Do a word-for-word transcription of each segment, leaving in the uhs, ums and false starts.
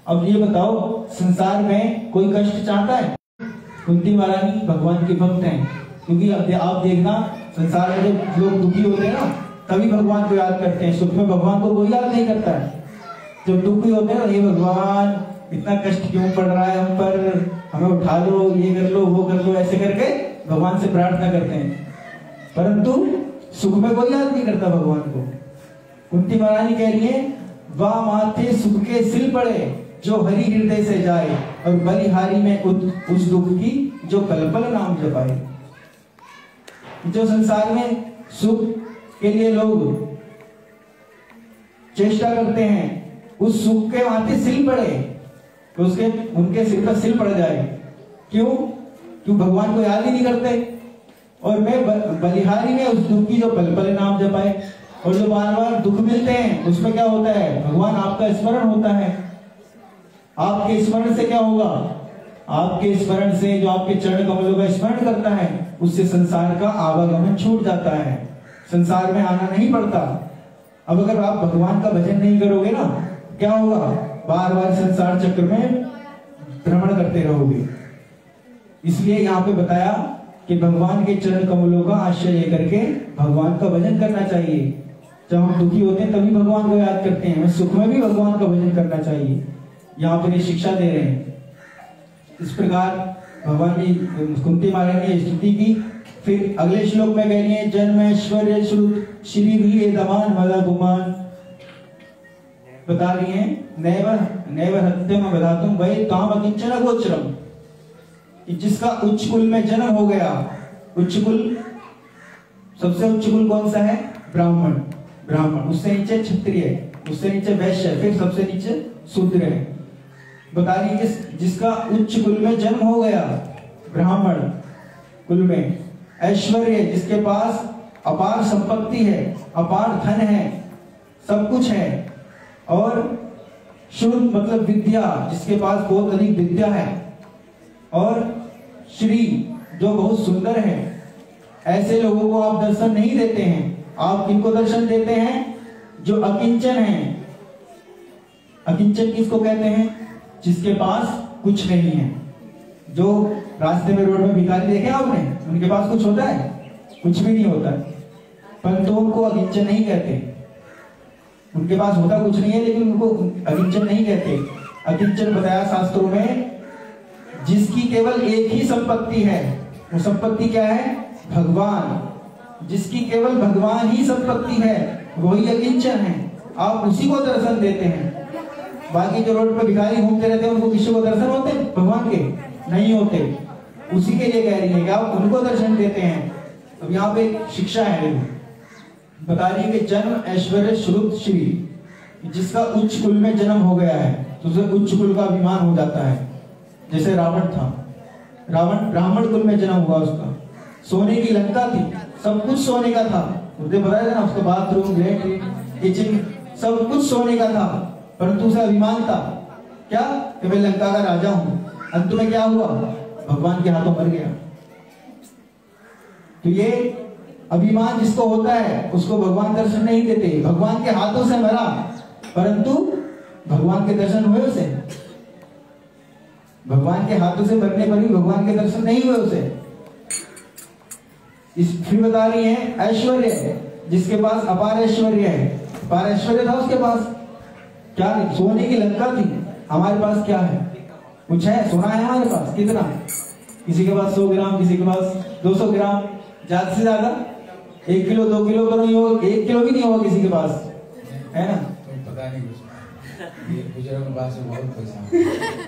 अब ये बताओ, संसार में कोई कष्ट चाहता है? कुंती महारानी भगवान की भक्त हैं, क्योंकि अब आप देखना संसार में जब लोग दुखी होते हैं ना, तभी भगवान को याद करते हैं। सुख में भगवान को कोई याद नहीं करता है। जब दुखी होते हैं ना, ये भगवान इतना कष्ट क्यों पड़ रहा है हम पर, हमें उठा लो, ये कर लो, वो कर लो, ऐसे करके भगवान से प्रार्थना करते हैं। परंतु सुख में कोई याद नहीं करता भगवान को। कुंती महारानी कह रही है, वाह माथे सुख के सिल पड़े जो हरि हृदय से जाए, और बलिहारी में उस दुख की जो पल पल नाम जपाए। जो संसार में सुख के लिए लोग चेष्टा करते हैं, उस सुख के माथे सिल पड़े, तो उसके उनके सिर पर सिल पड़ जाए। क्यों? क्यों भगवान को याद ही नहीं करते। और मैं बलिहारी में उस दुख की जो पल पल नाम जपाए। और जो बार बार दुख मिलते हैं उसमें क्या होता है? भगवान आपका स्मरण होता है। आपके स्मरण से क्या होगा? आपके स्मरण से जो आपके चरण कमलों का स्मरण करता है, उससे संसार का आवागमन छूट जाता है, संसार में आना नहीं पड़ता। अब अगर आप भगवान का भजन नहीं करोगे ना, क्या होगा? बार बार संसार चक्र में भ्रमण करते रहोगे। इसलिए यहाँ पे बताया कि भगवान के चरण कमलों का आश्रय लेकर के भगवान का भजन करना चाहिए। जब हम दुखी होते हैं तभी भगवान को याद करते हैं, सुख में भी भगवान का भजन करना चाहिए। यहाँ पर ये शिक्षा दे रहे हैं। इस प्रकार भगवान की कुंती महारानी ने स्तुति की। फिर अगले श्लोक में कह रही है, जन्म ऐश्वर्य श्रुत श्री भी दमान मदा गुमान। बता रही है, नैव नैव हत्यम बधातुम वै ताम अकिंचन गोचरम। जिसका उच्च कुल में जन्म हो गया, उच्च कुल, सबसे उच्च कुल कौन सा है? ब्राह्मण। ब्राह्मण, उससे नीचे क्षत्रिय, उससे नीचे वैश्य, फिर सबसे नीचे शूद्र है। बता रही है जिस, जिसका उच्च कुल में जन्म हो गया, ब्राह्मण कुल में, ऐश्वर्य, जिसके पास अपार संपत्ति है, अपार धन है, सब कुछ है, और शुद्ध मतलब विद्या, जिसके पास बहुत अधिक विद्या है, और श्री, जो बहुत सुंदर है, ऐसे लोगों को आप दर्शन नहीं देते हैं। आप किनको दर्शन देते हैं? जो अकिंचन है। अकिंचन किसको कहते हैं? जिसके पास कुछ नहीं है। जो रास्ते में, रोड में भिखारी देखे आपने, उनके पास कुछ होता है? कुछ भी नहीं होता है, परंतु उनको अकिंचन नहीं कहते। उनके पास होता कुछ नहीं है, लेकिन उनको अकिंचन नहीं कहते। अकिंचन बताया शास्त्रों में, जिसकी केवल एक ही संपत्ति है। वो संपत्ति क्या है? भगवान। जिसकी केवल भगवान ही संपत्ति है, वही अकिंचन है। आप उसी को दर्शन देते हैं। बाकी जो रोड पर भिखारी घूमते रहते हैं, उनको किसी को दर्शन होते हैं? भगवान के नहीं होते। उसी के लिए कह रही है कि आप उनको दर्शन देते हैं। अब यहाँ पे शिक्षा है, बता रही है कि जन्म ऐश्वर्य श्रुत श्री, जिसका उच्च कुल में जन्म हो गया है, तो उसे उच्च कुल का अभिमान हो जाता है। जैसे रावण था, रावण ब्राह्मण कुल में जन्म हुआ, उसका सोने की लंका थी, सब कुछ सोने का था। मुझे बताया था ना, उसका बाथरूम, लेटरिन, किचन, सब कुछ सोने का था, परंतु उसे अभिमान था क्या? कि मैं लंका का राजा हूं। अंत में क्या हुआ? भगवान के हाथों मर गया। तो ये अभिमान जिसको होता है, उसको भगवान दर्शन नहीं देते। भगवान के हाथों से मरा, परंतु भगवान के दर्शन हुए उसे? भगवान के हाथों से मरने पर भी भगवान के दर्शन नहीं हुए उसे। इस फिर बता रही है, ऐश्वर्य, जिसके पास अपार ऐश्वर्य है। अपार ऐश्वर्य था उसके पास, क्या नहीं? सोने की लंका थी। हमारे पास क्या है? कुछ है? सोना है हमारे पास? कितना? किसी के पास सौ ग्राम, किसी के पास दो सौ ग्राम, ज्यादा से ज्यादा एक किलो, दो किलो तो नहीं होगा, एक किलो भी नहीं होगा किसी के पास, है ना? तो पता नहीं कुछ, ये गुजरात बात से बहुत पैसा।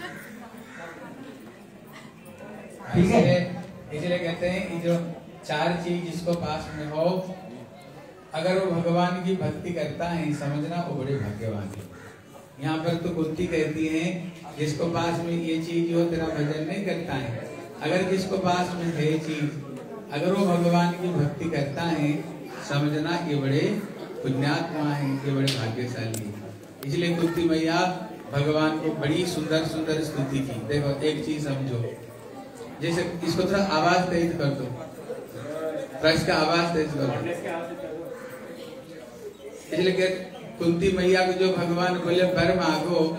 ठीक है, इसलिए कहते हैं कि जो चार चीज जिसको पास में हो, अगर वो भगवान की भक्ति करता है, समझना वो बड़े भाग्यवान है। यहाँ पर तो कुंती कहती है, जिसको पास में ये चीज हो, तेरा भजन नहीं करता है। अगर जिसको पास में है चीज, अगर वो भगवान की भक्ति करता है, समझना ये बड़े पुण्यात्मा है, ये बड़े भाग्यशाली है। इसलिए कुंती मैया भगवान को बड़ी सुंदर सुंदर स्तुति की। देखो एक चीज समझो, जैसे इसको थोड़ा आवाज तेज कर दो, प्रश्न का आवाज तेज कर दो। इसलिए कुंती मैया को जो भगवान बोले वर मांगो,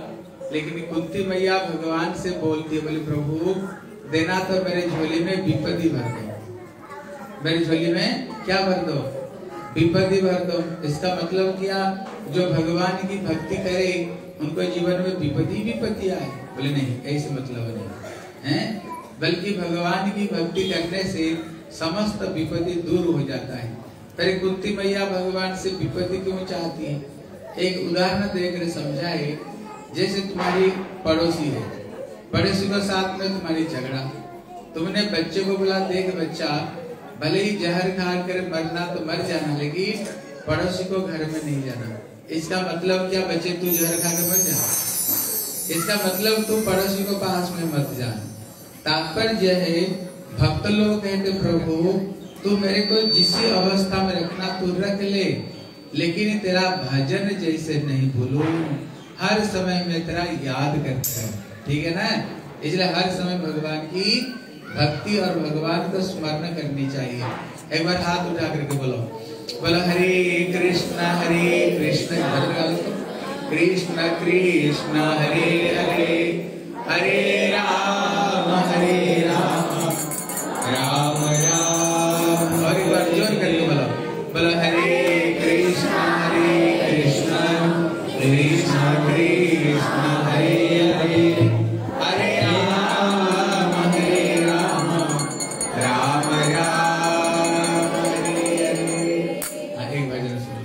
लेकिन कुंती मैया भगवान से बोलती है, बोले प्रभु देना तो मेरे झोली में विपत्ति भर दो, मेरी झोली में क्या भर दो, विपत्ति भर दो। इसका मतलब क्या, जो भगवान की भक्ति करे उनको जीवन में विपत्ति विपत्ति आए? बोले नहीं, ऐसे मतलब नहीं है, बल्कि भगवान की भक्ति करने से समस्त विपत्ति दूर हो जाता है। फिर कुंती मैया भगवान से विपत्ति क्यों चाहती है? एक उदाहरण देकर समझाए। जैसे तुम्हारी पड़ोसी है, पड़ोसी के साथ में तुम्हारी झगड़ा, तुमने बच्चे को बोला देख बच्चा भले ही जहर खा कर मरना तो मर जाना, लेकिन पड़ोसी को घर में नहीं जाना। इसका मतलब क्या, बच्चे तू जहर खा कर मर जा, इसका मतलब तू पड़ोसी को पास में मत जा। तात्पर्य है, भक्त लोग कहते प्रभु तू मेरे को जिस अवस्था में रखना तू रख ले, लेकिन तेरा भजन जैसे नहीं भूलूं, हर समय में तेरा याद करता है, ठीक है ना। इसलिए हर समय भगवान की भक्ति और भगवान को स्मरण करनी चाहिए। एक बार हाथ उठा करके बोलो, बोलो हरे कृष्णा हरे कृष्ण, कृष्ण कृष्ण हरे हरे, हरे राम हरे राम, राम राम। और एक बार जोर करके बोलो, बोलो हरे कृष्णा हरे कृष्ण, कृष्ण कृष्ण हरे हरे, हरे राम हरे राम, राम राम हरे हरे। एक भजन सुनो।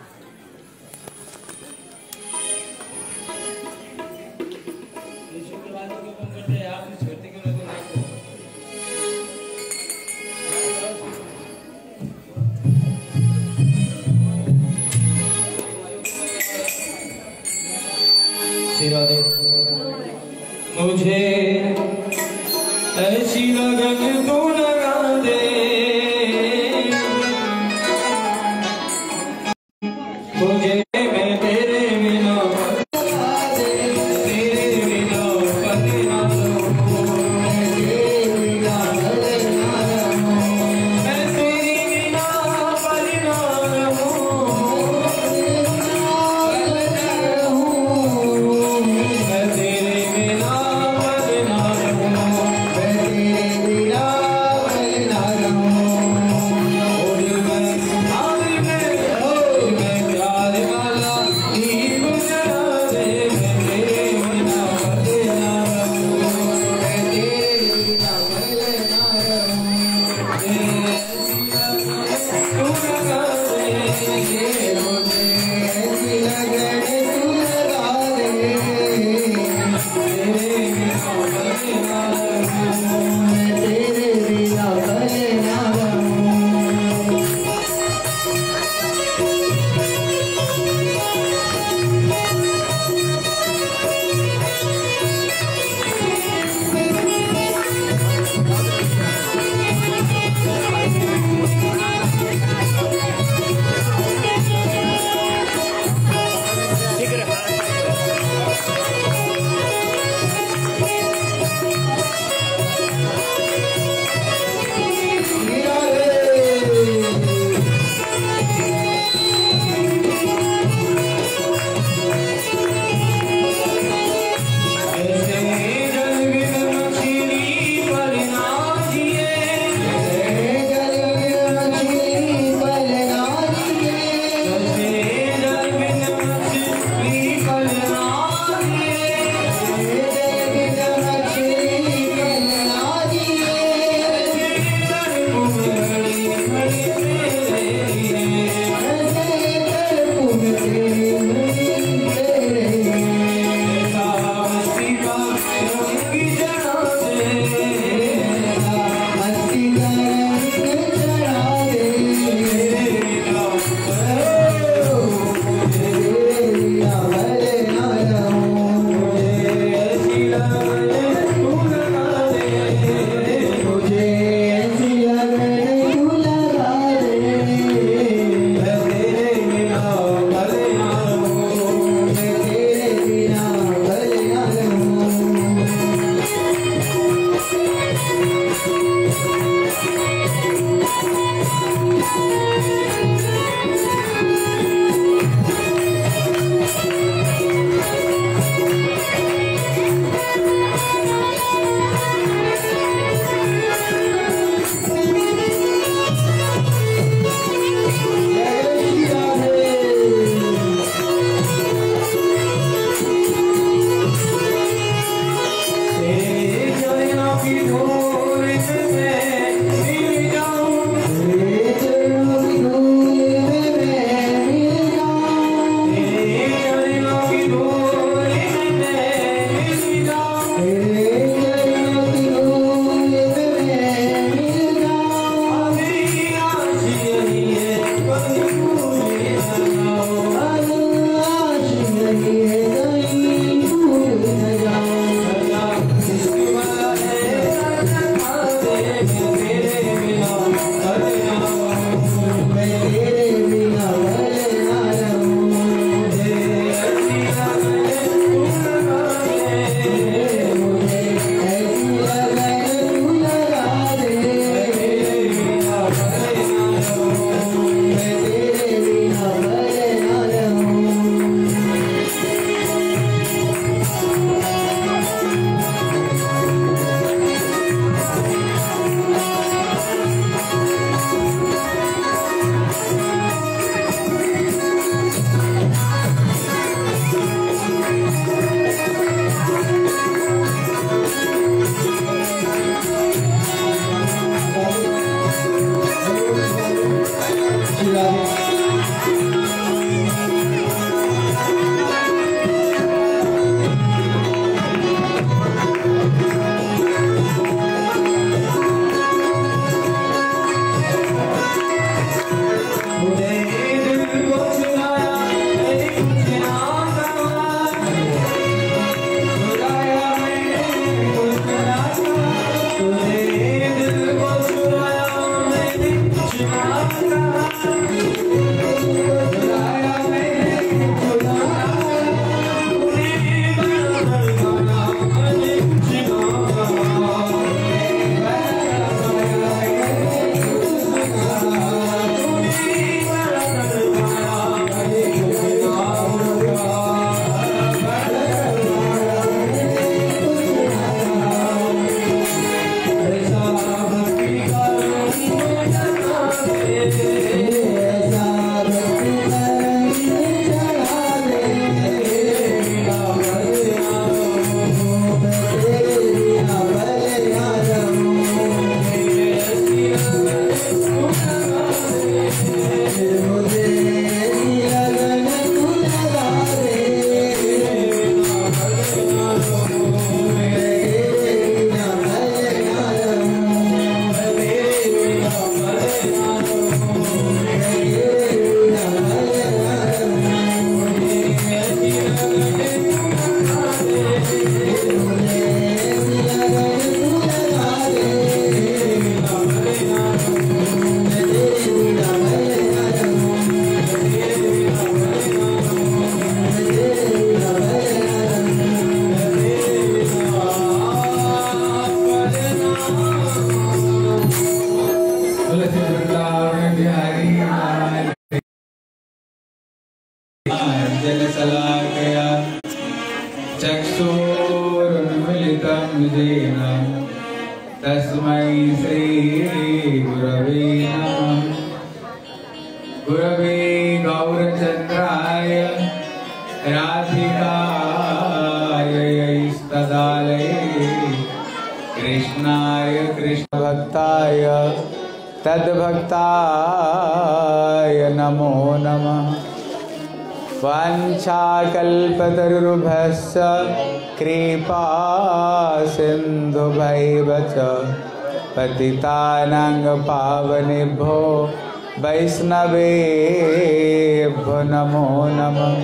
मुझे ऐसी लगन तू लगा दे, मुझे मैं तेरे बिना तेरे बिना पल ना रहूं, तेरे बिना पल ना रहूं, मैं तेरे बिना पल ना रहूं, मैं तेरे बिना पल ना रहूं, मैं तेरे बिना चक्षुरुन्मिलितं येन तस्मै श्रीगुरवे नमः। गुरवे गौरचन्द्राय राधिकाय तदालये कृष्णाय कृष्णभक्ताय तद्भक्ताय नमो नमः। वाञ्छाकल्पतरुभ्यश्च कृपा सिन्धुभैव च पतितानां पावनेभ्यो वैष्णवेभ्यो नमो नमः।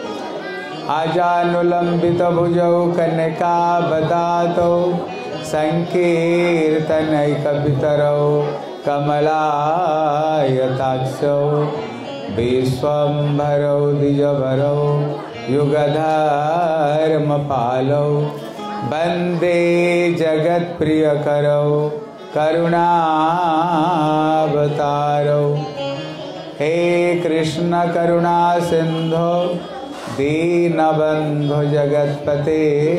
आजानुलम्बितभुजौ कनकावदातौ संकीर्तनैकपितरौ कमलायताक्षौ विश्वम्भरौ द्विजभरौ युगधर्मपालौ वन्दे जगत्प्रियकरौ करुणावतारौ। हे कृष्ण करुणा सिन्धो दीनबन्धो जगत्पते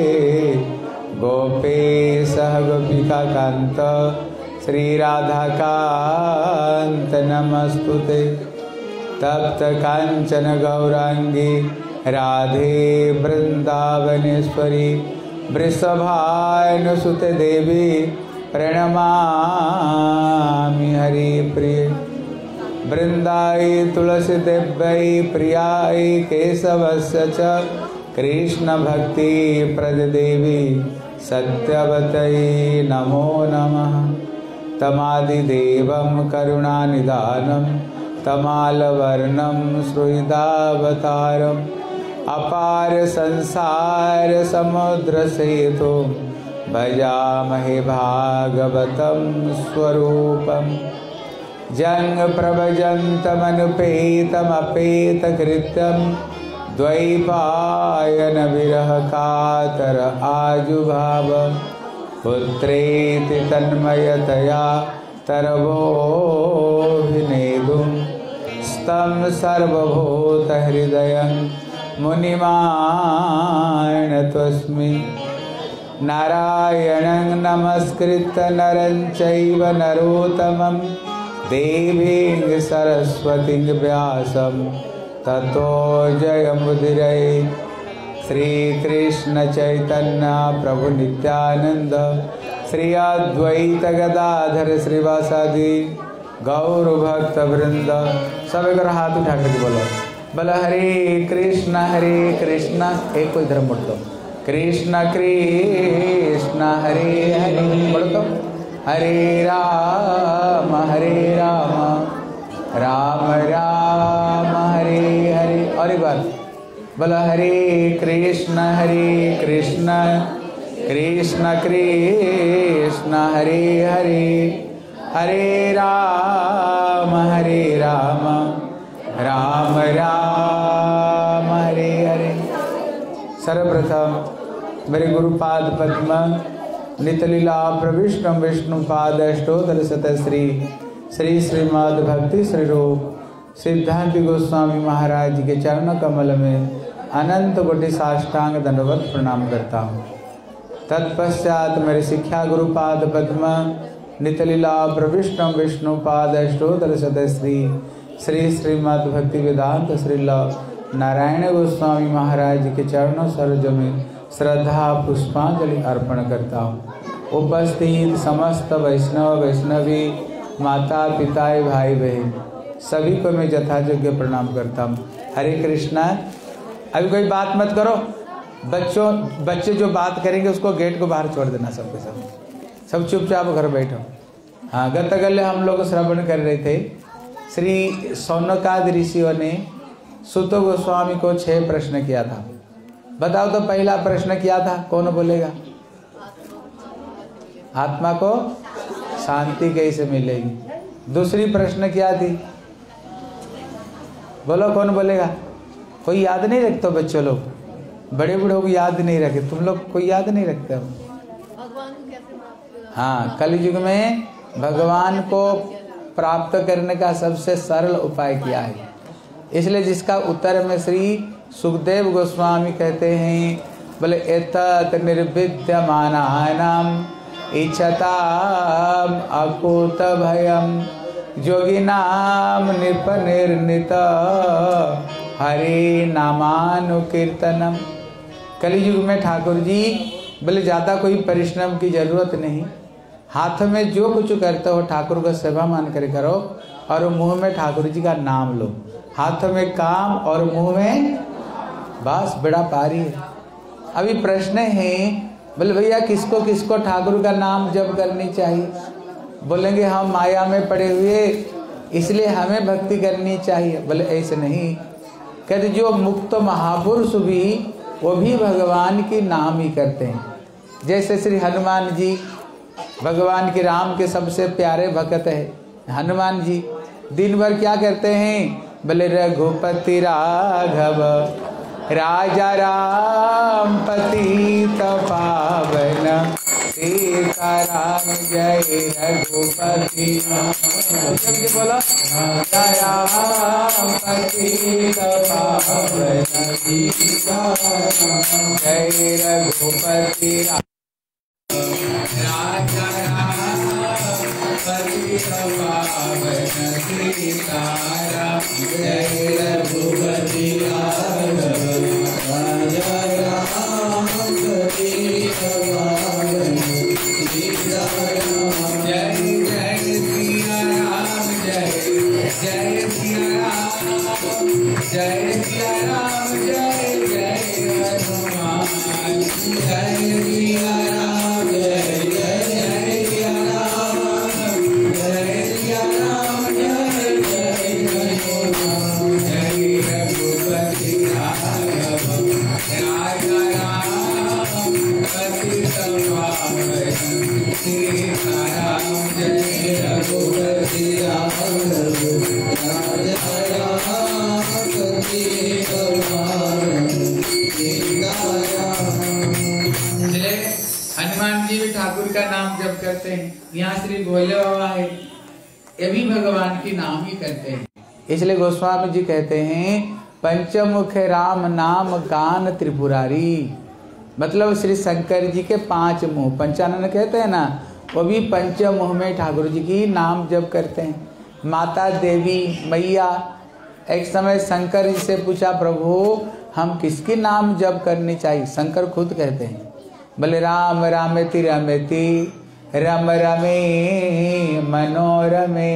गोपेशः गोपिकान्त श्रीराधाकान्त नमस्तुते। तप्त कांचन गौरांगी राधे वृंदावनेश्वरी वृषभानुसुते देवी प्रणमामि हरिप्रिये। वृंदाई तुलसी देव्यै प्रियाय केशवस्य च कृष्ण भक्ति प्रदेवी सत्यवतै नमो नमः। तमादिदेवं करुणानिधानं तमालवर्णं श्रुतावतारम् अपार संसार समुद्र सेतु भजामहे भागवतं स्वरूपम्। जंग प्रभजन्तमनुपेतमपेतकृत्यं द्वैपायन विरह कातर आजुभाव पुत्रेति तन्मयतया तरवोऽभिनेदुं स्तं सर्वभूतहृदयं मुनिमानतोऽस्मि। नारायणं नमस्कृत्य नरं चैव नरोत्तमं देवीं सरस्वतीं व्यासं ततो जयमुदीरये। श्रीकृष्ण चैतन्य प्रभु नित्यानंद श्री अद्वैत गदाधर श्रीवासादि गौर भक्त वृंद। सब एक हाथ उठा कर बोलो बोलो हरे कृष्ण हरे कृष्ण। एक को इधर मुड़ दो। कृष्ण कृष्ण हरे हरे बोलो तो हरे राम हरे राम राम राम हरे हरे। और एक बार बोलो हरे कृष्ण हरे कृष्ण कृष्ण कृष्ण हरे हरे हरे राम हरे राम राम राम हरे हरे। सर्वप्रथम मेरे गुरुपाद पद्म नितलीला प्रविष्णु विष्णुपाद अष्टोत्तर शतश्री श्री श्रीमद् भक्ति श्री रूप सिद्धांत गोस्वामी महाराज जी के चरण कमल में अनंत कोटि साष्टांग दंडवत प्रणाम करता हूँ। तत्पश्चात मेरे शिक्षा गुरुपाद पद्म नितलीला प्रविष्णु विष्णुपाद अष्टोत्तर शतश्री श्री श्रीमद् भक्ति वेदांत श्रीला नारायण गोस्वामी महाराज जी के चरणों सरोज में श्रद्धा पुष्पांजलि अर्पण करता हूँ। उपस्थित समस्त वैष्णव वैष्णवी माता पिता भाई बहन सभी को मैं यथायोग्य प्रणाम करता हूँ। हरे कृष्णा। अभी कोई बात मत करो। बच्चों बच्चे जो बात करेंगे उसको गेट को बाहर छोड़ देना। सबके सब सब चुपचाप घर बैठो। हाँ, गतगल्य हम लोग श्रवण कर रहे थे। श्री सौनकादि ऋषियों ने सुत गोस्वामी को छह प्रश्न किया था। बताओ तो पहला प्रश्न किया था, कौन बोलेगा? आत्मा को शांति कैसे मिलेगी? दूसरी प्रश्न क्या थी? बोलो कौन बोलेगा? कोई याद नहीं रखते बच्चों लोग, बड़े बूढ़ों को याद नहीं रखे। तुम लोग कोई याद नहीं रखते हो? हाँ, कलयुग में भगवान को प्राप्त करने का सबसे सरल उपाय क्या है? इसलिए जिसका उत्तर में श्री सुखदेव गोस्वामी कहते हैं, बोले एतत् निर्विद्यमानानाम इच्छताम अकुत भयम योगिनाम निपनिर्णित हरे नामानुकीर्तनम। कलियुग में ठाकुर जी बोले ज़्यादा कोई परिश्रम की जरूरत नहीं, हाथ में जो कुछ करते हो ठाकुर का सेवा मान कर करो और मुंह में ठाकुर जी का नाम लो। हाथ में काम और मुंह में बस बेड़ा पारी है। अभी प्रश्न है, बोले भैया किसको किसको ठाकुर का नाम जप करनी चाहिए? बोलेंगे हम माया में पड़े हुए इसलिए हमें भक्ति करनी चाहिए। बोले ऐसे नहीं, कहते जो मुक्त महापुरुष भी वो भी भगवान की नाम ही करते हैं। जैसे श्री हनुमान जी भगवान के राम के सबसे प्यारे भक्त है। हनुमान जी दिन भर क्या करते हैं? बोले रघुपति राघव राजा राम पतित पावन सीताराम जय रघुपति बोलो राजा राम पतित पावन सीताराम जय रघुपति राजा राम पतित पावन सीताराम जय रघुपति राजा राम पतित पावन सीताराम जय जय सिया राम जय जय सिया राम जय सिया राम जय जय हनुमान जय सिया राम जय जय सिया राम जय सिया राम जय जय हनुमान जय रघुपति राघव राजा राम पतित पावन सीताराम जय रघुपति राघव राजा राम पतित पावन सीताराम। हनुमान जी भी ठाकुर का नाम जप करते हैं। यहाँ श्री भोले बाबा है, ये भी भगवान की नाम ही करते हैं। इसलिए गोस्वामी जी कहते हैं पंचमुख राम नाम गान त्रिपुरारी। मतलब श्री शंकर जी के पांच मुंह, पंचानन कहते हैं ना, वो भी पंच मुंह में ठाकुर जी की नाम जप करते हैं। माता देवी मैया एक समय शंकर जी से पूछा, प्रभु हम किसकी नाम जप करनी चाहिए? शंकर खुद कहते हैं, बोले राम रामेति रमेति रम रमे मनोरमे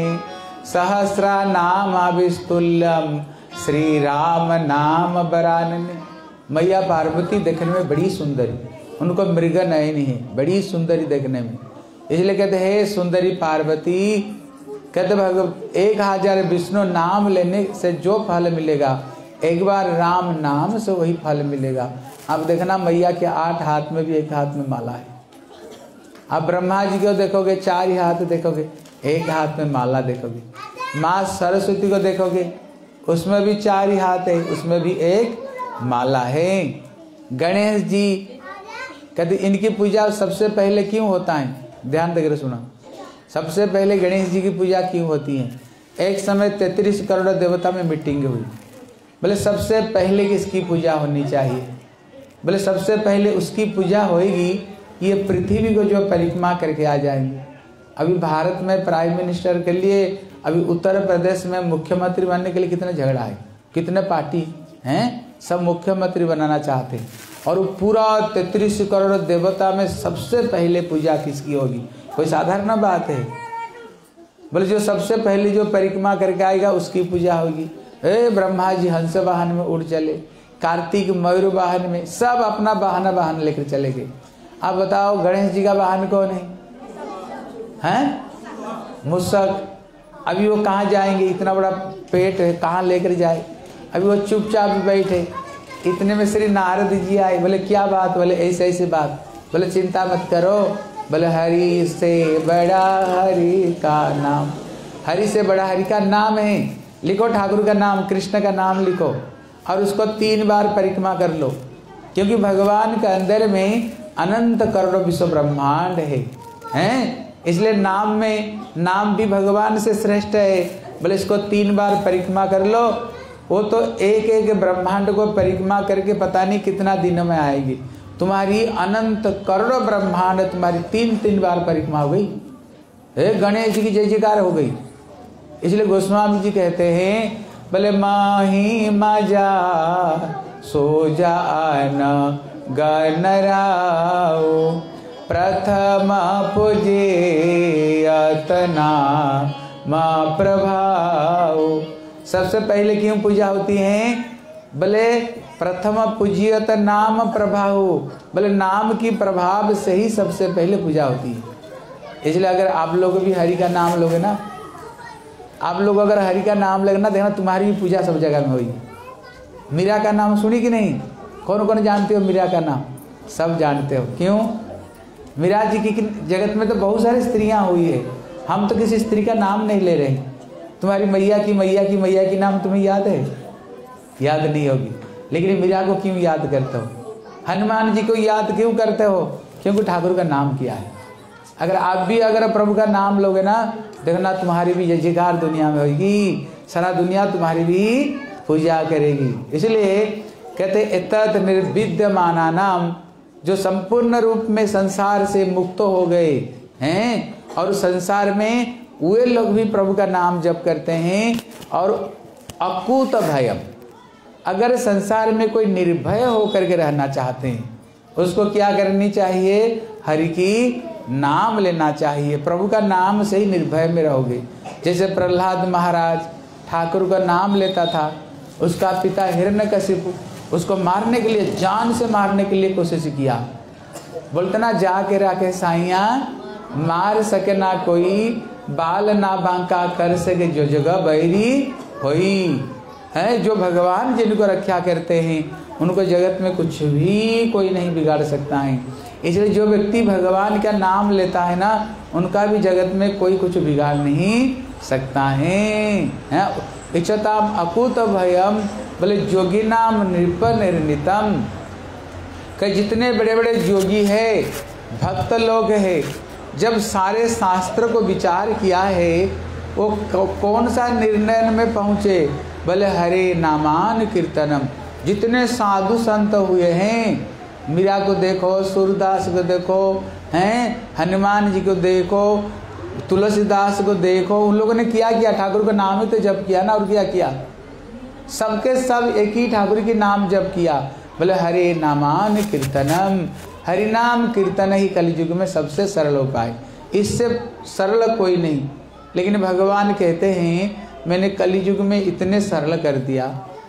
सहस्रा नाम अभिस्तुल्यम श्री राम नाम बरानने। मैया पार्वती देखने में बड़ी सुंदरी, उनको मृग नयन है, बड़ी सुंदरी देखने में। इसलिए कहते हैं सुंदरी पार्वती, कहते भगव एक हजार विष्णु नाम लेने से जो फल मिलेगा एक बार राम नाम से वही फल मिलेगा। अब देखना मैया के आठ हाथ में भी एक हाथ में माला है। अब ब्रह्मा जी को देखोगे चार ही हाथ देखोगे, एक हाथ में माला देखोगे। माँ सरस्वती को देखोगे उसमें भी चार ही हाथ है, उसमें भी एक माला है। गणेश जी कहते इनकी पूजा सबसे पहले क्यों होता है? ध्यान देकर सुना, सबसे पहले गणेश जी की पूजा क्यों होती है? एक समय तैंतीस करोड़ देवता में मीटिंग हुई, बोले सबसे पहले किसकी पूजा होनी चाहिए? बोले सबसे पहले उसकी पूजा होगी ये पृथ्वी को जो परिक्रमा करके आ जाएंगे। अभी भारत में प्राइम मिनिस्टर के लिए, अभी उत्तर प्रदेश में मुख्यमंत्री बनने के लिए कितना झगड़ा है, कितने पार्टी हैं, सब मुख्यमंत्री बनाना चाहते हैं। और पूरा तैंतीस करोड़ देवता में सबसे पहले पूजा किसकी होगी? कोई साधारण बात है? बोले जो सबसे पहले जो परिक्रमा करके आएगा उसकी पूजा होगी। ए ब्रह्मा जी हंस वाहन में उड़ चले, कार्तिक मयूर वाहन में, सब अपना वाहन वाहन लेकर चले गए। अब बताओ गणेश जी का वाहन कौन है? हैं? मुसक। अभी वो कहाँ जाएंगे? इतना बड़ा पेट है, कहाँ लेकर जाए? अभी वो चुपचाप बैठे। इतने में श्री नारद जी आए, बोले क्या बात? बोले ऐसे ऐसे बात। बोले चिंता मत करो, बोले हरि से बड़ा हरि का नाम, हरि से बड़ा हरि का नाम है। लिखो ठाकुर का नाम, कृष्ण का नाम लिखो और उसको तीन बार परिक्रमा कर लो, क्योंकि भगवान के अंदर में अनंत करोड़ों विश्व ब्रह्मांड है, हैं? इसलिए नाम में, नाम भी भगवान से श्रेष्ठ है। बोले इसको तीन बार परिक्रमा कर लो, वो तो एक एक ब्रह्मांड को परिक्रमा करके पता नहीं कितना दिनों में आएगी। तुम्हारी अनंत करोड़ ब्रह्मांड तुम्हारी तीन तीन बार परिक्रमा हो गई, हे गणेश जी की जय जयकार हो गई। इसलिए गोस्वामी जी कहते हैं बोले माही माजा सो जान गणराओ प्रथम पूजे अतना माँ प्रभाओ। सबसे पहले क्यों पूजा होती है? बोले प्रथम पूजियत नाम प्रभाव, बोले नाम की प्रभाव से ही सबसे पहले पूजा होती है। इसलिए अगर आप लोग भी हरि का नाम लोगे ना, आप लोग अगर हरि का नाम लेना ना, देखना तुम्हारी भी पूजा सब जगह में होगी। मीरा का नाम सुनी कि नहीं? कौन कौन जानते हो मीरा का नाम? सब जानते हो। क्यों? मीरा जी की जगत में तो बहुत सारी स्त्रियां हुई है, हम तो किसी स्त्री का नाम नहीं ले रहे। तुम्हारी मैया की मैया की मैया की नाम तुम्हें याद है? याद नहीं होगी। लेकिन मीरा को क्यों याद करते हो? हनुमान जी को याद क्यों करते हो? क्योंकि ठाकुर का नाम किया है। अगर आप भी अगर प्रभु का नाम लोगे ना, देखना तुम्हारी भी जय जयकार दुनिया में होगी, सारा दुनिया तुम्हारी भी पूजा करेगी। इसलिए कहते एतत् निर्विद्यमाना नाम, जो संपूर्ण रूप में संसार से मुक्त हो गए हैं और संसार में वे लोग भी प्रभु का नाम जप करते हैं। और अकूत भयम, अगर संसार में कोई निर्भय होकर के रहना चाहते हैं, उसको क्या करनी चाहिए? हरि की नाम लेना चाहिए। प्रभु का नाम से ही निर्भय में रहोगे। जैसे प्रहलाद महाराज ठाकुर का नाम लेता था, उसका पिता हिरण्यकशिपु उसको मारने के लिए, जान से मारने के लिए कोशिश किया। बोलते ना जाके राखे साइया मार सके ना कोई, बाल ना बांका कर सके जो जगह बैरी होई है। जो भगवान जिनको रक्षा करते हैं उनको जगत में कुछ भी कोई नहीं बिगाड़ सकता है। इसलिए जो व्यक्ति भगवान का नाम लेता है ना, उनका भी जगत में कोई कुछ बिगाड़ नहीं सकता है। इच्छताम अकूत भयम, बोले जोगी नाम नृप निर्णितम, कि जितने बड़े बड़े योगी है, भक्त लोग है, जब सारे शास्त्र को विचार किया है, वो कौन सा निर्णय में पहुँचे? बोले हरे नामान कीर्तनम। जितने साधु संत हुए हैं, मीरा को देखो, सूरदास को देखो, हैं हनुमान जी को देखो, तुलसीदास को देखो, उन लोगों ने क्या किया? ठाकुर का नाम ही तो जप किया ना, और क्या किया? सबके सब एक ही ठाकुर के नाम जप किया। बोले हरे नामान कीर्तनम, हरि नाम कीर्तन ही कलयुग में सबसे सरल उपाय, इससे सरल कोई नहीं। लेकिन भगवान कहते हैं मैंने कलयुग में इतने सरल कर दिया।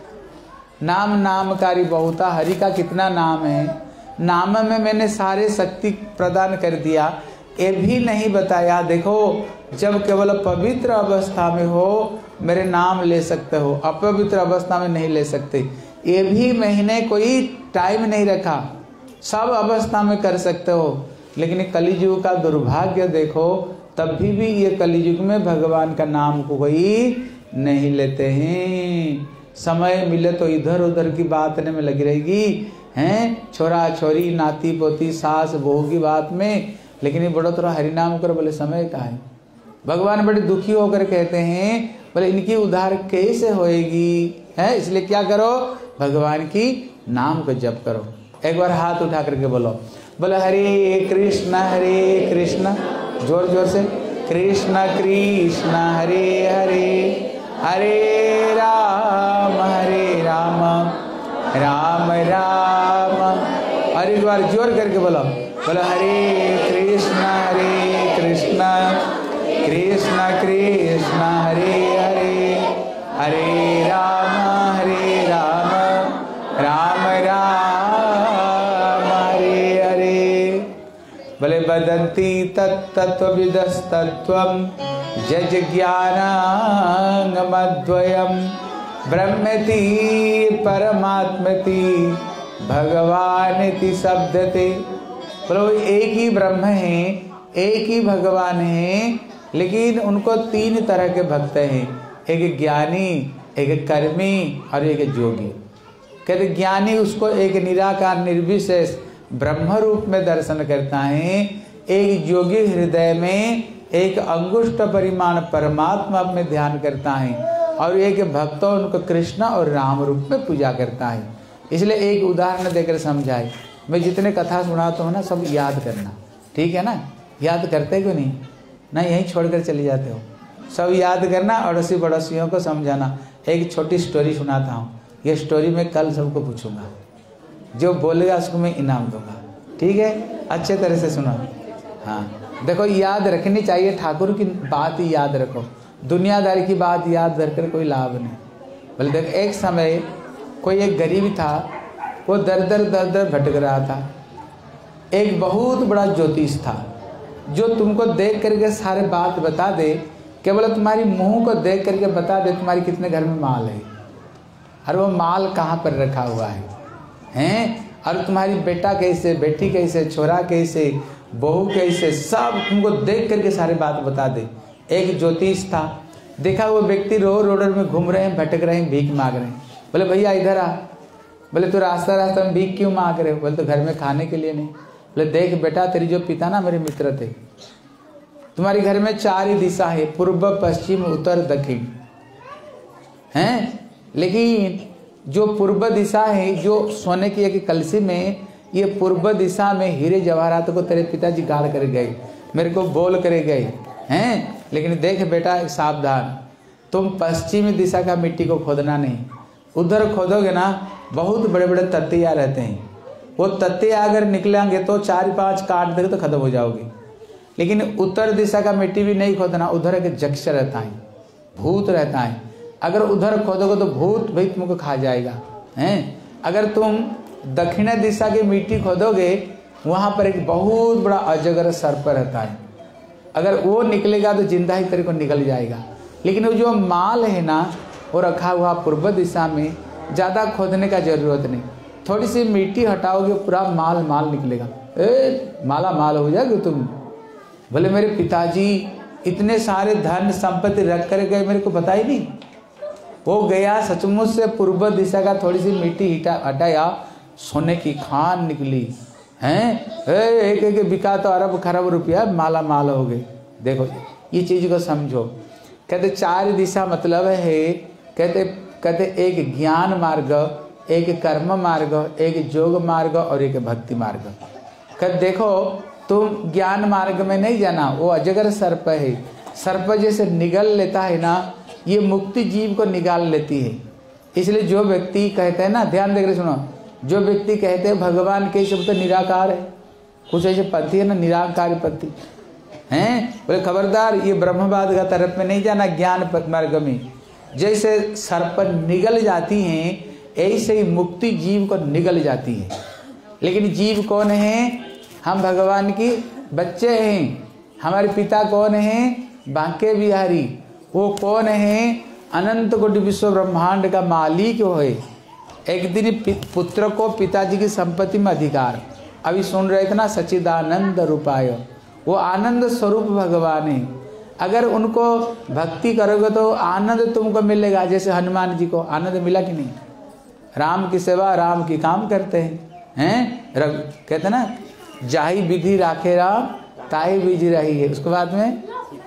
नाम नामकारी बहुता, हरि का कितना नाम है, नाम में मैंने सारे शक्ति प्रदान कर दिया। ये भी नहीं बताया, देखो जब केवल पवित्र अवस्था में हो मेरे नाम ले सकते हो, अपवित्र अवस्था में नहीं ले सकते। ये भी महीने कोई टाइम नहीं रखा, सब अवस्था में कर सकते हो। लेकिन कलियुग का दुर्भाग्य देखो, तब भी, भी ये कलियुग में भगवान का नाम को कोई नहीं लेते हैं। समय मिले तो इधर उधर की बात में लगी रहेगी, हैं छोरा छोरी नाती पोती सास बहू की बात में। लेकिन ये बड़ो थोड़ा हरिनाम करो, बोले समय का है। भगवान बड़े दुखी होकर कहते हैं, बोले इनकी उद्धार कैसे होएगी, है इसलिए क्या करो? भगवान की नाम को जप करो। एक बार हाथ उठा करके बोलो, बोले हरे कृष्ण हरे कृष्ण, जोर जोर से, कृष्ण कृष्ण हरे हरे, हरे राम हरे राम, राम राम। और एक बार जोर करके बोलो, बोलो हरे कृष्ण हरे कृष्ण, कृष्ण कृष्ण हरे हरे, हरे राम हरे राम, राम राम हरे हरे। बोले वदन्ति तत्तत्त्वविदस्तत्त्वं जज ज्ञानाङ्गमद्वयं ब्रह्मेति परमात्मेति भगवानिति शब्दते। बोलो एक ही ब्रह्म है, एक ही भगवान है, लेकिन उनको तीन तरह के भक्त हैं, एक ज्ञानी, एक कर्मी और एक जोगी। कहते ज्ञानी उसको एक निराकार निर्विशेष ब्रह्म रूप में दर्शन करता है, एक योगी हृदय में एक अंगुष्ठ परिमाण परमात्मा में ध्यान करता है, और एक भक्त उनको कृष्ण और राम रूप में पूजा करता है। इसलिए एक उदाहरण देकर समझाए। मैं जितने कथा सुनाता हूँ ना सब याद करना, ठीक है ना? याद करते क्यों नहीं? ना यहीं छोड़कर चले जाते हो, सब याद करना, अड़ोसी पड़ोसियों को समझाना। एक छोटी स्टोरी सुनाता हूँ, ये स्टोरी मैं कल सबको पूछूंगा, जो बोलेगा उसको मैं इनाम दूंगा, ठीक है? अच्छे तरह से सुनो। हाँ देखो, याद रखनी चाहिए, ठाकुर की बात ही याद रखो, दुनियादारी की बात याद रखकर कोई लाभ नहीं। बोले देखो, एक समय कोई एक गरीब था, वो दर दर दर दर भटक रहा था। एक बहुत बड़ा ज्योतिष था जो तुमको देख करके सारे बात बता दे, केवल तुम्हारी मुंह को देख करके बता दे तुम्हारी कितने घर में माल है, और वो माल कहाँ पर रखा हुआ है हैं, और तुम्हारी बेटा कैसे, बेटी कैसे, छोरा कैसे, बहू कैसे, सब तुमको देख करके सारे बात बता दे। एक ज्योतिष था, देखा वो व्यक्ति रोड रोड में घूम रहे हैं, भटक रहे हैं, भीख मांग रहे हैं। बोले भैया इधर आ। बोले तो रास्ता रास्ता में भीख क्यों मांग रहे हो? बोले तो घर में खाने के लिए नहीं। बोले देख बेटा, तेरी जो पिता ना मेरे मित्र थे, तुम्हारे घर में चार ही दिशा है, पूर्व पश्चिम उत्तर दक्षिण हैं, लेकिन जो पूर्व दिशा है, जो सोने की एक कलसी में, ये पूर्व दिशा में हीरे जवाहरात को तेरे पिताजी गाड़ कर गए, मेरे को बोल कर गए हैं। लेकिन देख बेटा सावधान, तुम पश्चिमी दिशा का मिट्टी को खोदना नहीं, उधर खोदोगे ना बहुत बड़े बड़े तत्तिया रहते हैं, वो तत्तिया अगर निकलेंगे तो चार पांच काट देंगे तो खत्म हो जाओगे। लेकिन उत्तर दिशा का मिट्टी भी नहीं खोदना, उधर एक जक्ष रहता है, भूत रहता है, अगर उधर खोदोगे तो भूत भाई तुमको खा जाएगा हैं। अगर तुम दक्षिण दिशा की मिट्टी खोदोगे, वहां पर एक बहुत बड़ा अजगर सर्प रहता है, अगर वो निकलेगा तो जिंदा ही तेरे को निकल जाएगा। लेकिन वो जो माल है ना, वो रखा हुआ पूर्व दिशा में, ज़्यादा खोदने का जरूरत नहीं, थोड़ी सी मिट्टी हटाओगे पूरा माल माल निकलेगा, ए माला माल हो जाएगी तुम। बोले मेरे पिताजी इतने सारे धन संपत्ति रख कर गए, मेरे को पता ही नहीं। वो गया सचमुच से पूर्व दिशा का थोड़ी सी मिट्टी हटाया, सोने की खान निकली हैं, एक एक बिका तो अरब खरब रुपया माला माल हो गए। देखो ये चीज को समझो। कहते चार दिशा मतलब है, कहते कहते एक ज्ञान मार्ग, एक कर्म मार्ग, एक योग मार्ग और एक भक्ति मार्ग। कहते देखो तुम ज्ञान मार्ग में नहीं जाना, वो अजगर सर्प है, सर्प जैसे निगल लेता है ना, ये मुक्ति जीव को निकाल लेती है। इसलिए जो व्यक्ति कहते हैं ना, ध्यान देकर सुनो, जो व्यक्ति कहते हैं भगवान के शब्द तो निराकार है, कुछ ऐसे पद्धति है ना निराकार पद्धति हैं, बोले खबरदार ये ब्रह्मवाद का तरफ में नहीं जाना। ज्ञान मार्ग में जैसे सर्प निगल जाती हैं, ऐसे ही मुक्ति जीव को निगल जाती है। लेकिन जीव कौन है? हम भगवान की बच्चे हैं। हमारे पिता कौन है? बांके बिहारी। वो कौन है? अनंत कोटि विश्व ब्रह्मांड का मालिक वो है। एक दिन पुत्र को पिताजी की संपत्ति में अधिकार, अभी सुन रहे थे ना, सच्चिदानंद रूपाय, वो आनंद स्वरूप भगवान है। अगर उनको भक्ति करोगे तो आनंद तुमको मिलेगा। जैसे हनुमान जी को आनंद मिला कि नहीं? राम की सेवा राम की काम करते हैं हैं कहते हैं ना, जाही विधि राखे राम ताही विधि रही है। उसके बाद में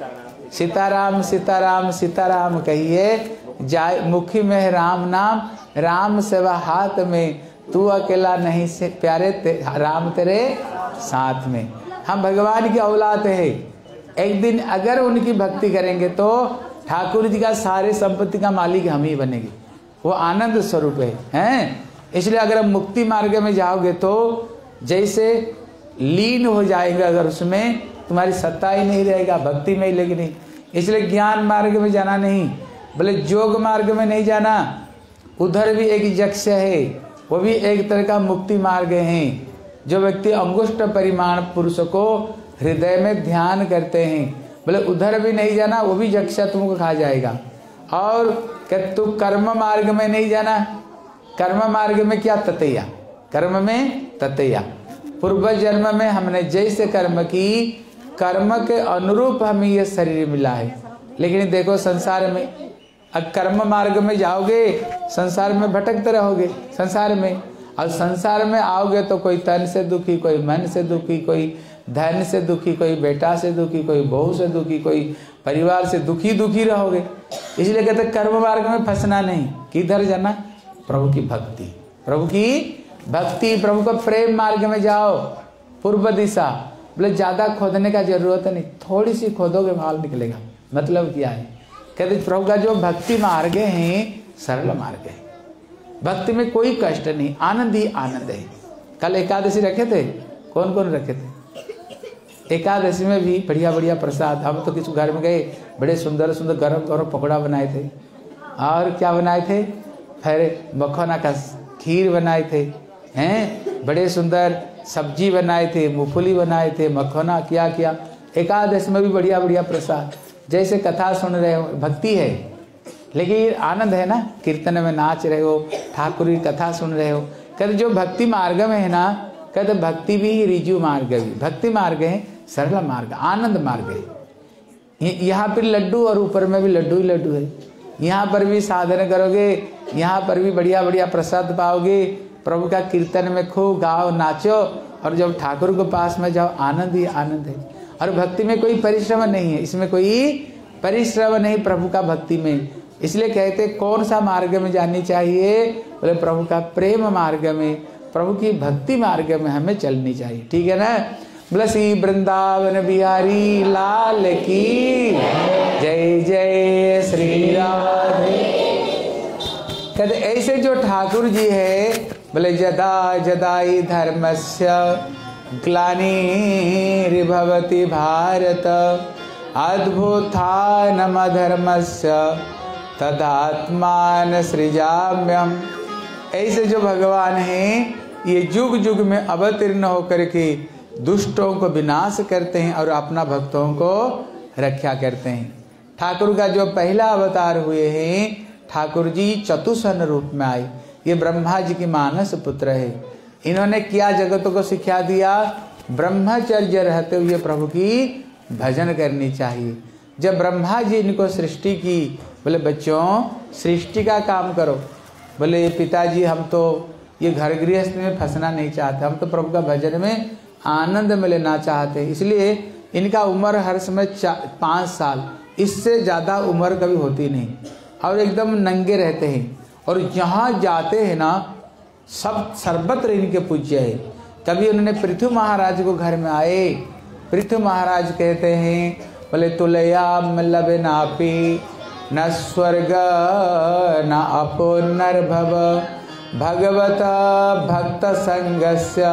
सीताराम सीताराम सीताराम कहिए, जाय मुखी में राम नाम, राम सेवा हाथ में, तू अकेला नहीं से प्यारे ते, राम तेरे साथ में। हम भगवान की औलाद है। एक दिन अगर उनकी भक्ति करेंगे तो ठाकुर जी का सारे संपत्ति का मालिक हम ही बनेंगे। वो आनंद स्वरूप है, हैं? इसलिए अगर हम मुक्ति मार्ग में जाओगे तो जैसे लीन हो जाएगा, अगर उसमें तुम्हारी सत्ता ही नहीं रहेगा, भक्ति में ही लेगी नहीं। इसलिए ज्ञान मार्ग में जाना नहीं, बोले योग मार्ग में नहीं जाना। उधर भी एक यक्ष है, वो भी एक तरह का मुक्ति मार्ग है। जो व्यक्ति अंगुष्ठ परिमाण पुरुष को हृदय में ध्यान करते हैं, बोले उधर भी नहीं जाना, वो भी यक्ष तुमको खा जाएगा। और कहते तू कर्म मार्ग में नहीं जाना। कर्म मार्ग में क्या? ततैया। कर्म में ततैया। पूर्व जन्म में हमने जैसे कर्म की, कर्म के अनुरूप हमें ये शरीर मिला है। लेकिन देखो संसार में, अब कर्म मार्ग में जाओगे संसार में भटकते रहोगे संसार में। और संसार में आओगे तो कोई तन से दुखी, कोई मन से दुखी, कोई धन से दुखी, कोई बेटा से दुखी, कोई बहू से दुखी, कोई परिवार से दुखी दुखी रहोगे। इसलिए कहते कर्म मार्ग में फंसना नहीं। किधर जाना? प्रभु की भक्ति, प्रभु की भक्ति प्रभु का प्रेम मार्ग में जाओ, पूर्व दिशा। बोले ज्यादा खोदने का जरूरत नहीं, थोड़ी सी खोदोगे माल निकलेगा। मतलब क्या है? कहते प्रभु का जो भक्ति मार्ग है सरल मार्ग है, भक्ति में कोई कष्ट नहीं, आनंद ही आनंद है। कल एकादशी रखे थे, कौन कौन रखे थे? एकादशी में भी बढ़िया बढ़िया प्रसाद। हम तो किसी घर में गए, बड़े सुंदर सुंदर गरम गरम पकौड़ा बनाए थे, और क्या बनाए थे, फिर मखोना का खीर बनाए थे, हैं बड़े सुंदर सब्जी बनाए थे, मूंगफली बनाए थे, मखोना किया किया। एकादशी में भी बढ़िया बढ़िया प्रसाद। जैसे कथा सुन रहे हो, भक्ति है, लेकिन आनंद है ना, कीर्तन में नाच रहे हो, ठाकुर की कथा सुन रहे हो। कहते जो भक्ति मार्ग में है ना, कहते भक्ति भी रिजु मार्ग है, भक्ति मार्ग है सरल मार्ग, आनंद मार्ग है। यहाँ पर लड्डू और ऊपर में भी लड्डू ही लड्डू है। यहाँ पर भी साधन करोगे, यहाँ पर भी बढ़िया बढ़िया प्रसाद पाओगे, प्रभु का कीर्तन में खूब गाओ नाचो, और जब ठाकुर के पास में जाओ आनंद ही आनंद है। और भक्ति में कोई परिश्रम नहीं है, इसमें कोई परिश्रम नहीं प्रभु का भक्ति में। इसलिए कहते कौन सा मार्ग में जानी चाहिए? बोले प्रभु का प्रेम मार्ग में, प्रभु की भक्ति मार्ग में हमें चलनी चाहिए। ठीक है ना? बोले श्री वृंदावन बिहारी लाल की जय जय श्री राधे। कहते ऐसे जो ठाकुर जी है, बोले जदा जदाई धर्मस्य ग्लानिर्भवति भारत अद्भुतानम धर्मस्य तदात्मान सृजाम्यहम्। ऐसे जो भगवान हैं, ये युग युग में अवतीर्ण होकर के दुष्टों को विनाश करते हैं और अपना भक्तों को रक्षा करते हैं। ठाकुर का जो पहला अवतार हुए हैं, ठाकुर जी चतुसन रूप में आए। ये ब्रह्मा जी की मानस पुत्र है। इन्होंने क्या जगतों को सिखा दिया? ब्रह्मचर्य रहते हुए प्रभु की भजन करनी चाहिए। जब ब्रह्मा जी इनको सृष्टि की, बोले बच्चों सृष्टि का काम करो। बोले पिताजी हम तो ये घर गृहस्थ में फंसना नहीं चाहते, हम तो प्रभु का भजन में आनंद में लेना चाहते। इसलिए इनका उम्र हर समय पाँच साल, इससे ज़्यादा उम्र कभी होती नहीं, और एकदम नंगे रहते हैं। और जहाँ जाते हैं ना, सब सर्वत्र इनके पूज्य है। कभी उन्होंने पृथ्वी महाराज को घर में आए, पृथ्वी महाराज कहते हैं बोले तुलयाम लबे नापी न स्वर्ग न अपो नरभव भगवत भक्त संगस्य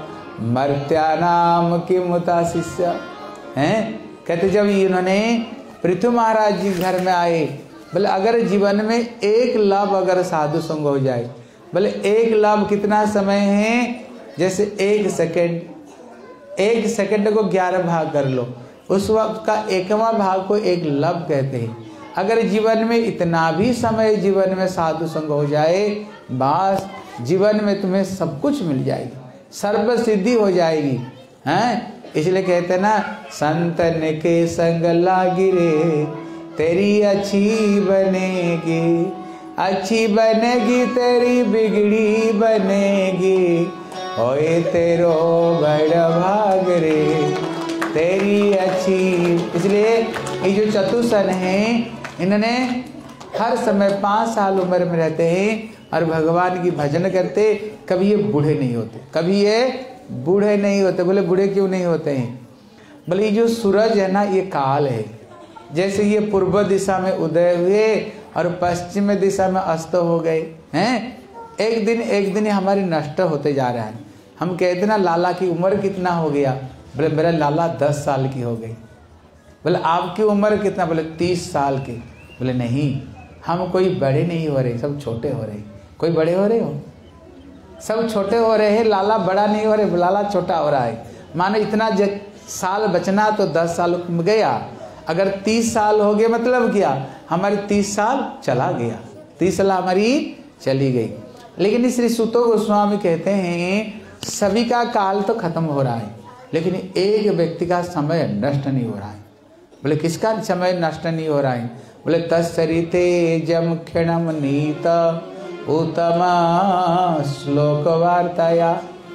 मर्त्यानाम किमुता शिष्य। हैं कहते जब इन्होंने पृथ्वी महाराज जी घर में आए, बोले अगर जीवन में एक लाभ अगर साधु संग हो जाए, बोले एक लाभ कितना समय है? जैसे एक सेकंड, एक सेकंड को ग्यारह भाग कर लो, उस वक्त का एकवां भाग को एक लाभ कहते हैं। अगर जीवन में इतना भी समय जीवन में साधु संग हो जाए, बस जीवन में तुम्हें सब कुछ मिल जाएगी, सर्व सिद्धि हो जाएगी। हैं इसलिए कहते ना, संतन के संग लागी रे तेरी अच्छी बनेगी, अच्छी बनेगी तेरी बिगड़ी बनेगी, होए तेरो बड़ भाग रे तेरी अच्छी। इसलिए ये जो चतुसन हैं, इन्होंने हर समय पाँच साल उम्र में रहते हैं और भगवान की भजन करते, कभी ये बूढ़े नहीं होते, कभी ये बूढ़े नहीं होते। बोले बूढ़े क्यों नहीं होते हैं? बोले जो सूरज है ना, ये काल है। जैसे ये पूर्व दिशा में उदय हुए और पश्चिम दिशा में अस्त हो गए हैं, एक दिन एक दिन हमारी नष्ट होते जा रहा है। हम कहते ना लाला की उम्र कितना हो गया? बोले मेरा लाला दस साल की हो गई। बोले आपकी उम्र कितना? बोले तीस साल की। बोले नहीं, हम कोई बड़े नहीं हो रहे, सब छोटे हो रहे। कोई बड़े हो रहे हो? सब छोटे हो रहे हैं, लाला बड़ा नहीं हो रहे, लाला छोटा हो रहा है। मानो इतना साल बचना तो दस साल गया, अगर तीस साल हो गए मतलब क्या? हमारी तीस साल चला गया, तीस साल हमारी चली गई। लेकिन श्री सुतो गोस्वामी कहते हैं सभी का काल तो खत्म हो रहा है, लेकिन एक व्यक्ति का समय नष्ट नहीं हो रहा है। बोले किसका समय नष्ट नहीं हो रहा है? बोले तत्सरिते जम क्षणम नीत उत्तम श्लोक वार्ताया।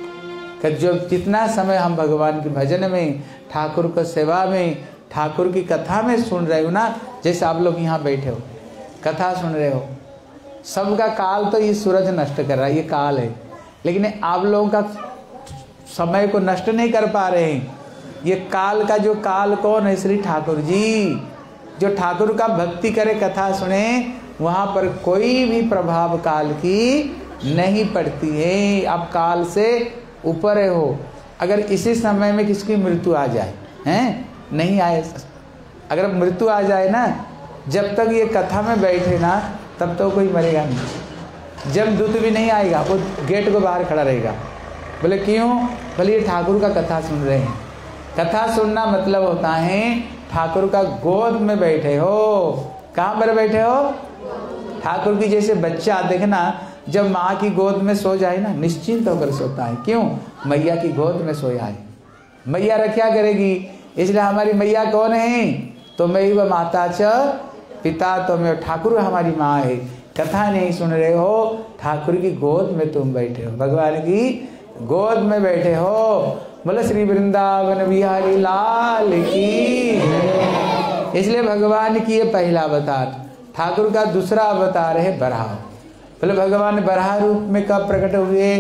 कि जो जितना समय हम भगवान के भजन में, ठाकुर को सेवा में, ठाकुर की कथा में सुन रहे हो ना, जैसे आप लोग यहाँ बैठे हो कथा सुन रहे हो, सबका काल तो ये सूरज नष्ट कर रहा है, ये काल है। लेकिन आप लोगों का समय को नष्ट नहीं कर पा रहे हैं। ये काल का जो काल कौन है? श्री ठाकुर जी। जो ठाकुर का भक्ति करे, कथा सुने, वहाँ पर कोई भी प्रभाव काल की नहीं पड़ती है। आप काल से ऊपर हो। अगर इसी समय में किसकी मृत्यु आ जाए, हैं? नहीं आए, अगर मृत्यु आ जाए ना, जब तक ये कथा में बैठे ना, तब तो कोई मरेगा नहीं। जब दूत भी नहीं आएगा, वो गेट को बाहर खड़ा रहेगा। बोले क्यों? बोले ये ठाकुर का कथा सुन रहे हैं। कथा सुनना मतलब होता है ठाकुर का गोद में बैठे हो। कहाँ पर बैठे हो? ठाकुर की जैसे बच्चा देखना, जब माँ की गोद में सो जाए ना, निश्चिंत होकर सोता है। क्यों? मैया की गोद में सोया है। मैया रक्षा करेगी, इसलिए हमारी मैया कौन है? तो मैं व माता च पिता तो मैं, ठाकुर हमारी माँ है। कथा नहीं सुन रहे हो, ठाकुर की गोद में तुम बैठे हो, भगवान की गोद में बैठे हो। बोले श्री वृंदावन बिहारी लाल की। इसलिए भगवान की ये पहला अवतार। ठाकुर का दूसरा अवतार है बराह। बोले भगवान बराह रूप में कब प्रकट हुए?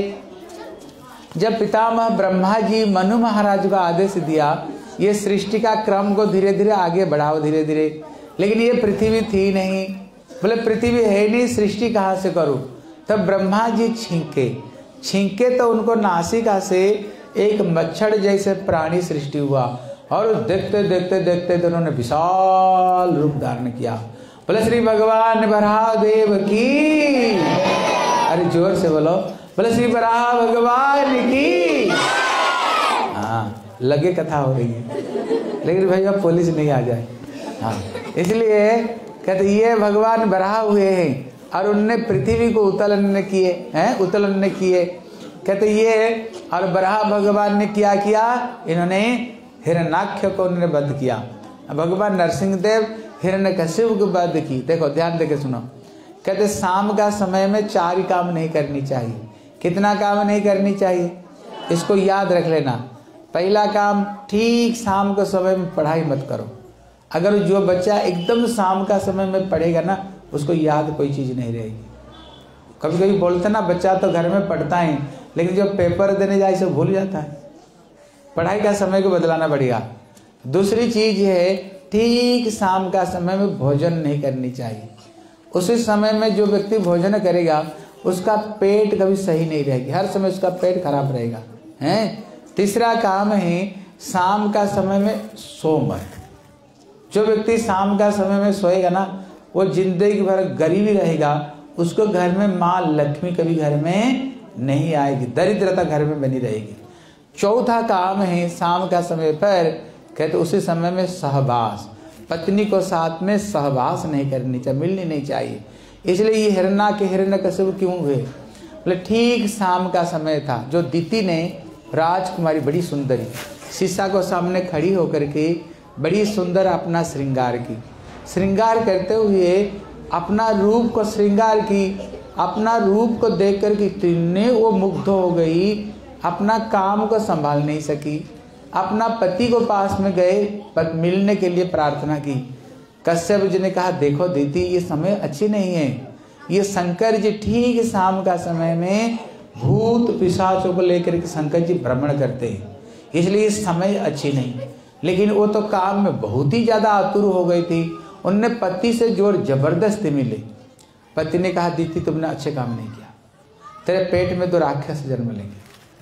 जब पितामह ब्रह्मा जी मनु महाराज को आदेश दिया, ये सृष्टि का क्रम को धीरे धीरे आगे बढ़ाओ, धीरे धीरे। लेकिन ये पृथ्वी थी नहीं। बोले पृथ्वी है नहीं, सृष्टि कहाँ से करूं? तब ब्रह्मा जी छींके छींके तो उनको नासिका से एक मच्छर जैसे प्राणी सृष्टि हुआ, और देखते देखते देखते तो उन्होंने विशाल रूप धारण किया। बोले श्री भगवान बराह देव की। अरे जोर से बोलो, बोले श्री बराह भगवान की। हाँ, लगे कथा हो रही है, लेकिन भैया पुलिस नहीं आ जाए। हाँ, इसलिए कहते ये भगवान बराह हुए हैं, और उनने पृथ्वी को उत्तोलन किए हैं, उत्तोलन किए। कहते ये, और बराह भगवान ने क्या किया? इन्होंने हिरण्याक्ष को उन्होंने वध किया। भगवान नरसिंह देव हिरण्यकशिपु को वध की। देखो ध्यान देके सुनो। कहते शाम का समय में चार ही काम नहीं करनी चाहिए। कितना काम नहीं करनी चाहिए? इसको याद रख लेना। पहला काम, ठीक शाम के समय में पढ़ाई मत करो। अगर जो बच्चा एकदम शाम का समय में पढ़ेगा ना, उसको याद कोई चीज़ नहीं रहेगी। कभी कभी बोलते ना, बच्चा तो घर में पढ़ता है, लेकिन जब पेपर देने जाए से भूल जाता है। पढ़ाई का समय को बदलाना पड़ेगा। दूसरी चीज़ है, ठीक शाम का समय में भोजन नहीं करनी चाहिए। उसी समय में जो व्यक्ति भोजन करेगा, उसका पेट कभी सही नहीं रहेगी, हर समय उसका पेट खराब रहेगा, हैं। तीसरा काम है, शाम का समय में सो मत। जो व्यक्ति शाम का समय में सोएगा ना, वो जिंदगी भर गरीबी रहेगा, उसको घर में माँ लक्ष्मी कभी घर में नहीं आएगी, दरिद्रता घर में बनी रहेगी। चौथा काम है, शाम का समय पर कहते उसी समय में सहवास, पत्नी को साथ में सहवास नहीं करनी चाहिए, मिलनी नहीं चाहिए। इसलिए ये हिरण्या के हिरण्यकशिपु क्यों हुए? बोले ठीक शाम का समय था। जो दीति ने, राजकुमारी बड़ी सुंदरी, शीशा को सामने खड़ी होकर के बड़ी सुंदर अपना श्रृंगार की, श्रृंगार करते हुए अपना रूप को श्रृंगार की। अपना रूप को देख कर के इतने वो मुग्ध हो गई, अपना काम को संभाल नहीं सकी। अपना पति को पास में गए, पर मिलने के लिए प्रार्थना की। कश्यप जी ने कहा, देखो दीदी, ये समय अच्छी नहीं है। ये शंकर जी ठीक शाम का समय में भूत पिशाचों को लेकर के शंकर जी भ्रमण करते हैं, इसलिए ये समय अच्छी नहीं। लेकिन वो तो काम में बहुत ही ज्यादा आतुर हो गई थी। उनने पति से जोर जबरदस्ती मिले। पति ने कहा, दीदी तुमने अच्छे काम नहीं किया, तेरे पेट में दो राक्षस जन्म लेंगे,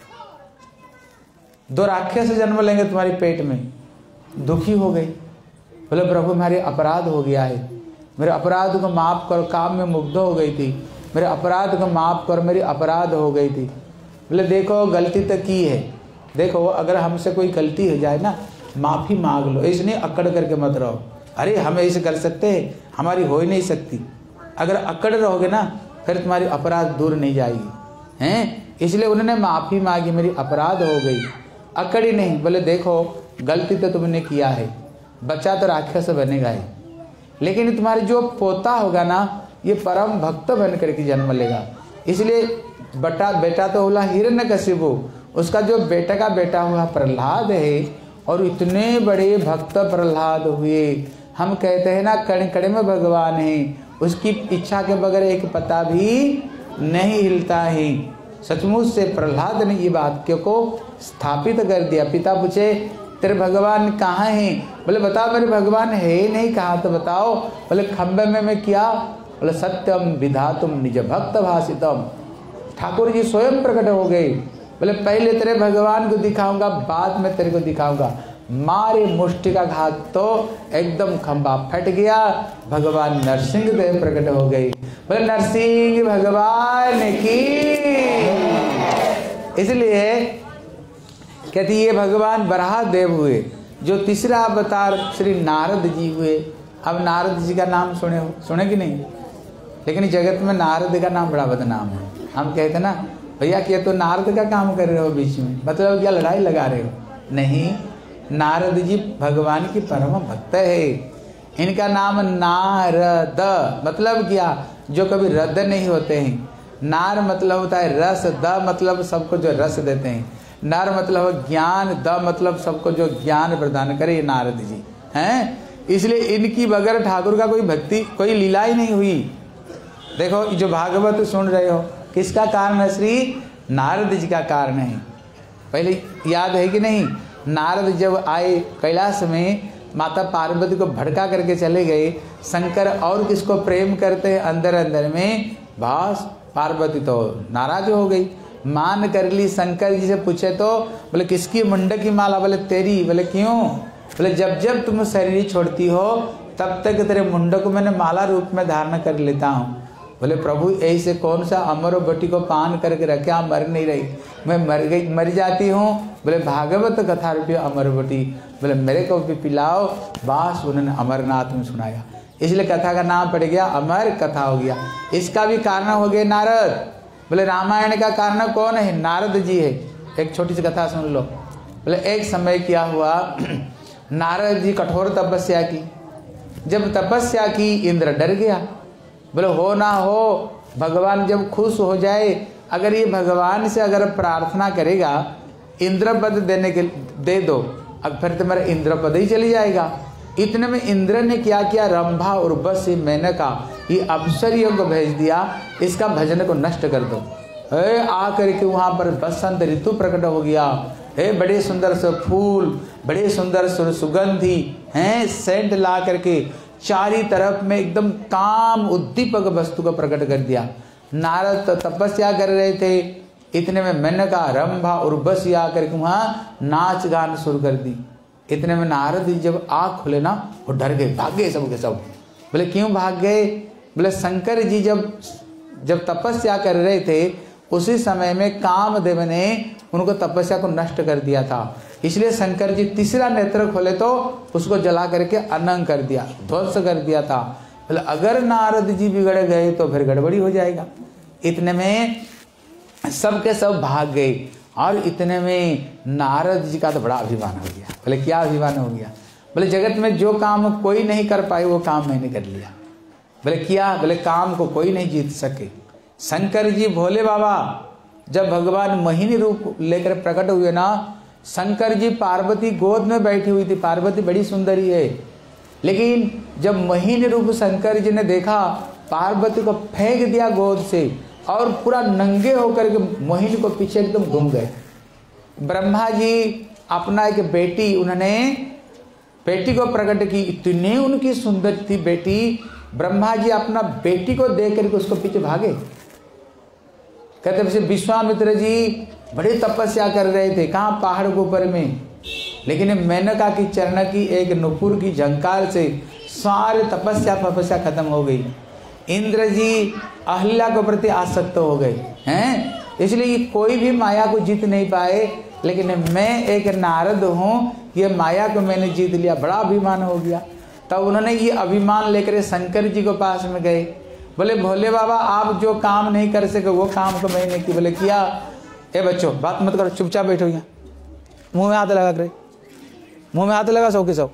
दो राक्षस जन्म लेंगे तुम्हारे पेट में। दुखी हो गई। बोले प्रभु मेरे अपराध हो गया है, मेरे अपराध को माफ करो। काम में मुग्ध हो गई थी, मेरे अपराध को माफ करो, मेरी अपराध हो गई थी। बोले देखो गलती तो की है, देखो अगर हमसे कोई गलती हो जाए ना, माफ़ी मांग लो, इसलिए अकड़ करके मत रहो। अरे हम ऐसे कर सकते हैं, हमारी हो ही नहीं सकती। अगर अकड़ रहोगे ना, फिर तुम्हारी अपराध दूर नहीं जाएगी, हैं। इसलिए उन्होंने माफ़ी मांगी, मेरी अपराध हो गई, अकड़ी नहीं। बोले देखो गलती तो तुमने किया है, बच्चा तो राक्षस बनेगा ही, लेकिन तुम्हारे जो पोता होगा ना, ये परम भक्त बन करके जन्म लेगा। इसलिए बेटा बेटा तो होला हिरण्यकशिपु, उसका जो बेटा का बेटा हुआ प्रहलाद है, और इतने बड़े भक्त प्रहलाद हुए। हम कहते हैं ना, कण कण में भगवान है, उसकी इच्छा के बगैर एक पता भी नहीं हिलता है। सचमुच से प्रहलाद ने ये वाक्य को स्थापित कर दिया। पिता पूछे तेरे भगवान कहाँ हैं? बोले बताओ मेरे भगवान है ही नहीं, कहाँ तो बताओ। बोले खम्बे में मैं क्या? बोले सत्यम विधातुम निज भक्त भाषितम। ठाकुर जी स्वयं प्रकट हो गए। बोले पहले तेरे भगवान को दिखाऊंगा, बाद में तेरे को दिखाऊंगा। मारे मुष्टि का घात तो एकदम खंबा फट गया, भगवान नरसिंह देव प्रकट हो गए। बोले नरसिंह भगवान की। इसलिए कहती ये भगवान बराह देव हुए। जो तीसरा अवतार श्री नारद जी हुए। अब नारद जी का नाम सुने हो, सुने कि नहीं? लेकिन जगत में नारद का नाम बड़ा बदनाम है। हम कहते ना भैया कि तो नारद का काम कर रहे हो बीच में, मतलब क्या लड़ाई लगा रहे हो? नहीं, नारद जी भगवान की परम भक्त है। इनका नाम नारद मतलब क्या? जो कभी रद्द नहीं होते हैं। नार मतलब होता है रस, द मतलब सबको जो रस देते हैं। नार मतलब ज्ञान, द मतलब सबको जो ज्ञान प्रदान करे, ये नारद जी हैं। इसलिए इनकी बगैर ठाकुर का कोई भक्ति, कोई लीला ही नहीं हुई। देखो जो भागवत सुन रहे हो, किसका कारण है? श्री नारद जी का कारण है। पहले याद है कि नहीं? नारद जब आए कैलाश में, माता पार्वती को भड़का करके चले गए। शंकर और किसको प्रेम करते हैं अंदर अंदर में, बस पार्वती तो नाराज हो गई, मान कर ली। शंकर जी से पूछे तो बोले किसकी मुंडक की माला? बोले तेरी। बोले क्यों? बोले जब जब तुम शरीर छोड़ती हो तब तक तेरे मुंडक को मैंने माला रूप में धारण कर लेता हूँ। बोले प्रभु ऐसे कौन सा अमर बटी को पान करके रखे, मर नहीं रही, मैं मर गई, मर जाती हूँ। बोले भागवत कथा रूपी अमर बटी, बोले मेरे को भी पिलाओ। बास उन्होंने अमरनाथ में सुनाया, इसलिए कथा का नाम पड़ गया अमर कथा हो गया। इसका भी कारण हो गए नारद। बोले रामायण का कारण कौन है? नारद जी है। एक छोटी सी कथा सुन लो। बोले एक समय क्या हुआ, नारद जी कठोर तपस्या की। जब तपस्या की इंद्र डर गया। बोले हो ना हो, भगवान जब खुश हो जाए, अगर ये भगवान से अगर प्रार्थना करेगा इंद्र पद देने के दे दो, अब फिर तुम्हारा इंद्र पद ही चली जाएगा। इतने में इंद्र ने क्या किया, रंभा उर्वशी मेनका ये अप्सरियों को भेज दिया, इसका भजन को नष्ट कर दो। ए आकर के वहां पर बसंत ऋतु प्रकट हो गया। हे बड़े सुंदर से फूल, बड़े सुंदर से सुगंधी हैं, सेंट ला करके चारी तरफ में एकदम काम उद्दीपक वस्तु को प्रकट कर दिया। नारद तो तपस्या कर रहे थे, इतने में मेनका रंभा उर्वशी आकर के वहां नाच गान शुरू कर दी। इतने में नारद जी जब आँख खुले ना, वो डर गए, भाग गए सब के सब। बोले क्यों भाग गए? बोले शंकर जी जब जब तपस्या कर रहे थे, उसी समय में कामदेव ने उनको तपस्या को नष्ट कर दिया था। इसलिए शंकर जी तीसरा नेत्र खोले तो उसको जला करके अनंग कर दिया, ध्वंस कर दिया था। बोले अगर नारद जी बिगड़ गए तो फिर गड़बड़ी हो जाएगा। इतने में सब के सब भाग गए और इतने में नारद जी का तो बड़ा अभिमान हो गया। बोले क्या अभिमान हो गया? बोले जगत में जो काम कोई नहीं कर पाए वो काम मैंने कर लिया। बोले क्या? बोले काम को कोई नहीं जीत सके। शंकर जी भोले बाबा जब भगवान मोहिनी रूप लेकर प्रकट हुए ना, शंकर जी पार्वती गोद में बैठी हुई थी। पार्वती बड़ी सुंदरी है, लेकिन जब मोहिनी रूप शंकर जी ने देखा, पार्वती को फेंक दिया गोद से और पूरा नंगे होकर के मोहिनी को पीछे एकदम घूम गए। ब्रह्मा जी अपना एक बेटी, उन्होंने बेटी को प्रकट की, इतनी उनकी सुंदर थी बेटी। ब्रह्मा जी अपना बेटी को देख करके उसको पीछे भागे। कहते वैसे विश्वामित्र जी बड़ी तपस्या कर रहे थे, कहाँ? पहाड़ के ऊपर में। लेकिन मेनका की चरण की एक नुपुर की झंकार से सारे तपस्या तपस्या खत्म हो गई। इंद्र जी अहल्या के प्रति आसक्त हो गए हैं, इसलिए कोई भी माया को जीत नहीं पाए। लेकिन मैं एक नारद हूँ, ये माया को मैंने जीत लिया, बड़ा अभिमान हो गया। तब उन्होंने ये अभिमान लेकर शंकर जी के पास में गए। बोले भोले बाबा आप जो काम नहीं कर सके वो काम को मैंने की। बोले किया? ए बच्चों बात मत करो, चुपचाप बैठो यहाँ, मुंह में हाथ लगा कर, मुंह में हाथ लगा सौ के सौ।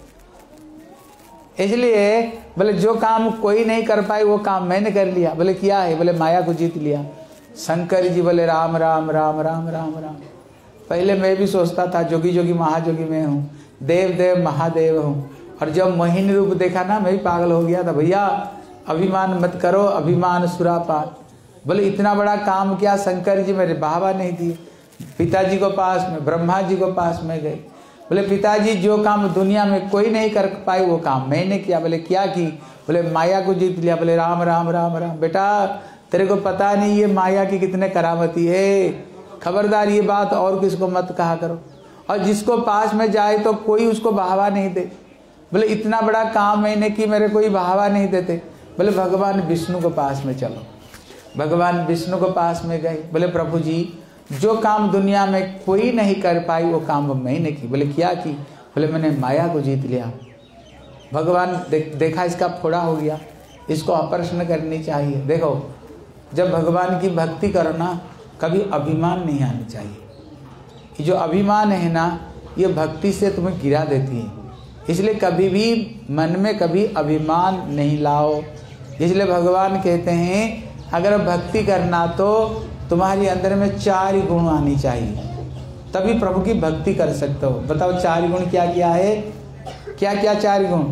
इसलिए बोले जो काम कोई नहीं कर पाए वो काम मैंने कर लिया। बोले किया है? बोले माया को जीत लिया। शंकर जी बोले राम राम राम राम राम राम। पहले मैं भी सोचता था जोगी जोगी महाजोगी मैं हूँ, देव देव महादेव हूँ, और जब मोहिनी रूप देखा ना मैं भी पागल हो गया था। भैया अभिमान मत करो, अभिमान सुरापात। बोले इतना बड़ा काम किया शंकर जी, मेरे बाबा नहीं दिए। पिताजी को पास में, ब्रह्मा जी को पास में गए। बोले पिताजी जो काम दुनिया में कोई नहीं कर पाए वो काम मैंने किया। बोले क्या की? बोले माया को जीत लिया। बोले राम राम राम राम। बेटा तेरे को पता नहीं ये माया की कितने करामती है, खबरदार ये बात और किसको मत कहा करो। और जिसको पास में जाए तो कोई उसको बढ़ावा नहीं दे। बोले इतना बड़ा काम मैंने की, मेरे कोई बढ़ावा नहीं देते। बोले भगवान विष्णु को पास में चलो। भगवान विष्णु को पास में गए। बोले प्रभु जी जो काम दुनिया में कोई नहीं कर पाई वो काम मैंने की। बोले क्या की? बोले मैंने माया को जीत लिया। भगवान दे, देखा इसका फोड़ा हो गया, इसको ऑपरेशन करनी चाहिए। देखो जब भगवान की भक्ति करो ना, कभी अभिमान नहीं आनी चाहिए। ये जो अभिमान है ना, ये भक्ति से तुम्हें गिरा देती है। इसलिए कभी भी मन में कभी अभिमान नहीं लाओ। इसलिए भगवान कहते हैं अगर भक्ति करना तो तुम्हारे अंदर में चार गुण आनी चाहिए, तभी प्रभु की भक्ति कर सकते हो। बताओ चार गुण क्या क्या है? क्या क्या चार गुण?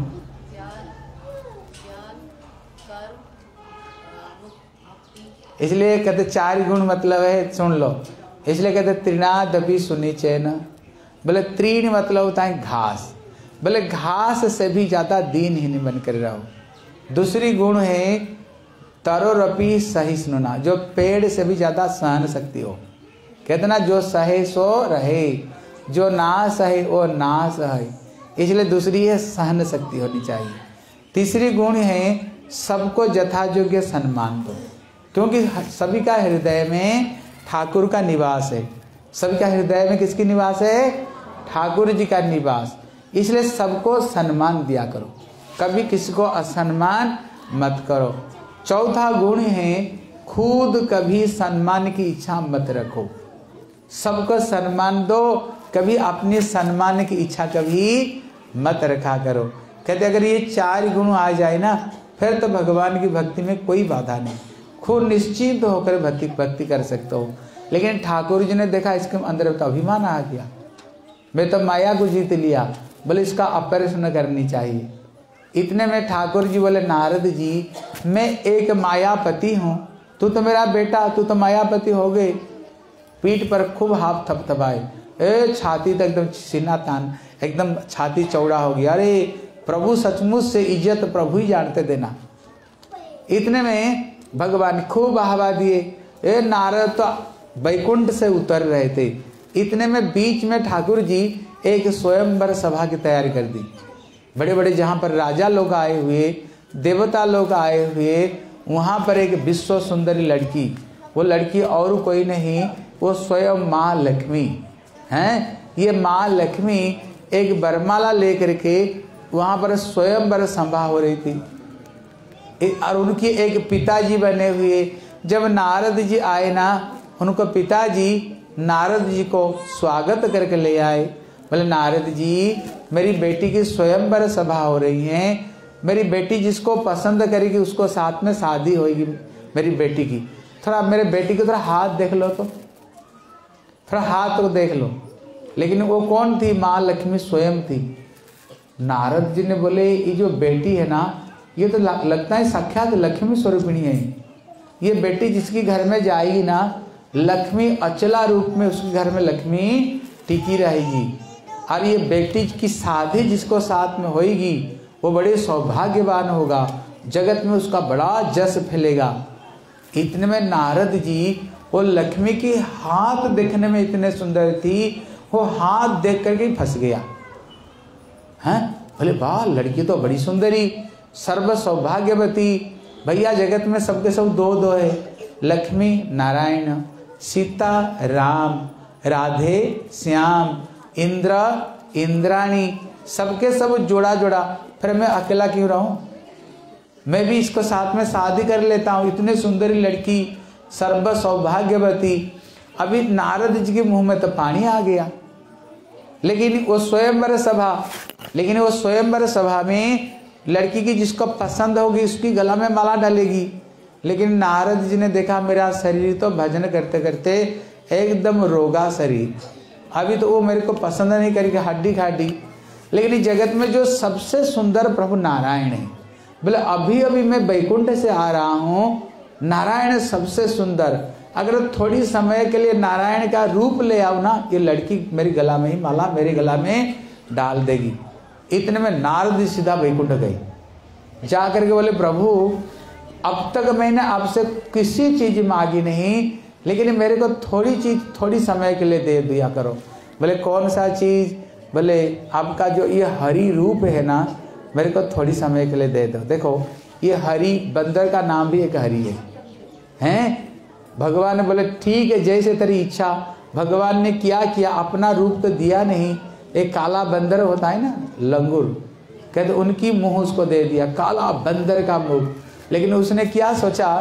इसलिए कहते चार गुण मतलब है, सुन लो, इसलिए कहते त्रिनादपि सुनिचैन। बोले तीन मतलब होता है घास। बोले घास से भी ज्यादा दीनहीन बनकर रहो। दूसरी गुण है तरोरपि सहिष्णुना, जो पेड़ से भी ज्यादा सहन शक्ति हो। कहते ना जो सहे सो रहे, जो ना सहे वो ना सहे। इसलिए दूसरी है सहन शक्ति होनी चाहिए। तीसरी गुण है सबको यथा योग्य सम्मान दो, क्योंकि सभी का हृदय में ठाकुर का निवास है। सभी का हृदय में किसकी निवास है? ठाकुर जी का निवास। इसलिए सबको सम्मान दिया करो, कभी किसी को असम्मान मत करो। चौथा गुण है खुद कभी सम्मान की इच्छा मत रखो। सबको सम्मान दो, कभी अपने सम्मान की इच्छा कभी मत रखा करो। कहते अगर ये चार गुण आ जाए ना, फिर तो भगवान की भक्ति में कोई बाधा नहीं, खुद निश्चिंत होकर भक्ति भक्ति कर सकते हो। लेकिन ठाकुर जी ने देखा इसके अंदर तो अभिमान आ गया, मैं तो माया को जीत लिया। बोले इसका ऑपरेशन करनी चाहिए। इतने में ठाकुर जी बोले नारद जी मैं एक मायापति हूँ, तू तो मेरा बेटा, तू तो मायापति हो गए। पीठ पर खूब हाथ थपथपाए, ए छाती तक एकदम सीना तान, एकदम छाती चौड़ा हो गया। अरे प्रभु सचमुच से इज्जत प्रभु ही जानते देना। इतने में भगवान खूब बहावा दिए। ए नारद तो वैकुंठ से उतर रहे थे। इतने में बीच में ठाकुर जी एक स्वयंवर सभा की तैयारी कर दी। बड़े बड़े जहाँ पर राजा लोग आए हुए, देवता लोग आए हुए, वहाँ पर एक विश्व सुंदरी लड़की, वो लड़की और कोई नहीं, वो स्वयं माँ लक्ष्मी हैं। ये माँ लक्ष्मी एक बरमाला लेकर के वहाँ पर स्वयंवर सभा हो रही थी। और उनकी एक पिताजी बने हुए। जब नारद जी आए ना, उनको पिताजी नारद जी को स्वागत करके ले आए। बोले नारद जी मेरी बेटी की स्वयंवर सभा हो रही है, मेरी बेटी जिसको पसंद करेगी उसको साथ में शादी होगी मेरी बेटी की। थोड़ा मेरे बेटी को थोड़ा हाथ देख लो, तो थोड़ा हाथ को देख लो। लेकिन वो कौन थी? माँ लक्ष्मी स्वयं थी। नारद जी ने बोले ये जो बेटी है ना, ये तो लगता है साक्षात लक्ष्मी स्वरूपिणी है। ये बेटी जिसकी घर में जाएगी ना, लक्ष्मी अचला रूप में उसके घर में लक्ष्मी टिकी रहेगी। और ये बेटी की शादी जिसको साथ में होएगी वो बड़े सौभाग्यवान होगा, जगत में उसका बड़ा जस फैलेगा। इतने में नारद जी वो लक्ष्मी की हाथ देखने में इतने सुंदर थी, वो हाथ देख करके फंस गया। हैं बोले वाह लड़की तो बड़ी सुंदरी, सर्व सौभाग्यवती। भैया जगत में सबके सब दो दो है, लक्ष्मी नारायण, सीता राम, राधे श्याम, इंद्र इंद्राणी, सबके सब जोड़ा जोड़ा। फिर मैं अकेला क्यों रहूं? मैं भी इसको साथ में शादी कर लेता हूँ। इतने सुंदरी लड़की, सर्व सौभाग्यवती। अभी नारद जी के मुंह में तो पानी आ गया। लेकिन वो स्वयंवर सभा, लेकिन वो स्वयंवर सभा में लड़की की जिसको पसंद होगी उसकी गला में माला डालेगी। लेकिन नारद जी ने देखा मेरा शरीर तो भजन करते करते एकदम रोगा शरीर, अभी तो वो मेरे को पसंद नहीं करेगी, हड्डी खाडी। लेकिन इस जगत में जो सबसे सुंदर प्रभु नारायण है। बोले अभी अभी मैं वैकुंठ से आ रहा हूँ, नारायण सबसे सुंदर। अगर थोड़ी समय के लिए नारायण का रूप ले आओ ना, ये लड़की मेरी गला में ही माला मेरे गला में डाल देगी। इतने में नारद सीधा वैकुंठ गई। जा करके बोले प्रभु अब तक मैंने आपसे किसी चीज मांगी नहीं, लेकिन मेरे को थोड़ी चीज थोड़ी समय के लिए दे दिया करो। बोले कौन सा चीज? बोले आपका जो ये हरि रूप है ना, मेरे को थोड़ी समय के लिए दे दो। देखो ये हरि, बंदर का नाम भी एक हरि है, हैं? भगवान ने बोले ठीक है जैसे तेरी इच्छा। भगवान ने क्या किया, अपना रूप तो दिया नहीं। एक काला बंदर होता है ना, लंगूर, कहते उनकी मुंह उसको दे दिया, काला बंदर का मुंह। लेकिन उसने क्या सोचा,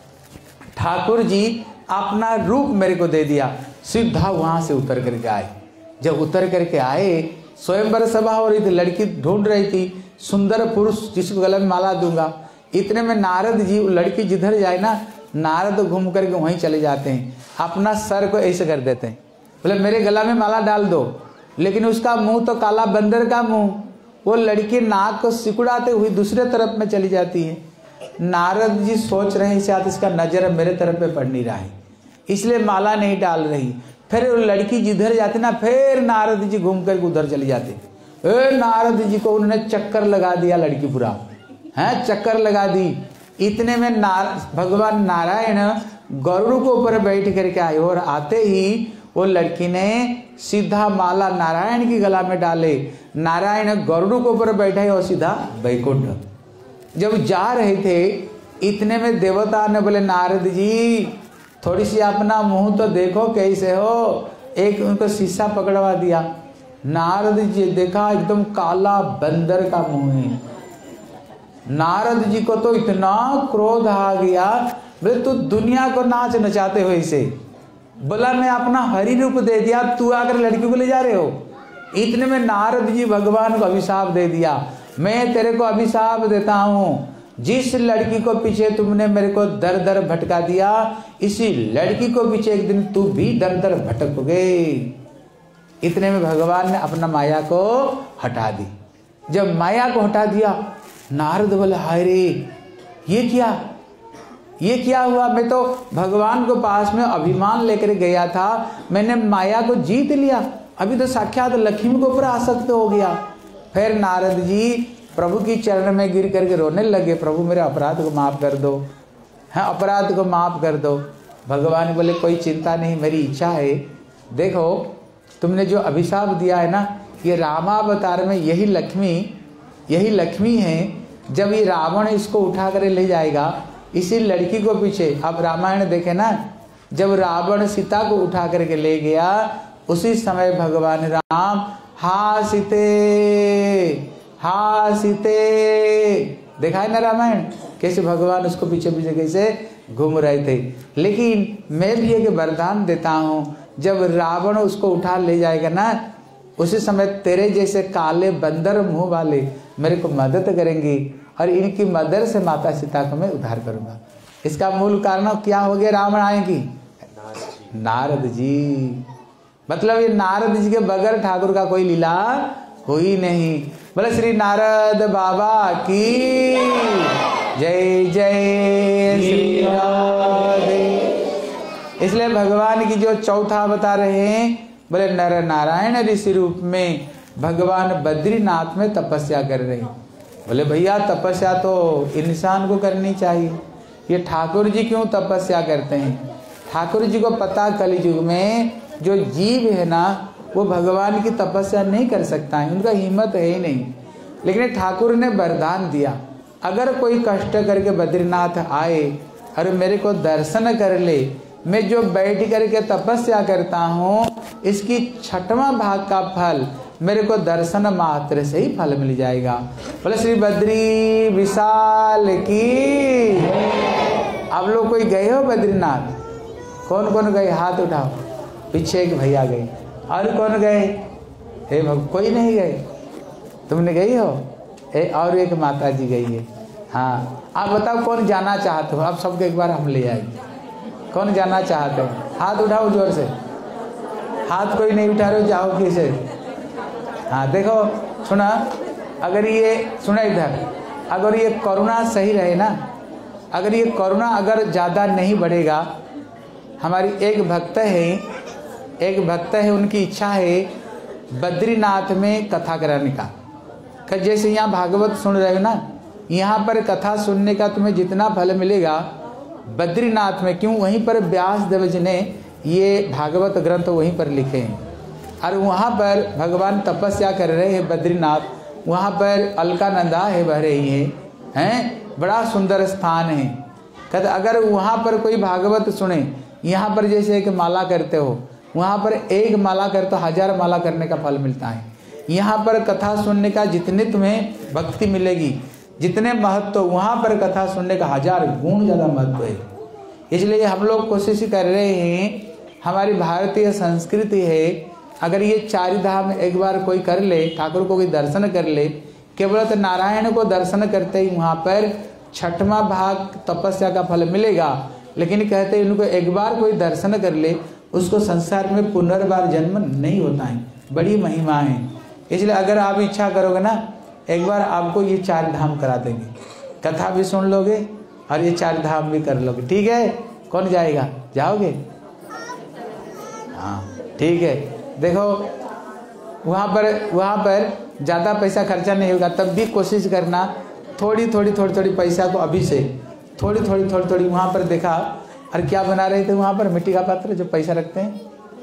ठाकुर जी अपना रूप मेरे को दे दिया। सीधा वहां से उतर करके आए। जब उतर करके आए, स्वयंवर सभा हो रही थी, लड़की ढूंढ रही थी सुंदर पुरुष जिसको गले में माला दूंगा। इतने में नारद जी, लड़की जिधर जाए ना, नारद घूम करके वहीं चले जाते हैं, अपना सर को ऐसे कर देते हैं, बोले मेरे गला में माला डाल दो। लेकिन उसका मुंह तो काला बंदर का मुंह। वो लड़की नाक को सिकुड़ाते हुई दूसरे तरफ में चली जाती है। नारद जी सोच रहे हैं शायद इसका नजर मेरे तरफ पे पड़ नहीं रहा है, इसलिए माला नहीं डाल रही। फिर वो लड़की जिधर जाती ना, फिर नारद जी घूम कर उधर चली जाती। ए नारद जी को उन्होंने चक्कर लगा दिया, लड़की पूरा है चक्कर लगा दी। इतने में नार भगवान नारायण गरुड़ को ऊपर बैठ करके आए, और आते ही वो लड़की ने सीधा माला नारायण की गला में डाले। नारायण गरुड़ को ऊपर बैठे और सीधा वैकुंठ। जब जा रहे थे, इतने में देवता ने बोले नारद जी थोड़ी सी अपना मुंह तो देखो कैसे हो। एक उनको शीशा पकड़वा दिया। नारद जी देखा एकदम काला बंदर का मुंह है। नारद जी को तो इतना क्रोध आ गया, बोले तू दुनिया को नाच नचाते हो इसे। बोला मैं अपना हरि रूप दे दिया, तू आकर लड़की को ले जा रहे हो। इतने में नारद जी भगवान को अभिशाप दे दिया, मैं तेरे को अभिशाप देता हूँ, जिस लड़की को पीछे तुमने मेरे को दर दर भटका दिया, इसी लड़की को पीछे एक दिन तू भी दर दर भटकोगे। इतने में भगवान ने अपना माया को हटा दी। जब माया को हटा दिया, नारद बोले हाय रे ये क्या ये क्या हुआ। मैं तो भगवान को पास में अभिमान लेकर गया था, मैंने माया को जीत लिया, अभी तो साक्षात लक्ष्मी को ऊपर आसक्त हो गया। फिर नारद जी प्रभु की चरण में गिर करके रोने लगे, प्रभु मेरे अपराध को माफ कर दो, हाँ अपराध को माफ कर दो। भगवान बोले कोई चिंता नहीं, मेरी इच्छा है। देखो तुमने जो अभिशाप दिया है ना, ये रामावतार में यही लक्ष्मी यही लक्ष्मी है। जब ये रावण इसको उठा कर ले जाएगा, इसी लड़की को पीछे, आप रामायण देखे ना, जब रावण सीता को उठा करके ले गया, उसी समय भगवान राम हा सीते हा सीते, देखा है ना रामायण, कैसे भगवान उसको पीछे पीछे कैसे घूम रहे थे। लेकिन मैं भी एक वरदान देता हूँ, जब रावण उसको उठा ले जाएगा ना, उसी समय तेरे जैसे काले बंदर मुंह वाले मेरे को मदद करेंगे, और इनकी मदद से माता सीता को मैं उद्धार करूंगा। इसका मूल कारण क्या हो गया, रावण आएगी नारद जी। मतलब ये नारद जी के बगैर ठाकुर का कोई लीला हुई नहीं। बोले श्री नारद बाबा की जय जय श्री राधे। इसलिए भगवान की जो चौथा बता रहे हैं, बोले नर नारायण ऋषि रूप में भगवान बद्रीनाथ में तपस्या कर रहे हैं। बोले भैया तपस्या तो इंसान को करनी चाहिए, ये ठाकुर जी क्यों तपस्या करते हैं। ठाकुर जी को पता कलयुग में जो जीव है ना, वो भगवान की तपस्या नहीं कर सकता है, उनका हिम्मत है ही नहीं। लेकिन ठाकुर ने वरदान दिया, अगर कोई कष्ट करके बद्रीनाथ आए और मेरे को दर्शन कर ले, मैं जो बैठ करके तपस्या करता हूँ, इसकी छठवां भाग का फल मेरे को दर्शन मात्र से ही फल मिल जाएगा। बोले श्री बद्री विशाल की। आप लोग कोई गए हो बद्रीनाथ? कौन कौन गए हाथ उठाओ। पीछे एक भैया गए, और कौन गए? हे भग कोई नहीं गए, तुमने गई हो? ए और एक माता जी गई है। हाँ आप बताओ कौन जाना चाहते हो? आप सबको एक बार हम ले आएंगे। कौन जाना चाहते हो? हाथ उठाओ जोर से। हाथ कोई नहीं उठा रहे हो, जाओ किसे। हाँ देखो सुना, अगर ये सुना इधर, अगर ये करुणा सही रहे ना, अगर ये करुणा अगर ज़्यादा नहीं बढ़ेगा, हमारी एक भक्त है, एक भक्त है, उनकी इच्छा है बद्रीनाथ में कथा कराने का। जैसे यहाँ भागवत सुन रहे हो ना, यहाँ पर कथा सुनने का तुम्हें जितना फल मिलेगा बद्रीनाथ में, क्यों, वहीं पर व्यास देव जी ने ये भागवत ग्रंथ वहीं पर लिखे हैं और वहाँ पर भगवान तपस्या कर रहे हैं बद्रीनाथ, वहाँ पर अलकानंदा है बह रही है, हैं, बड़ा सुंदर स्थान है। कहते अगर वहाँ पर कोई भागवत सुने, यहाँ पर जैसे एक माला करते हो, वहाँ पर एक माला कर तो हजार माला करने का फल मिलता है। यहाँ पर कथा सुनने का जितने तुम्हें भक्ति मिलेगी, जितने महत्व, वहाँ पर कथा सुनने का हजार गुण ज़्यादा महत्व है। इसलिए हम लोग कोशिश कर रहे हैं, हमारी भारतीय संस्कृति है, अगर ये चार धाम एक बार कोई कर ले, ठाकुर को कोई दर्शन कर ले, केवल तो नारायण को दर्शन करते ही वहाँ पर छठवां भाग तपस्या का फल मिलेगा। लेकिन कहते हैं इनको एक बार कोई दर्शन कर ले, उसको संसार में पुनर्बार जन्म नहीं होता है, बड़ी महिमा है। इसलिए अगर आप इच्छा करोगे ना, एक बार आपको ये चार धाम करा देंगे, कथा भी सुन लोगे और ये चार धाम भी कर लोगे। ठीक है, कौन जाएगा, जाओगे? हाँ ठीक है। देखो वहाँ पर वहाँ पर ज़्यादा पैसा खर्चा नहीं होगा, तब भी कोशिश करना थोड़ी थोड़ी थोड़ी थोड़ी पैसा को अभी से थोड़ी थोड़ी थोड़ी थोड़ी वहाँ पर देखा। और क्या बना रहे थे वहाँ पर, मिट्टी का पात्र जो पैसा रखते हैं,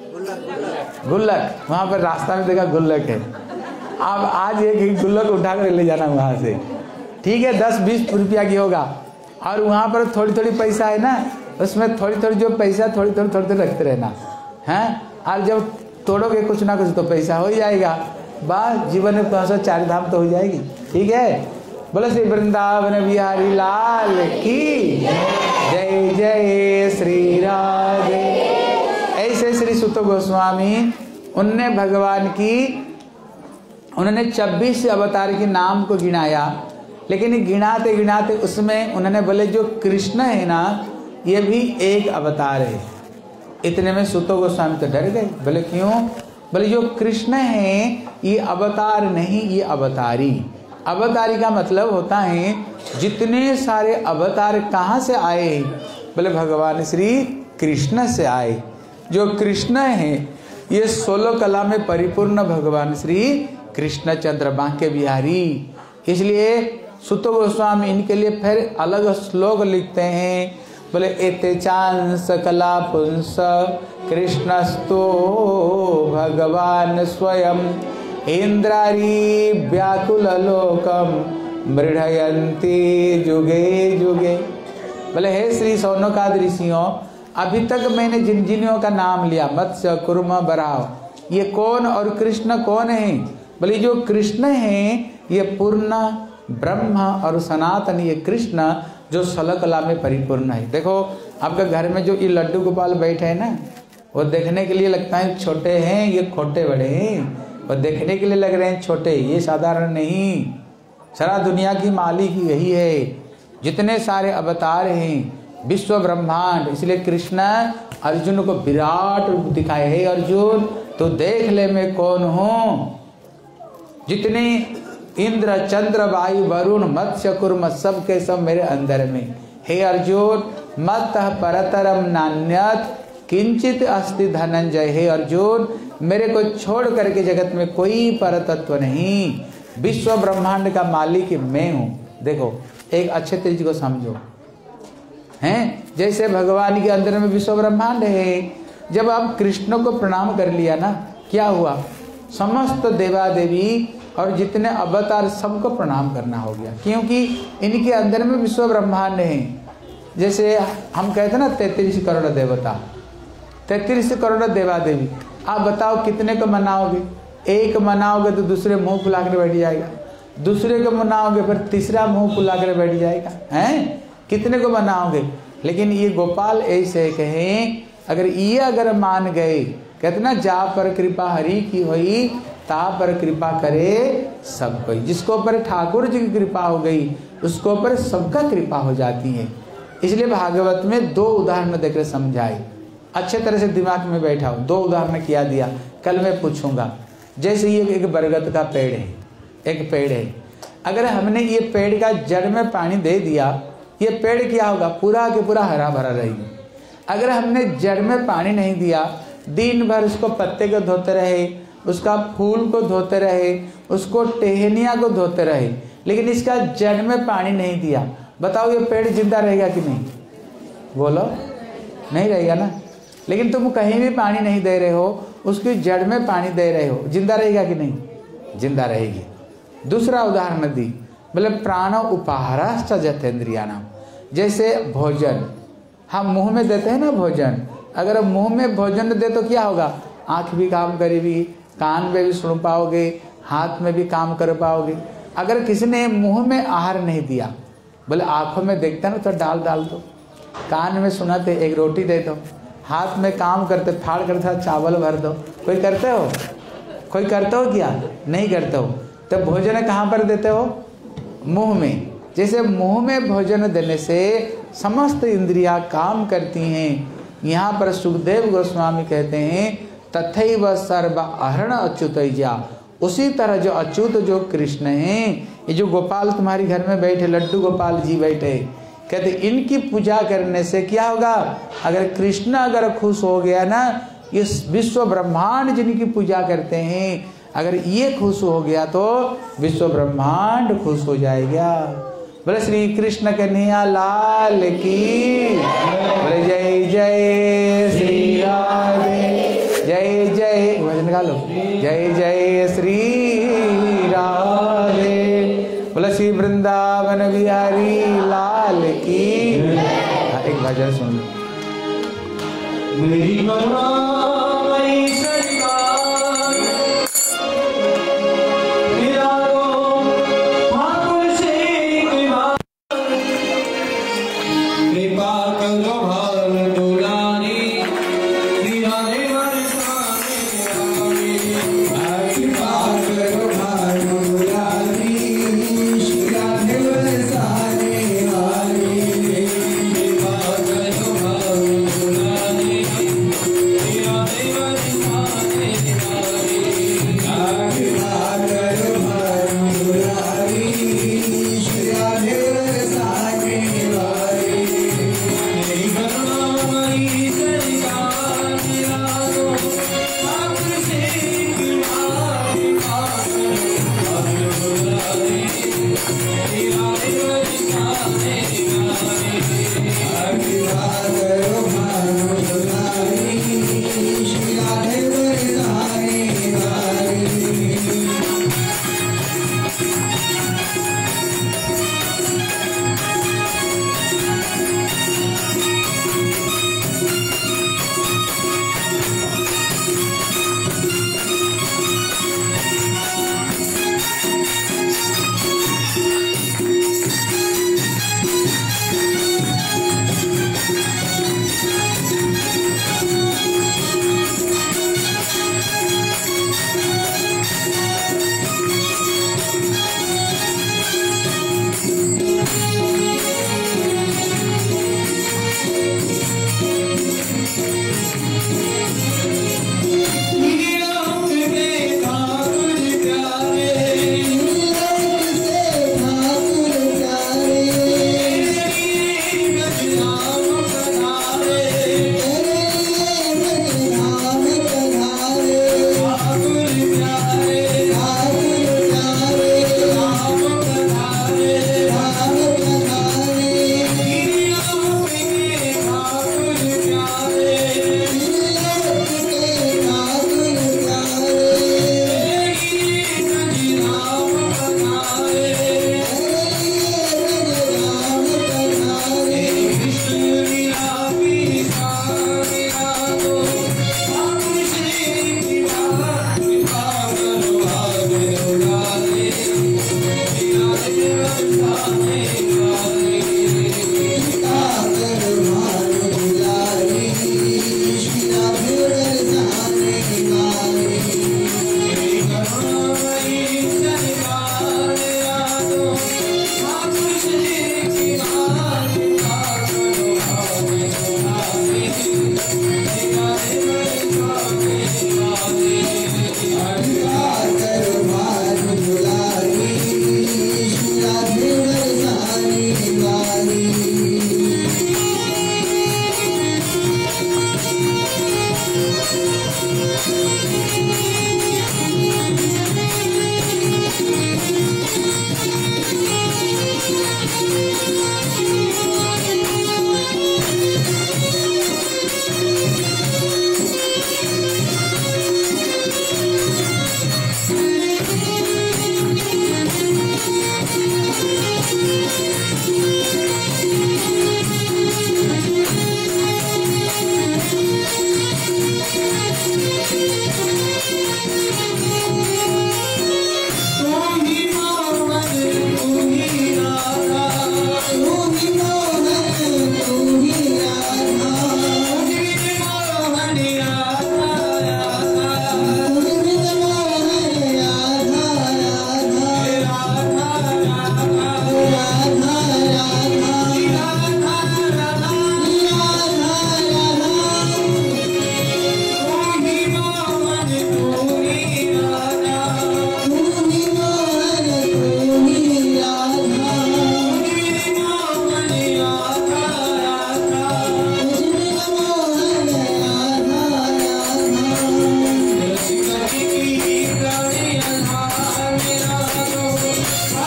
गुल्लक। वहाँ पर रास्ता में देखा गुल्लक है, आप आज एक एक गुल्लक उठा कर ले जाना वहाँ से, ठीक है, दस बीस रुपया की होगा। और वहाँ पर थोड़ी थोड़ी पैसा है ना, उसमें थोड़ी थोड़ी जो पैसा थोड़ी थोड़ी थोड़ी थोड़ी रखते रहना है। और जब तोड़ोगे कुछ ना कुछ तो पैसा हो जाएगा, बस जीवन में पाँच सौ चार धाम तो हो जाएगी। ठीक है, बोलो श्री वृंदावन बिहारी लाल की जय, जय श्री राधे। ऐसे श्री सुत गोस्वामी, उनने भगवान की, उन्होंने छब्बीस अवतार के नाम को गिनाया, लेकिन गिनाते गिनाते उसमें उन्होंने बोले जो कृष्ण है ना, ये भी एक अवतार है। इतने में सुत गोस्वामी तो डर गए, बोले क्यों? बोले जो कृष्ण है ये अवतार नहीं, ये अवतारी। अवतारी का मतलब होता है जितने सारे अवतार कहाँ से आए? बोले भगवान श्री कृष्ण से आए। जो कृष्ण है ये सोलह कला में परिपूर्ण भगवान श्री कृष्णचंद्र बांके बिहारी। इसलिए सुत गोस्वामी इनके लिए फिर अलग श्लोक लिखते हैं, बोले एते चांस कला पुंस कृष्णस्तो भगवान स्वयं इंद्रारी व्याकुल लोकम मृढ़यंती जुगे जुगे। बोले हे श्री सौनकाद ऋषियों, अभी तक मैंने जिन जिनों का नाम लिया, मत्स्य कुर्म बराव, ये कौन और कृष्ण कौन है? बोले जो कृष्ण है ये पूर्ण ब्रह्म और सनातन, ये कृष्ण जो सलकला में परिपूर्ण है। देखो आपके घर में जो ये लड्डू गोपाल बैठे हैं ना, वो देखने के लिए लगता है छोटे हैं, ये खोटे बड़े हैं। वो देखने के लिए लग रहे हैं छोटे, ये साधारण नहीं। सारा दुनिया की मालिक यही है। जितने सारे अवतार हैं, विश्व ब्रह्मांड, इसलिए कृष्ण अर्जुन को विराट रूप दिखाए, हे अर्जुन तो देख ले मैं कौन हूँ। जितने इंद्र चंद्र वायु वरुण मत्स्य कुर्म सब के सब मेरे अंदर में। हे अर्जुन मत परतरम नान्यत किंचित अस्ति धनंजय। हे अर्जुन मेरे को छोड़ करके जगत में कोई परतत्व नहीं, विश्व ब्रह्मांड का मालिक मैं हूँ। देखो एक अच्छे तरीके को समझो, हैं जैसे भगवान के अंदर में विश्व ब्रह्मांड है। जब आप कृष्ण को प्रणाम कर लिया ना, क्या हुआ? समस्त देवा देवी और जितने अवतार सबको प्रणाम करना हो गया, क्योंकि इनके अंदर में विश्व ब्रह्मांड है। जैसे हम कहते हैं ना तैतीस करोड़ देवता, तैतीस करोड़ देवा देवी। आप बताओ कितने को मनाओगे? एक मनाओगे तो दूसरे मुंह फुला कर बैठ जाएगा, दूसरे को मनाओगे फिर तीसरा मुंह फुला कर बैठ जाएगा, हैं कितने को मनाओगे? लेकिन ये गोपाल ऐसे कहें, अगर ये अगर मान गए, कहते ना जा पर कृपा हरि की हुई ता पर कृपा करे सब कोई। जिसको ऊपर ठाकुर जी की कृपा हो गई उसको ऊपर सबका कृपा हो जाती है। इसलिए भागवत में दो उदाहरण देकर समझाए, अच्छे तरह से दिमाग में बैठा हो। दो उदाहरण किया दिया, कल मैं पूछूंगा। जैसे ये एक बरगद का पेड़ है, एक पेड़ है, अगर हमने ये पेड़ का जड़ में पानी दे दिया ये पेड़ क्या होगा, पूरा के पूरा हरा भरा रहेगी। अगर हमने जड़ में पानी नहीं दिया, दिन भर उसको पत्ते को धोते रहे, उसका फूल को धोते रहे, उसको टहनिया को धोते रहे, लेकिन इसका जड़ में पानी नहीं दिया, बताओ ये पेड़ जिंदा रहेगा कि नहीं? बोलो, नहीं रहेगा ना। लेकिन तुम कहीं भी पानी नहीं दे रहे हो, उसकी जड़ में पानी दे रहे हो, जिंदा रहेगा कि नहीं? जिंदा रहेगी। दूसरा उदाहरण दी, बोले प्राण उपाहाराश्च जतेन्द्रियाणाम, जैसे भोजन हम मुंह में देते हैं ना भोजन, अगर मुंह में भोजन दे तो क्या होगा, आंख भी काम करेगी, कान में भी सुन पाओगे, हाथ में भी काम कर पाओगे। अगर किसी ने मुंह में आहार नहीं दिया, बोले आंखों में देखता ना तो डाल डाल दो, कान में सुनाते एक रोटी दे दो, हाथ में काम करते फाड़ करते चावल भर दो, कोई करते हो? कोई करते हो क्या? नहीं करते हो। तो भोजन कहाँ पर देते हो? मुंह में। जैसे मुंह में भोजन देने से समस्त इंद्रियां काम करती हैं। यहाँ पर सुखदेव गोस्वामी कहते हैं तथैव सर्व अहरण अच्युतैजा, उसी तरह जो अच्युत जो कृष्ण हैं, ये जो गोपाल तुम्हारी घर में बैठे, लड्डू गोपाल जी बैठे, कहते इनकी पूजा करने से क्या होगा, अगर कृष्ण अगर खुश हो गया ना, ये विश्व ब्रह्मांड जिनकी पूजा करते हैं, अगर ये खुश हो गया तो विश्व ब्रह्मांड खुश हो जाएगा। बोले श्री कृष्ण कन्हैया लाल की, बोले जय जय श्री राधे, जय जय भजन गा लो, जय जय श्री राधे, बोले श्री वृंदावन बिहारी लाल की। एक भजन सुन लो। मेरी करुणामयी सरकार मेरा को ठाकुर से कृपा कृपा करो भार दुलारी दीवाने बरसाने आए, कृपा करो भार दुलारी दीवाने बरसाने आए, कृपा करो भार दुलारी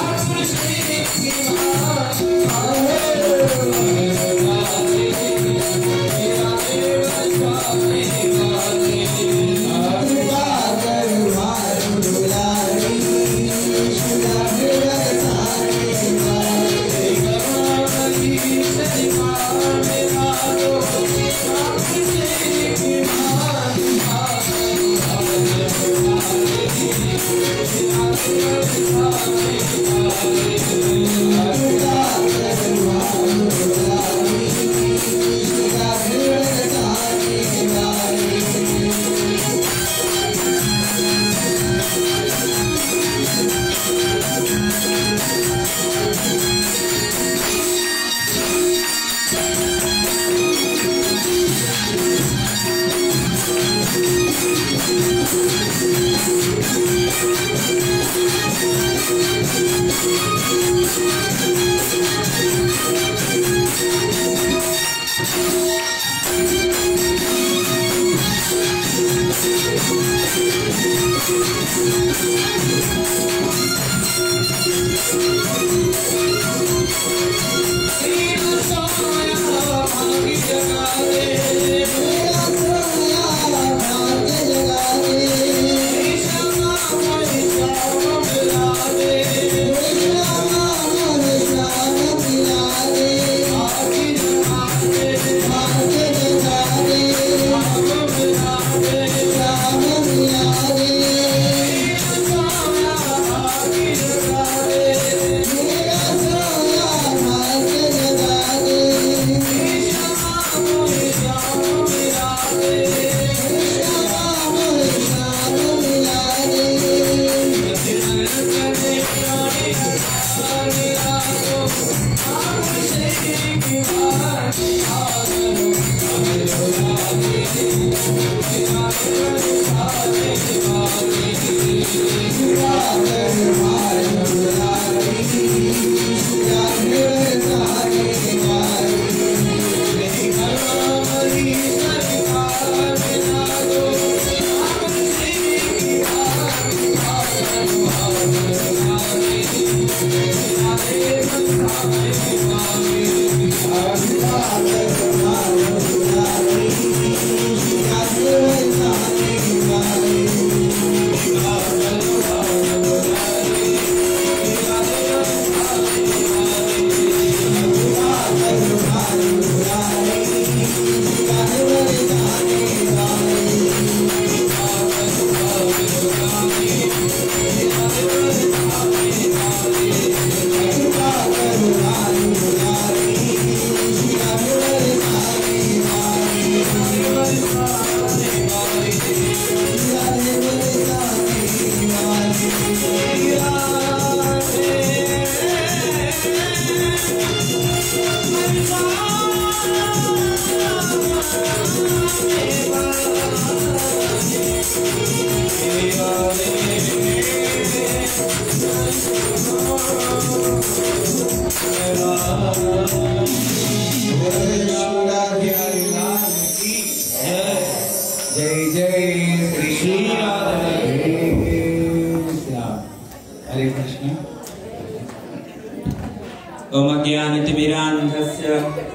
ज्ञानतिमिरान्धस्य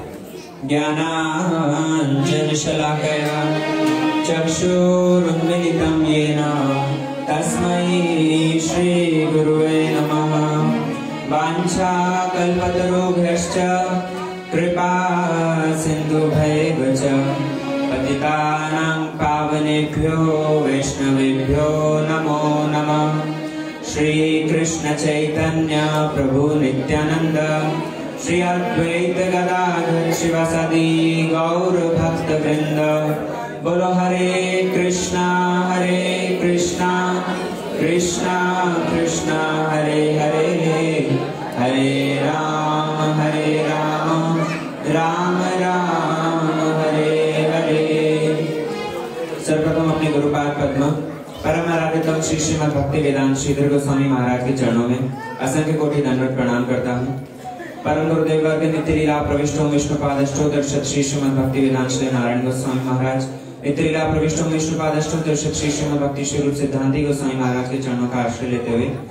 ज्ञानाञ्जनशलाकया चक्षुरुन्मिलितं येन तस्मै श्रीगुरुवे नमः। वाञ्छाकल्पतरुभ्यश्च कृपा सिन्धुभ्यैव च पतितानां पावनेभ्यो वैष्णवेभ्यो नमो नमः। श्री कृष्ण चैतन्य प्रभु नित्यानंद श्री अद्वैत गदाधर शिवासादि गौर भक्त वृंद। बोलो हरे कृष्णा हरे कृष्णा कृष्णा कृष्णा हरे हरे हरे राम हरे राम राम राम हरे हरे। सर्वप्रथम अपने गुरुपाद पद्म परम आराध्य श्री श्रीमद् भक्ति वेदांत श्रीधर गोस्वामी महाराज के चरणों में असंख्य कोटि दंडवत प्रणाम करता हूँ। परम गुरुदेव वर्ग नित्य लीला प्रविष्टो विष्णुपादष्टो दर्शक श्री श्रीमद् भक्ति वेदांत श्री नारायण गोस्वामी महाराज नित्य लीला प्रविष्टो विष्णुपादष्टो दर्शक श्री श्रीमद् भक्ति श्री रूप सिद्धांति गोस्वामी महाराज के चरणों का आश्रय लेते हुए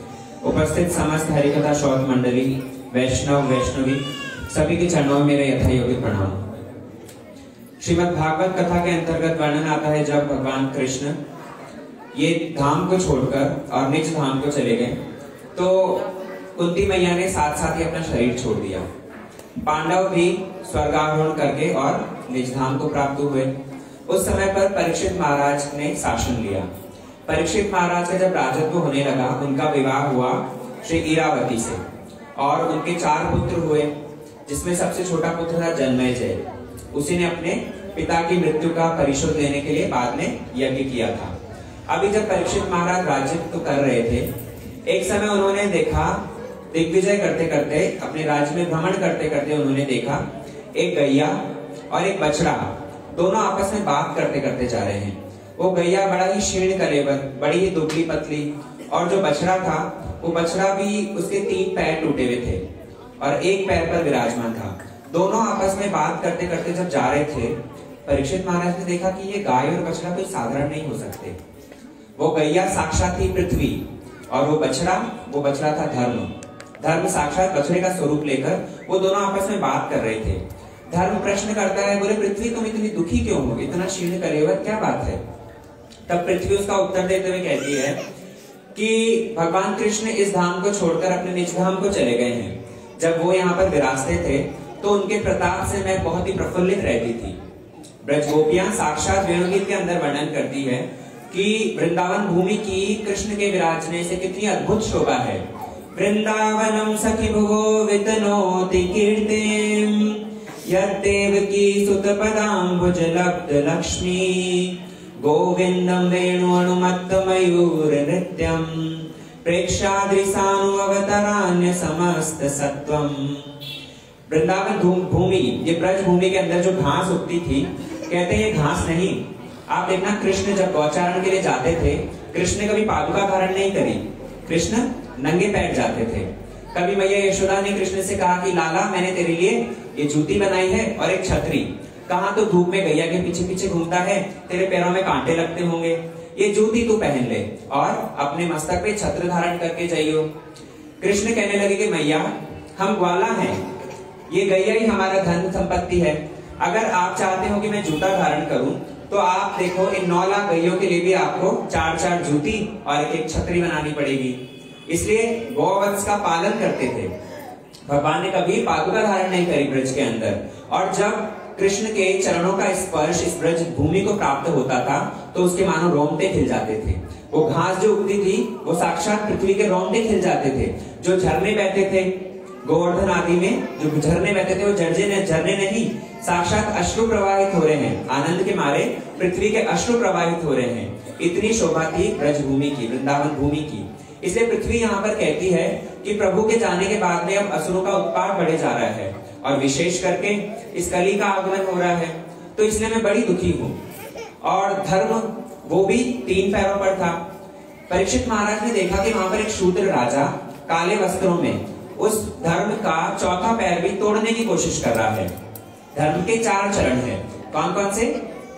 उपस्थित समस्त हरिकथा श्रोत मंडली, वैष्णव वैष्णवी सभी के चरणों में मेरे यथायोग्य प्रणाम। श्रीमद् भागवत कथा के अंतर्गत वर्णन आता है जब भगवान कृष्ण ये धाम को छोड़कर और निज धाम को चले गए तो कुंती मैया ने साथ साथ ही अपना शरीर छोड़ दिया। पांडव भी स्वर्गारोहण करके और निज धाम को प्राप्त हुए। उस समय पर परीक्षित महाराज ने शासन लिया। परीक्षित महाराज का जब राजत्व होने लगा, उनका विवाह हुआ श्री इरावती से और उनके चार पुत्र हुए, जिसमें सबसे छोटा पुत्र था जन्मेजय। उसी ने अपने पिता की मृत्यु का परिशोध लेने के लिए बाद में यज्ञ किया था। अभी जब परीक्षित महाराज राज्यत्व कर रहे थे, एक समय उन्होंने देखा, दिग्विजय करते करते अपने राज्य में भ्रमण करते करते उन्होंने देखा एक गैया और एक बछड़ा दोनों आपस में बात करते करते जा रहे हैं। वो गैया बड़ा ही शीर्ण कलेवर, बड़ी ही दुबली पतली, और जो बछड़ा था वो बछड़ा भी, उसके तीन पैर टूटे हुए थे और एक पैर पर विराजमान था। दोनों आपस में बात करते करते जब जा रहे थे, परीक्षित महाराज ने देखा कि ये गाय और बछड़ा कोई साधारण नहीं हो सकते। वो गैया साक्षात ही पृथ्वी और वो बछड़ा वो बछड़ा था धर्म। धर्म साक्षात बछड़े का स्वरूप लेकर वो दोनों आपस में बात कर रहे थे। धर्म प्रश्न करता है, बोले पृथ्वी तुम इतनी दुखी क्यों हो, इतना शीर्ण कलेवर, क्या बात है? तब पृथ्वी उसका उत्तर देते हुए कहती है कि भगवान कृष्ण इस धाम को छोड़कर अपने निज धाम को चले गए हैं। जब वो यहाँ पर विराजते थे तो उनके प्रताप से मैं बहुत ही प्रफुल्लित रहती थी। ब्रज गोपियां साक्षात वेणुगीत के अंदर वर्णन करती है कि वृंदावन भूमि की कृष्ण के विराजने से कितनी अद्भुत शोभा है। वृंदावनम सखी भुवो वितनोति कीर्तिम यद्देवकी सुत पदाम्बुज लब्ध लक्ष्मी गोविंदम वेणु अनुमत्त मयूर नृत्यम प्रेक्षाद्रिसानु अवतरान्य समस्त सत्वम। वृंदावन भूमि, ये ब्रज भूमि के अंदर जो घास उगती थी, कहते हैं ये घास नहीं। आप देखना, कृष्ण जब गौचारण के लिए जाते थे, कृष्ण ने कभी पादुका धारण नहीं करी, कृष्ण नंगे पैर जाते थे। कभी मैया यशोदा ने कृष्ण से कहा कि लाला मैंने तेरे लिए ये जूती बनाई है और एक छतरी, कहा तो धूप में गैया के पीछे पीछे घूमता है, तेरे पैरों में कांटे लगते होंगे, ये जूती तू पहन ले और अपने मस्तक पे छत्र धारण करके जाइयो। कृष्ण कहने लगे कि मैया हम ग्वाला हैं, ये गैया ही हमारा धन संपत्ति है। अगर आप चाहते हो कि मैं जूता धारण करूं तो आप देखो इन नौ लाख गैयों के लिए भी आपको चार चार जूती और एक एक छतरी बनानी पड़ेगी। इसलिए गौवंश का पालन करते थे। भगवान ने कभी पादुका धारण नहीं करी ब्रज के अंदर। और जब कृष्ण के चरणों का स्पर्श इस ब्रज भूमि को प्राप्त होता था तो उसके मानो रोंगटे खिल जाते थे। वो घास जो उगती थी वो साक्षात पृथ्वी के रोंगटे खिल जाते थे। जो झरने बहते थे गोवर्धन आदि में, जो झरने बहते थे वो झरने झरने नहीं, साक्षात अश्रु प्रवाहित हो रहे हैं। आनंद के मारे पृथ्वी के अश्रु प्रवाहित हो रहे हैं। इतनी शोभा थी ब्रज भूमि की, वृंदावन भूमि की। इसलिए पृथ्वी यहाँ पर कहती है कि प्रभु के जाने के बाद में अब असुरों का उत्पात बढ़े जा रहा है और विशेष करके इस कली का आगमन हो रहा है, तो इसलिए मैं बड़ी दुखी हूँ। और धर्म वो भी तीन पैरों पर था। परीक्षित महाराज ने देखा कि वहां पर एक शूद्र राजा काले वस्त्रों में उस धर्म का चौथा पैर भी तोड़ने की कोशिश कर रहा है। धर्म के चार चरण हैं, कौन कौन से?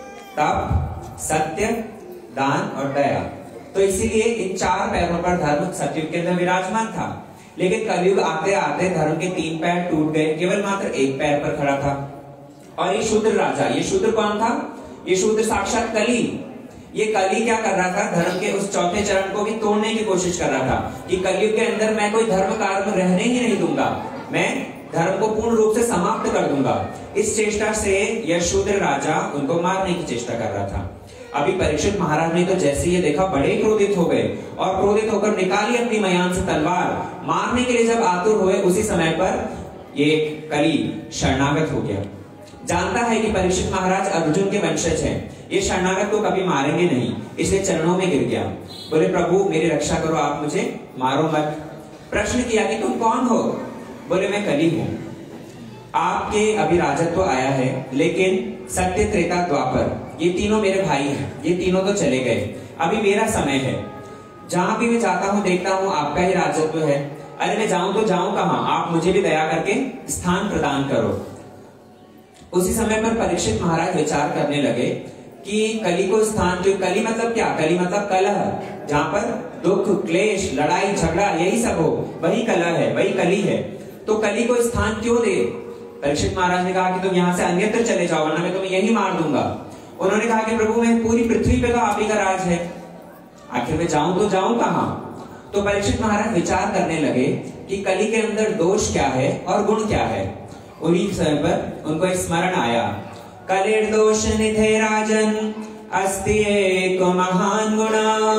तप, सत्य, दान और दया। तो इसीलिए इन चार पैरों पर धर्म सतयुग के अंदर विराजमान था। लेकिन कलयुग आते आते धर्म के तीन पैर टूट गए, केवल मात्र एक पैर पर खड़ा था। और ये शूद्र राजा, ये शूद्र कौन था? ये शूद्र साक्षात कली। ये कली क्या कर रहा था? धर्म के उस चौथे चरण को भी तोड़ने की कोशिश कर रहा था कि कलयुग के अंदर मैं कोई धर्म कार्य रहने ही नहीं दूंगा, मैं धर्म को पूर्ण रूप से समाप्त कर दूंगा। इस चेष्टा से यह शूद्र राजा उनको मारने की चेष्टा कर रहा था। अभी परीक्षित महाराज ने तो जैसे ये देखा बड़े क्रोधित हो गए और क्रोधित होकर निकाली अपनी मयान से तलवार। मारने के लिए जब आतुर हुए, उसी समय पर ये कली शरणागत हो गया। जानता है कि परीक्षित महाराज अर्जुन के वंशज हैं, ये शरणागत को कभी मारेंगे नहीं, इसलिए चरणों में गिर गया। बोले प्रभु मेरी रक्षा करो, आप मुझे मारो मत। प्रश्न किया कि तुम कौन हो? बोले मैं कली हूं। आपके अभी राजत्व आया है, लेकिन सत्य, त्रेता, द्वापर ये तीनों मेरे भाई हैं, ये तीनों तो चले गए, अभी मेरा समय है। जहां भी मैं जाता हूं देखता हूं आपका ही राजत्व है। अरे मैं जाऊं तो जाऊं कहां? आप मुझे भी दया करके स्थान प्रदान करो। उसी समय पर परीक्षित महाराज विचार करने लगे कि कली को स्थान, जो कली मतलब क्या? कली मतलब कलह, जहां पर दुख क्लेश लड़ाई झगड़ा यही सब हो, वही कला है, वही कली है। तो कली को स्थान क्यों दे? परीक्षित महाराज ने कहा कि तुम यहाँ से अन्यत्र चले जाओ वरना मैं तुम्हें यही मार दूंगा। उन्होंने कहा कि प्रभु मैं पूरी पृथ्वी पे तो आप ही का राज है, आखिर मैं जाऊं तो जाऊं कहां? तो परीक्षित महाराज विचार करने लगे कि कली के अंदर दोष क्या है और गुण क्या है। उन्हीं समय पर उनको एक स्मरण आया, कलेर दोष निधे राजन अस्ति एक महान गुण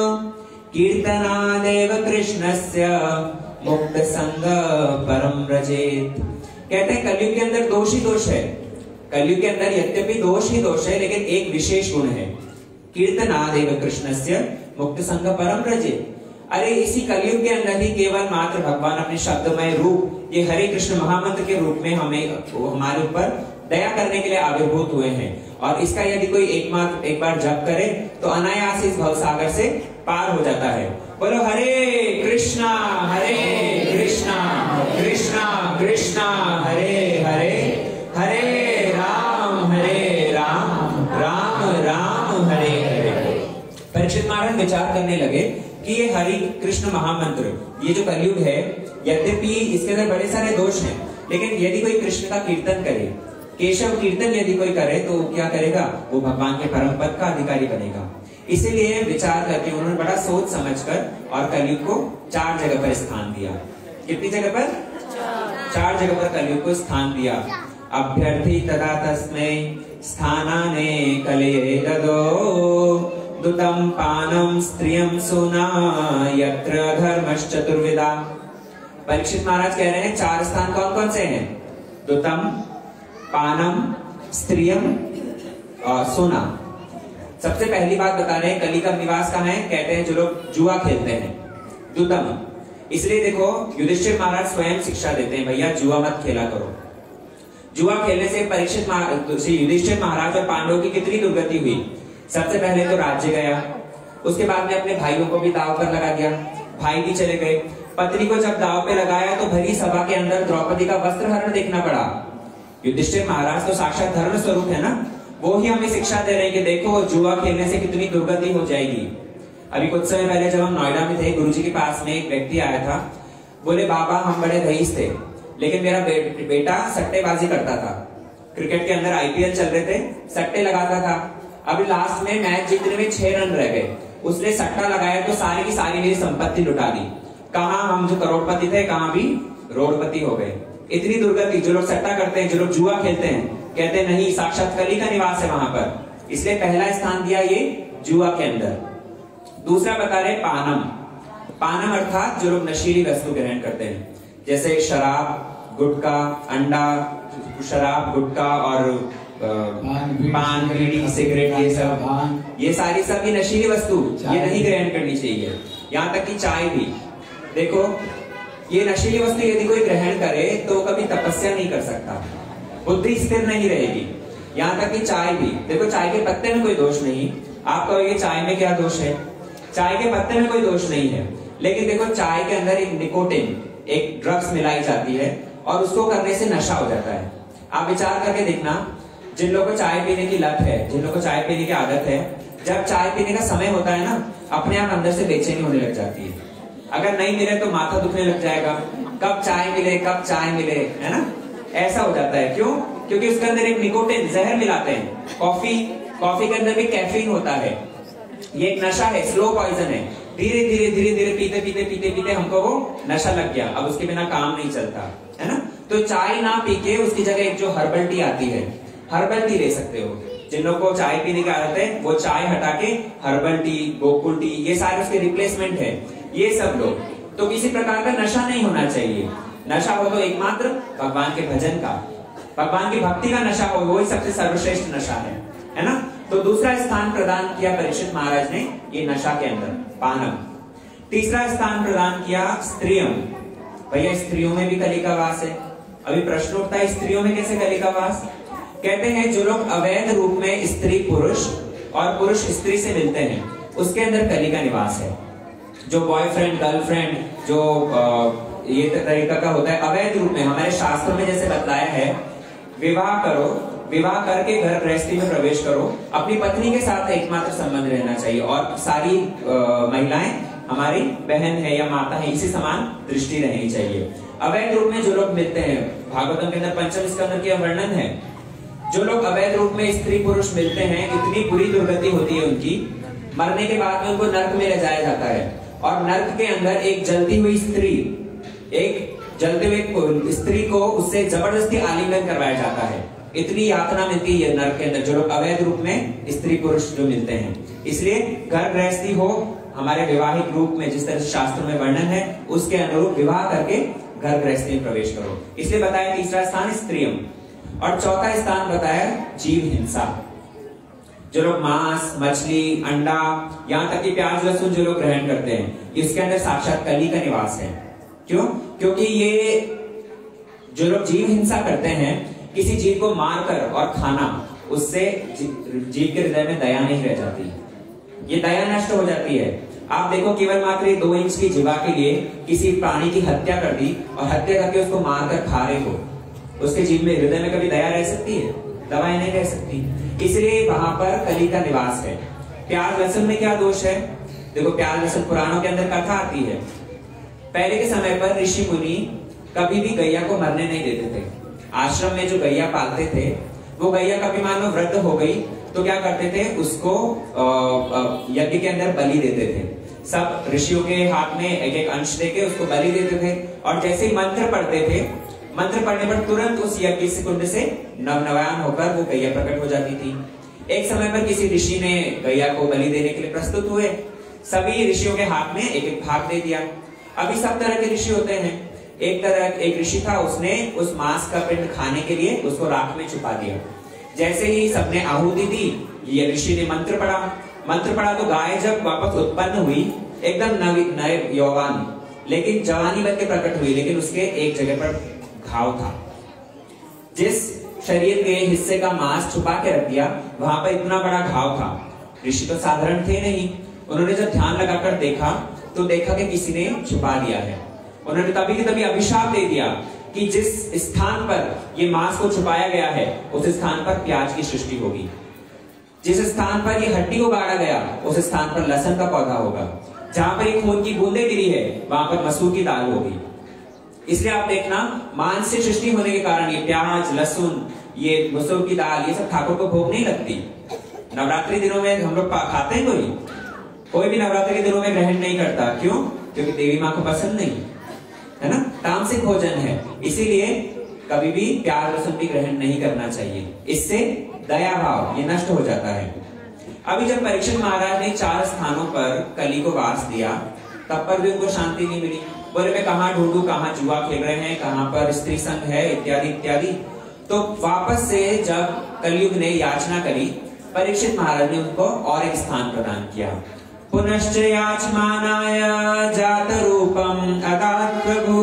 कीर्तनादेव कृष्णस्य मुक्त संग परम व्रजेत। कहते हैं कलयुग के अंदर दोष ही दोष है, कलयुग के अंदर यद्यपि दोष ही दोष है लेकिन एक विशेष गुण है, कीर्तनादेव कृष्णस्य मुक्त संग परम व्रजेत। अरे इसी कलयुग के अंदर ही केवल मात्र भगवान अपने शब्दमय रूप ये हरे कृष्ण महामंत्र के रूप में हमें हमारे ऊपर दया करने के लिए आविर्भूत हुए हैं, और इसका यदि कोई एक मात्र एक बार जप करे तो अनायास इस भवसागर से पार हो जाता है। बोलो हरे कृष्णा हरे कृष्णा कृष्णा कृष्णा हरे हरे, हरे राम हरे राम राम राम हरे हरे। परीक्षित महाराज विचार करने लगे कि ये हरि कृष्ण महामंत्र ये जो कलयुग है, यद्यपि इसके अंदर बड़े सारे दोष हैं, लेकिन यदि कोई कृष्ण का कीर्तन करे, केशव कीर्तन यदि कोई करे तो क्या करेगा? वो भगवान के परम पद का अधिकारी बनेगा। इसीलिए विचार करके उन्होंने बड़ा सोच समझकर और कलयुग को चार जगह पर स्थान दिया। कितनी जगह पर? चार जगह पर कलयुग को स्थान दिया। अभ्यर्थी तदा तस्मै स्थानाने कलये ददो दुतम पानम स्त्रियम सुना यत्र धर्मश्चतुर्विदा। परीक्षित महाराज कह रहे हैं चार स्थान कौन कौन से हैं? दुतम, पानम, स्त्रियम और सोना। सबसे पहली बात बता रहे हैं कली का निवास कहाँ है? कहते हैं जो लोग जुआ खेलते हैं, दुतम। इसलिए देखो युधिष्ठिर महाराज स्वयं शिक्षा देते हैं, भैया जुआ मत खेला करो। जुआ खेलने से परीक्षित युधिष्ठिर महाराज और पांडवों की कितनी दुर्गति हुई। सबसे पहले तो राज्य गया, उसके बाद में अपने भाइयों को भी दांव पर लगा दिया, भाई भी चले गए। पत्नी को जब दांव पे लगाया तो भरी सभा के अंदर द्रौपदी का वस्त्र हरण देखना पड़ा। युधिष्ठिर महाराज तो साक्षात धर्म स्वरूप है ना, वो ही हमें शिक्षा दे रहे हैं कि देखो जुआ खेलने से कितनी दुर्गति हो जाएगी। अभी कुछ समय पहले जब हम नोएडा में थे, गुरुजी के पास में एक व्यक्ति आया था, बोले बाबा हम बड़े रईस थे लेकिन मेरा बे, बेटा सट्टेबाजी करता था, क्रिकेट के अंदर आईपीएल चल रहे थे, सट्टे लगाता था। अभी लास्ट में मैच जीतने में छह रन रह गए, उसने सट्टा लगाया तो सारी की सारी मेरी संपत्ति लुटा दी। कहाँ हम जो करोड़पति थे कहाँ भी रोडपति हो गए। इतनी दुर्गति। जो लोग सट्टा करते हैं, जो लोग जुआ खेलते हैं, कहते हैं नहीं साक्षात कली का निवास है वहां पर, इसलिए पहला स्थान दिया ये जुआ के अंदर। दूसरा बता रहे पानम। पानम अर्थात जो लोग नशीली वस्तु ग्रहण करते हैं, जैसे शराब, गुटखा, अंडा, शराब, गुटखा और पान, बीड़ी, सिगरेट, ये सब ये सारी सब ये नशीली वस्तु ये नहीं ग्रहण करनी चाहिए। यहाँ तक कि चाय भी। देखो ये नशीली वस्तु यदि कोई ग्रहण करे तो कभी तपस्या नहीं कर सकता, बुद्धि स्थिर नहीं रहेगी। यहाँ तक कि चाय भी। देखो चाय के पत्ते में कोई दोष नहीं। आप कहोगे चाय में क्या दोष है? चाय के पत्ते में कोई दोष नहीं है, लेकिन देखो चाय के अंदर एक निकोटिन, एक ड्रग्स मिलाई जाती है और उसको करने से नशा हो जाता है। आप विचार करके देखना, जिन लोगों को चाय पीने की लत है, जिन लोगों को चाय पीने की आदत है, जब चाय पीने का समय होता है ना, अपने आप अंदर से बेचैनी होने लग जाती है। अगर नहीं मिले तो माथा दुखने लग जाएगा, कब चाय मिले कब चाय मिले, है ना, ऐसा हो जाता है। क्यों? क्योंकि उसके अंदर एक निकोटिन, जहर मिलाते हैं। कॉफी कॉफी के अंदर भी कैफीन होता है, ये एक नशा है, स्लो पॉइजन है। धीरे धीरे धीरे धीरे पीते पीते पीते पीते हमको वो नशा लग गया, अब उसके बिना काम नहीं चलता, है ना। तो चाय ना पी के उसकी जगह एक जो हर्बल टी आती है, हर्बल टी ले सकते हो। जिन लोगों को चाय पीने की आदत है वो चाय हटा के हर्बल टी, गोकुल टी, ये सारे उसके रिप्लेसमेंट है, ये सब लोग। तो किसी प्रकार का नशा नहीं होना चाहिए। नशा हो तो एकमात्र भगवान के भजन का, भगवान की भक्ति का नशा हो, वही सबसे सर्वश्रेष्ठ नशा है, है ना। तो दूसरा स्थान प्रदान किया परीक्षित महाराज ने ये नशा के अंदर, पानम। तीसरा स्थान प्रदान किया स्त्रियम। भैया स्त्रियों में भी कली का वास है। अभी प्रश्न उठता है स्त्रियों में कैसे कली का वास? कहते हैं जो लोग अवैध रूप में स्त्री पुरुष और पुरुष स्त्री से मिलते हैं, उसके अंदर कली का निवास है। जो बॉयफ्रेंड गर्लफ्रेंड जो आ, ये तरीका का होता है अवैध रूप में, हमारे शास्त्रों में जैसे बतलाया है, विवाह करो, विवाह करके घर गृहस्थी में प्रवेश करो, अपनी पत्नी के साथ एकमात्र संबंध रहना चाहिए और सारी महिलाएं हमारी बहन है या माता है, इसी समान दृष्टि रहनी चाहिए। अवैध रूप में जो लोग मिलते हैं, भागवतम के अंदर पंचम स्कंद का वर्णन है, जो लोग अवैध रूप में स्त्री पुरुष मिलते हैं, इतनी बुरी दुर्गति होती है उनकी, मरने के बाद में उनको नर्क में ले जाया जाता है, और नर्क के अंदर एक जलती हुई स्त्री, एक जलते हुए स्त्री को उससे जबरदस्ती आलिंगन करवाया जाता है। इतनी यातना मिलती है नर्क के अंदर जो लोग अवैध रूप में स्त्री पुरुष जो मिलते हैं। इसलिए घर गृहस्थी हो हमारे विवाहिक रूप में, जिस तरह शास्त्रों में वर्णन है उसके अनुरूप विवाह करके घर गृहस्थी में प्रवेश करो। इसलिए बताया तीसरा स्थान स्त्रियम, और चौथा स्थान बताया जीव हिंसा। जो लोग मांस, मछली, अंडा, यहाँ तक कि प्याज लहसुन जो लोग ग्रहण करते हैं, इसके अंदर साक्षात कली का निवास है। क्यों? क्योंकि ये जो लोग जीव हिंसा करते हैं, किसी जीव को मारकर और खाना, उससे जीव के हृदय में दया नहीं रह जाती, ये दया नष्ट हो जाती है। आप देखो केवल मात्र दो इंच की जीवा के लिए किसी प्राणी की हत्या कर दी और हत्या करके उसको मारकर खा रहे हो, उसके जीव में हृदय में कभी दया रह सकती है? दवाएं नहीं रह सकती। इसलिए वहां पर कली का निवास है। प्याज लहसुन में क्या दोष है? देखो प्याज लहसुन पुराणों के अंदर कथा आती है, पहले के समय पर ऋषि मुनि कभी भी गैया को मरने नहीं देते थे। आश्रम में जो गैया पालते थे, वो गैया कभी मान लो वृद्ध हो गई तो क्या करते थे, उसको यज्ञ के अंदर बलि देते थे। सब ऋषियों के हाथ में एक एक अंश देके उसको बलि देते थे, और जैसे ही मंत्र पढ़ते थे, मंत्र पढ़ने पर तुरंत उस यज्ञ से कुंड से नवनवायन होकर वो गैया प्रकट हो जाती थी। एक समय पर किसी ऋषि ने गैया को बलि देने के लिए प्रस्तुत हुए, सभी ऋषियों के हाथ में एक एक भाग दे दिया। अभी सब तरह के ऋषि होते हैं, एक तरह एक ऋषि था, उसने उस मांस का पिंड खाने के लिए उसको राख में छुपा दिया। जैसे ही सबने आहुति दी, ये ऋषि ने मंत्र पढ़ा, मंत्र पढ़ा तो गाय जब वापस उत्पन्न हुई, एकदम नवी नए यौवन, लेकिन जवानी बन के प्रकट हुई, लेकिन उसके एक जगह पर घाव था। जिस शरीर के हिस्से का मांस छुपा के रख दिया, वहां पर इतना बड़ा घाव था। ऋषि तो साधारण थे नहीं, उन्होंने जब ध्यान लगाकर देखा तो देखा कि किसी ने छुपा दिया है। उन्होंने तभी के तभी अभिशाप दे दिया कि जिस स्थान पर ये मांस को छुपाया गया है, उस स्थान पर प्याज की सृष्टि होगी। जिस स्थान पर ये हड्डी को गाड़ा गया, उस स्थान पर लहसुन का पौधा होगा। जहां पर ये खून की बूंदें गिरी है, वहां पर मसूर की दाल होगी। इसलिए आप देखना, मांस से सृष्टि होने के कारण ये प्याज, लहसुन, ये मसूर की दाल, ये सब ठाकुर को भोग नहीं लगती। नवरात्रि दिनों में हम लोग खाते हैं, कोई कोई भी नवरात्रि के दिनों में ग्रहण नहीं करता। क्यों? क्योंकि देवी माँ को पसंद नहीं है ना, तामसिक भोजन है। इसीलिए कभी भी प्याज लहसुन भी ग्रहण नहीं करना चाहिए, इससे दया भाव ये नष्ट हो जाता है। अभी जब परीक्षित महाराज ने चार स्थानों पर कली को वास दिया, तब पर भी उनको शांति नहीं मिली। बोले मैं कहाँ ढूंढूं, कहाँ जुआ खेल रहे हैं, कहाँ पर स्त्री संग है, इत्यादि इत्यादि। तो वापस से जब कलयुग ने याचना करी, परीक्षित महाराज ने उनको और एक स्थान प्रदान किया। पुनश्च याचमानाय जात रूपम अदात प्रभु,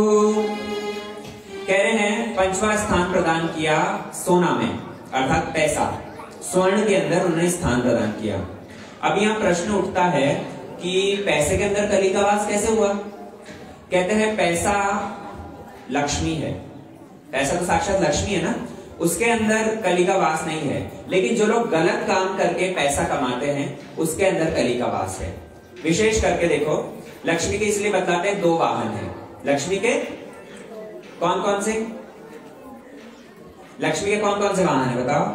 कह रहे हैं पंचवा स्थान प्रदान किया सोना में, अर्थात पैसा, स्वर्ण के अंदर उन्होंने स्थान प्रदान किया। अब यहाँ प्रश्न उठता है कि पैसे के अंदर कली का वास कैसे हुआ? कहते हैं पैसा लक्ष्मी है, पैसा तो साक्षात लक्ष्मी है ना, उसके अंदर कली का वास नहीं है। लेकिन जो लोग गलत काम करके पैसा कमाते हैं, उसके अंदर कली का वास है। विशेष करके देखो, लक्ष्मी के इसलिए बतलाते हैं दो वाहन है। लक्ष्मी के कौन कौन से लक्ष्मी के कौन कौन से वाहन है बताओ?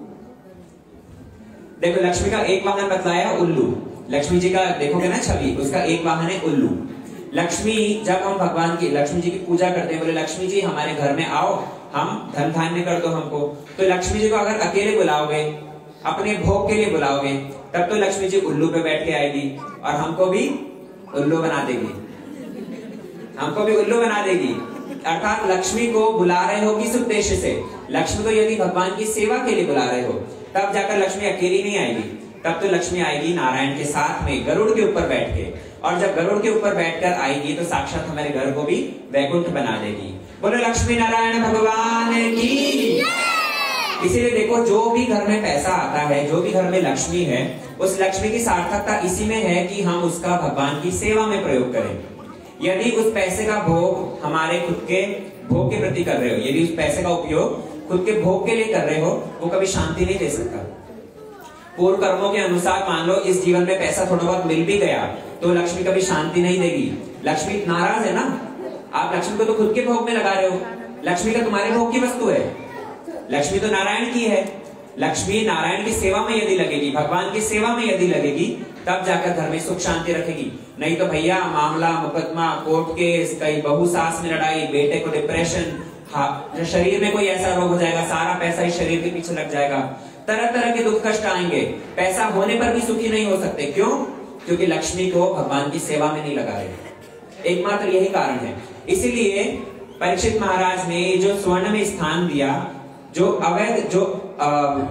देखो लक्ष्मी का एक वाहन बतलाया उल्लू। लक्ष्मी जी का देखोगे ना छवि, उसका एक वाहन है उल्लू। लक्ष्मी, जब हम भगवान की लक्ष्मी जी की पूजा करते हैं, बोले लक्ष्मी जी हमारे घर में आओ, हम धन धान्य कर दो हमको। तो लक्ष्मी जी को अगर अकेले बुलाओगे, अपने भोग के लिए बुलाओगे, तब तो लक्ष्मी जी उल्लू पे बैठ के आएगी और हमको भी उल्लू बना देगी, हमको भी उल्लू बना देगी। अर्थात लक्ष्मी को बुला रहे हो किस उद्देश्य से? लक्ष्मी को यदि भगवान की सेवा के लिए बुला रहे हो, तब जाकर लक्ष्मी अकेली नहीं आएगी, तब तो लक्ष्मी आएगी नारायण के साथ में गरुड़ के ऊपर बैठ के। और जब गरुड़ के ऊपर बैठकर आएगी तो साक्षात हमारे घर को भी वैकुंठ बना देगी। बोलो लक्ष्मी नारायण भगवान की। इसीलिए देखो, जो भी घर में पैसा आता है, जो भी घर में लक्ष्मी है, उस लक्ष्मी की सार्थकता इसी में है कि हम उसका भगवान की सेवा में प्रयोग करें। यदि उस पैसे का भोग हमारे खुद के भोग के प्रति कर रहे हो, यदि उस पैसे का उपयोग खुद के भोग के लिए कर रहे हो, वो कभी शांति नहीं दे सकता। पूर्व कर्मों के अनुसार मान लो इस जीवन में पैसा थोड़ा बहुत मिल भी गया, तो लक्ष्मी कभी शांति नहीं देगी। लक्ष्मी नाराज है ना, आप लक्ष्मी को तो खुद के भोग में लगा रहे हो, लक्ष्मी का तुम्हारे भोग की वस्तु है, लक्ष्मी तो नारायण की है। लक्ष्मी नारायण की सेवा में यदि लगेगी, भगवान की सेवा में यदि लगेगी, तब जाकर घर में सुख शांति रखेगी। नहीं तो भैया मामला मुकदमा, कोर्ट केस, कई बहू सास में लड़ाई, बेटे को डिप्रेशन, हाँ, शरीर में कोई ऐसा रोग हो जाएगा, सारा पैसा ही शरीर के पीछे लग जाएगा, तरह तरह के दुख कष्ट आएंगे, पैसा होने पर भी सुखी नहीं हो सकते। क्यों? क्योंकि लक्ष्मी को भगवान की सेवा में नहीं लगा रहे। एकमात्र यही कारण है। इसीलिए परीक्षित महाराज ने जो स्वर्ण में स्थान दिया, जो अवैध, जो आ,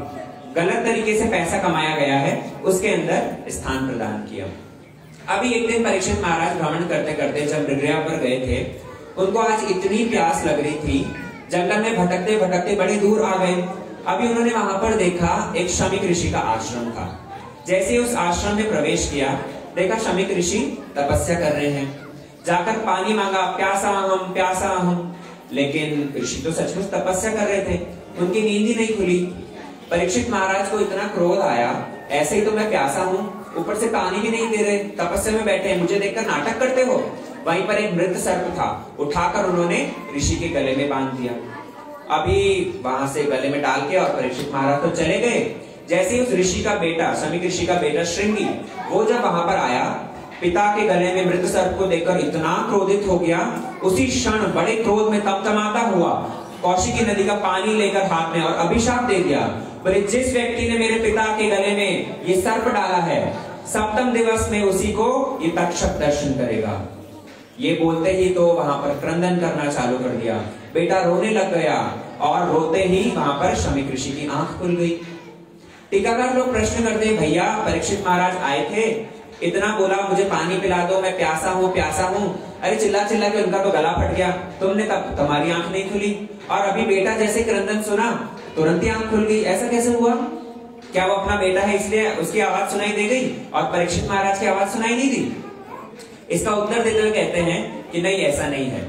गलत तरीके से पैसा कमाया गया है, उसके अंदर स्थान प्रदान किया। अभी एक दिन परीक्षित महाराज भ्रमण करते करते जब मृगया पर गए थे, उनको आज इतनी प्यास लग रही थी, जंगल में भटकते भटकते बड़ी दूर आ गए। अभी उन्होंने वहां पर देखा एक शमीक ऋषि का आश्रम था। जैसे उस आश्रम में प्रवेश किया, देखा शमीक ऋषि तपस्या कर रहे हैं। जाकर पानी मांगा, प्यासा हम प्यासा हम, लेकिन ऋषि तो सचमुच तपस्या कर रहे थे, उनकी नींद ही नहीं खुली। परीक्षित महाराज को इतना क्रोध आया, ऐसे ही तो मैं प्यासा हूँ, ऊपर से पानी भी नहीं दे रहे, तपस्या में बैठे हैं, मुझे देखकर नाटक करते हो। वहीं पर एक मृत सर्प था, उठाकर उन्होंने ऋषि के गले में बांध दिया। अभी वहां से गले में डाल के और परीक्षित महाराज तो चले गए। जैसे ही उस ऋषि का बेटा, शमीक ऋषि का बेटा श्रृंगी, वो जब वहां पर आया, पिता के गले में मृत सर्प को देखकर इतना क्रोधित हो गया, उसी क्षण बड़े क्रोध में तमतमाता हुआ कौशिकी नदी का पानी लेकर हाथ में और अभिशाप दे दिया, बोले जिस व्यक्ति ने मेरे पिता के गले में ये सर्प डाला है, सप्तम दिवस में उसी को ये तक्षक दर्शन करेगा। ये बोलते ही तो वहां पर क्रंदन करना चालू कर दिया। बेटा रोने लग गया और रोते ही वहां पर शमीक ऋषि की आंख खुल गई। टीकाकार लोग प्रश्न करते, भैया परीक्षित महाराज आए थे, इतना बोला मुझे पानी पिला दो, मैं प्यासा हूँ प्यासा हूँ, अरे चिल्ला चिल्ला के उनका तो गला फट गया, तुमने तब तुम्हारी आंख नहीं खुली, और अभी बेटा जैसे क्रंदन सुना तुरंत ही आंख खुल गई, ऐसा कैसे हुआ? क्या वो अपना बेटा है इसलिए उसकी आवाज सुनाई दे गई और परीक्षित महाराज की आवाज सुनाई नहीं दी? इसका उत्तर देते हुए कहते हैं कि नहीं, ऐसा नहीं है।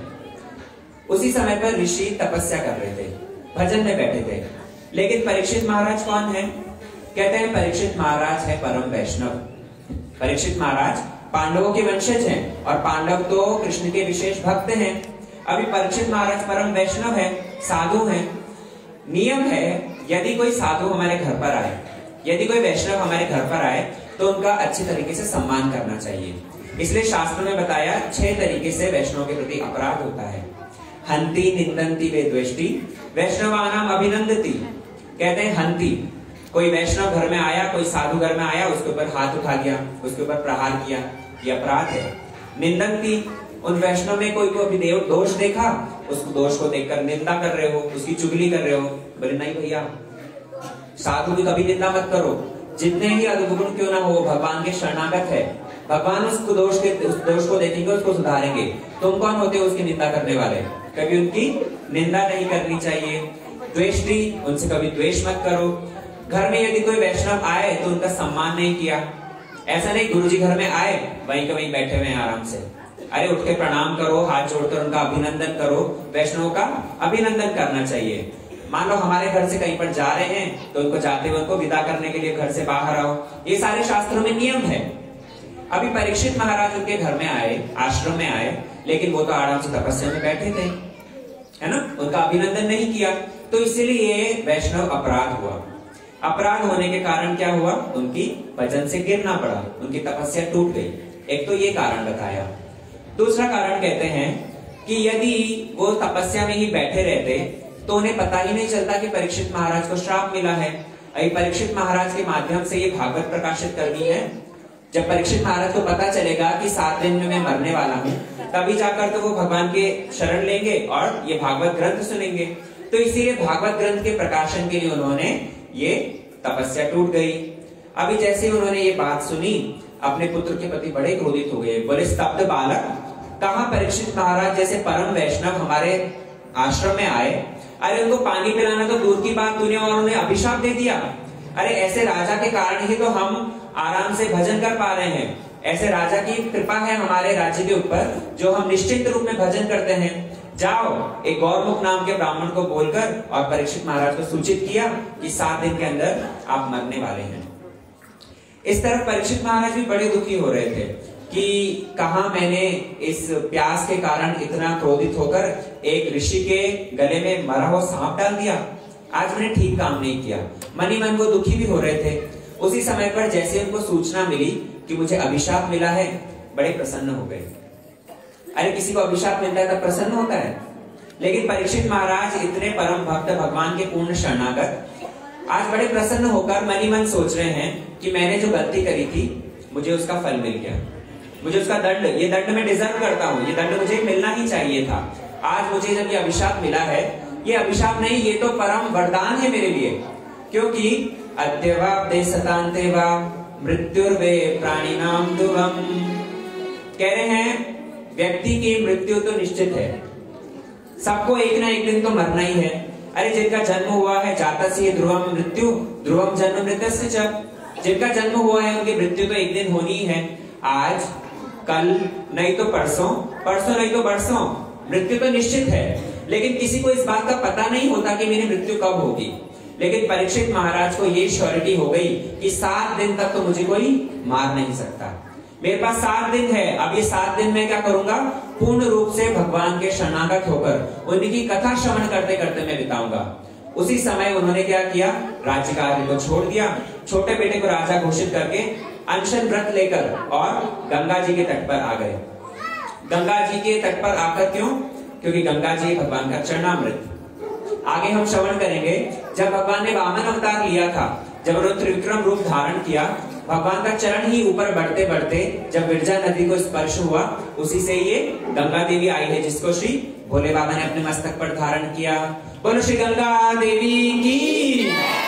उसी समय पर ऋषि तपस्या कर रहे थे, भजन में बैठे थे, लेकिन परीक्षित महाराज कौन है? कहते हैं परीक्षित महाराज है परम वैष्णव। परीक्षित महाराज पांडवों के वंशज हैं और पांडव तो कृष्ण के विशेष भक्त हैं। अभी परीक्षित महाराज परम वैष्णव है, साधु हैं। नियम है, यदि कोई साधु हमारे घर पर आए, यदि कोई वैष्णव हमारे घर पर आए, तो उनका अच्छी तरीके से सम्मान करना चाहिए। इसलिए शास्त्र में बताया छह तरीके से वैष्णव के प्रति अपराध होता है। हंति निंदन्ति वे द्वेष्टि वैष्णवानाम अभिनंदति। कहते हैं हंति, कोई वैष्णव घर में आया, कोई साधु घर में आया, उसके ऊपर हाथ उठा दिया, उसके ऊपर प्रहार किया, ये अपराध है। निंदन्ति, उन वैष्णव में कोई को देव दोष देखा, उसको दोष को देखकर निंदा कर रहे हो, उसकी चुगली कर रहे हो, बोले नहीं भैया साधु की कभी निंदा मत करो, जितने ही अद्भुत क्यों ना हो, भगवान के शरणागत है, भगवान उसको दोष के उस दोष को देखेंगे, उसको सुधारेंगे। तुम कौन होते हो उसकी निंदा करने वाले? कभी उनकी निंदा नहीं करनी चाहिए। द्वेष्टि, उनसे कभी द्वेष मत करो। घर में यदि कोई वैष्णव आए तो उनका सम्मान नहीं किया। ऐसा नहीं गुरुजी घर में आए, वहीं के वहीं बैठे हुए हैं आराम से, अरे उठ के प्रणाम करो, हाथ जोड़कर उनका अभिनंदन करो। वैष्णव का अभिनंदन करना चाहिए। मान लो हमारे घर से कहीं पर जा रहे हैं तो उनको जाते हुए उनको विदा करने के लिए घर से बाहर आओ, ये सारे शास्त्रों में नियम है। अभी परीक्षित महाराज उनके घर में आए, आश्रम में आए, लेकिन वो तो आराम से तपस्या में बैठे थे, है ना, उनका अभिनंदन नहीं किया, तो इसीलिए वैष्णव अपराध हुआ। अपराध होने के कारण क्या हुआ? उनकी भजन से गिरना पड़ा, उनकी तपस्या टूट गई। एक तो ये कारण बताया। दूसरा कारण कहते हैं कि यदि वो तपस्या में ही बैठे रहते तो उन्हें पता ही नहीं चलता कि परीक्षित महाराज को श्राप मिला है। अभी परीक्षित महाराज के माध्यम से ये भागवत प्रकाशित करनी है। जब परीक्षित महाराज को पता चलेगा कि सात दिन में मैं मरने वाला हूँ, तभी जाकर तो वो भगवान के शरण लेंगे और ये भागवत ग्रंथ सुनेंगे। तो इसीलिए भागवत ग्रंथ के प्रकाशन के लिए उन्होंने ये तपस्या टूट गई। अभी जैसे उन्होंने ये बात सुनी, अपने पुत्र के प्रति बड़े क्रोधित हो गए, बोले स्तब्ध बालक, कहाँ परीक्षित महाराज जैसे परम वैष्णव हमारे आश्रम में आए, अरे उनको पानी पिलाना तो दूर की बात, तूने और उन्हें अभिशाप दे दिया। अरे ऐसे राजा के कारण ही तो हम आराम से भजन कर पा रहे हैं। ऐसे राजा की कृपा है हमारे राज्य के ऊपर, जो हम निश्चित रूप में भजन करते हैं। जाओ, एक गौरमुख नाम के ब्राह्मण को बोलकर और परीक्षित महाराज को सूचित किया कि सात दिन के अंदर आप मरने वाले हैं। इस तरह परीक्षित महाराज भी बड़े दुखी हो रहे थे। कि कहा मैंने इस प्यास के कारण इतना क्रोधित होकर एक ऋषि के गले में मरा हुआ सांप डाल दिया। आज मैंने ठीक काम नहीं किया। मन ही मन वो दुखी भी हो रहे थे। उसी समय पर जैसे उनको सूचना मिली कि मुझे अभिशाप मिला है, बड़े प्रसन्न हो गए। अरे किसी को अभिशाप मिलता है तब प्रसन्न होता है, लेकिन परीक्षित महाराज इतने परम भक्त भगवान के पूर्ण शरणागत आज बड़े प्रसन्न होकर मन ही मन सोच रहे हैं कि मैंने जो गलती करी थी मुझे उसका फल मिल गया, मुझे उसका दंड, ये दंड मैं डिजर्व करता हूँ, ये दंड मुझे मिलना ही चाहिए था। आज मुझे जब ये अभिशाप मिला है, ये अभिशाप नहीं, ये तो परम वरदान है मेरे लिए, क्योंकि अद्यवाब्दे सतान्ते वा मृत्युर्वे प्राणिनाम दुवम। कह रहे हैं व्यक्ति की मृत्यु तो निश्चित है, सबको एक ना एक दिन तो मरना ही है। अरे जिनका जन्म हुआ है जातस्य ध्रुवम मृत्यु ध्रुवम जन्म मृतस्य च, जिनका जन्म हुआ है उनकी मृत्यु तो एक दिन होनी ही है। आज कल नहीं तो परसों, परसों नहीं तो बरसों, मृत्यु तो निश्चित है, लेकिन किसी को इस बात का पता नहीं होता कि मेरी मृत्यु कब होगी। लेकिन परीक्षित महाराज को ये श्योरिटी हो गई कि सात दिन तक तो मुझे कोई मार नहीं सकता, मेरे पास सात दिन है। अब ये सात दिन में क्या करूंगा, पूर्ण रूप से भगवान के शरणागत होकर उनकी कथा श्रवण करते करते मैं बिताऊंगा। उसी समय उन्होंने क्या किया, राज्य कार्य को छोड़ दिया, छोटे बेटे को राजा घोषित करके अनशन व्रत लेकर और गंगा जी के तट पर आ गए। गंगा जी के तट पर आकर क्यों, क्योंकि गंगा जी भगवान का चरणामृत। आगे हम श्रवण करेंगे, जब भगवान ने वामन अवतार लिया था, जब उन्होंने त्रिविक्रम रूप धारण किया, भगवान का चरण ही ऊपर बढ़ते बढ़ते जब विरजा नदी को स्पर्श हुआ, उसी से ये गंगा देवी आई है, जिसको श्री भोले बाबा ने अपने मस्तक पर धारण किया। बोलो श्री गंगा देवी की।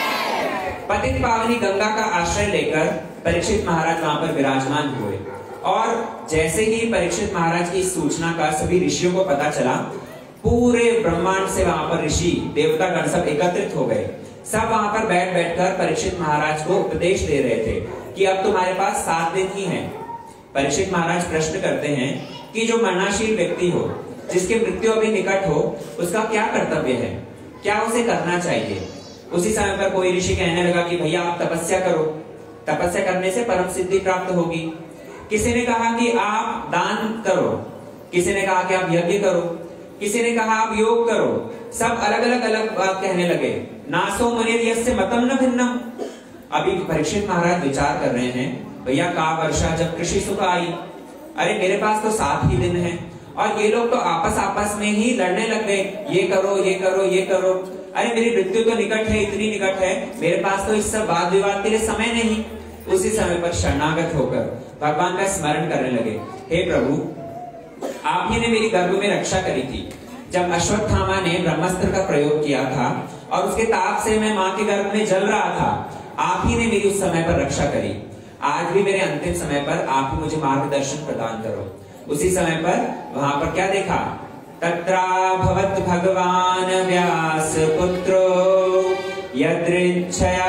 पतित पावनी गंगा का आश्रय लेकर परीक्षित महाराज वहां पर विराजमान हुए, और जैसे ही परीक्षित महाराज की सूचना का सभी ऋषियों को पता चला, पूरे ब्रह्मांड से वहां पर ऋषि देवता गण सब एकत्रित हो गए। सब वहां पर बैठ बैठकर परीक्षित महाराज को उपदेश दे रहे थे कि अब तुम्हारे पास सात दिन ही हैं। परीक्षित महाराज प्रश्न करते हैं कि जो मरणाशील व्यक्ति हो, जिसकी मृत्यु अभी निकट हो, उसका क्या कर्तव्य है, क्या उसे करना चाहिए। उसी समय पर कोई ऋषि कहने लगा कि भैया आप तपस्या करो, तपस्या करने से परम सिद्धि प्राप्त होगी। किसी ने कहा कि आप दान करो, किसी ने कहा कि आप यज्ञ करो, किसी ने कहा आप योग करो। सब अलग अलग अलग बात कहने लगे। नासो मुनिर्यस्य मतम न भिन्नम। अभी परीक्षित महाराज विचार कर रहे हैं, भैया का वर्षा जब कृषि सुख आई, अरे मेरे पास तो सात ही दिन है, और ये लोग तो आपस आपस में ही लड़ने लग गए, ये करो ये करो ये करो। अरे मेरी मृत्यु तो निकट है, इतनी निकट है, मेरे पास तो इस सब वाद विवाद के लिए समय नहीं। उसी समय पर शरणागत होकर भगवान का स्मरण करने लगे, हे प्रभु आप ही ने मेरी गर्भ में रक्षा करी थी, जब अश्वत्थामा ने ब्रह्मास्त्र का प्रयोग किया था और उसके ताप से मैं माँ के गर्भ में जल रहा था, आप ही ने मेरी उस समय पर रक्षा करी। आज भी मेरे अंतिम समय पर आप ही मुझे मार्गदर्शन प्रदान करो। उसी समय पर वहां पर क्या देखा, तत्राभवत् भगवान व्यास पुत्रो यदृच्छया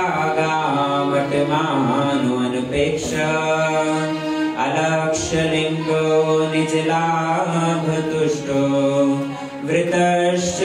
गामटमानो अनुपेक्ष अलक्ष्यलिंगो निजलाभ तुष्टो वृतश्च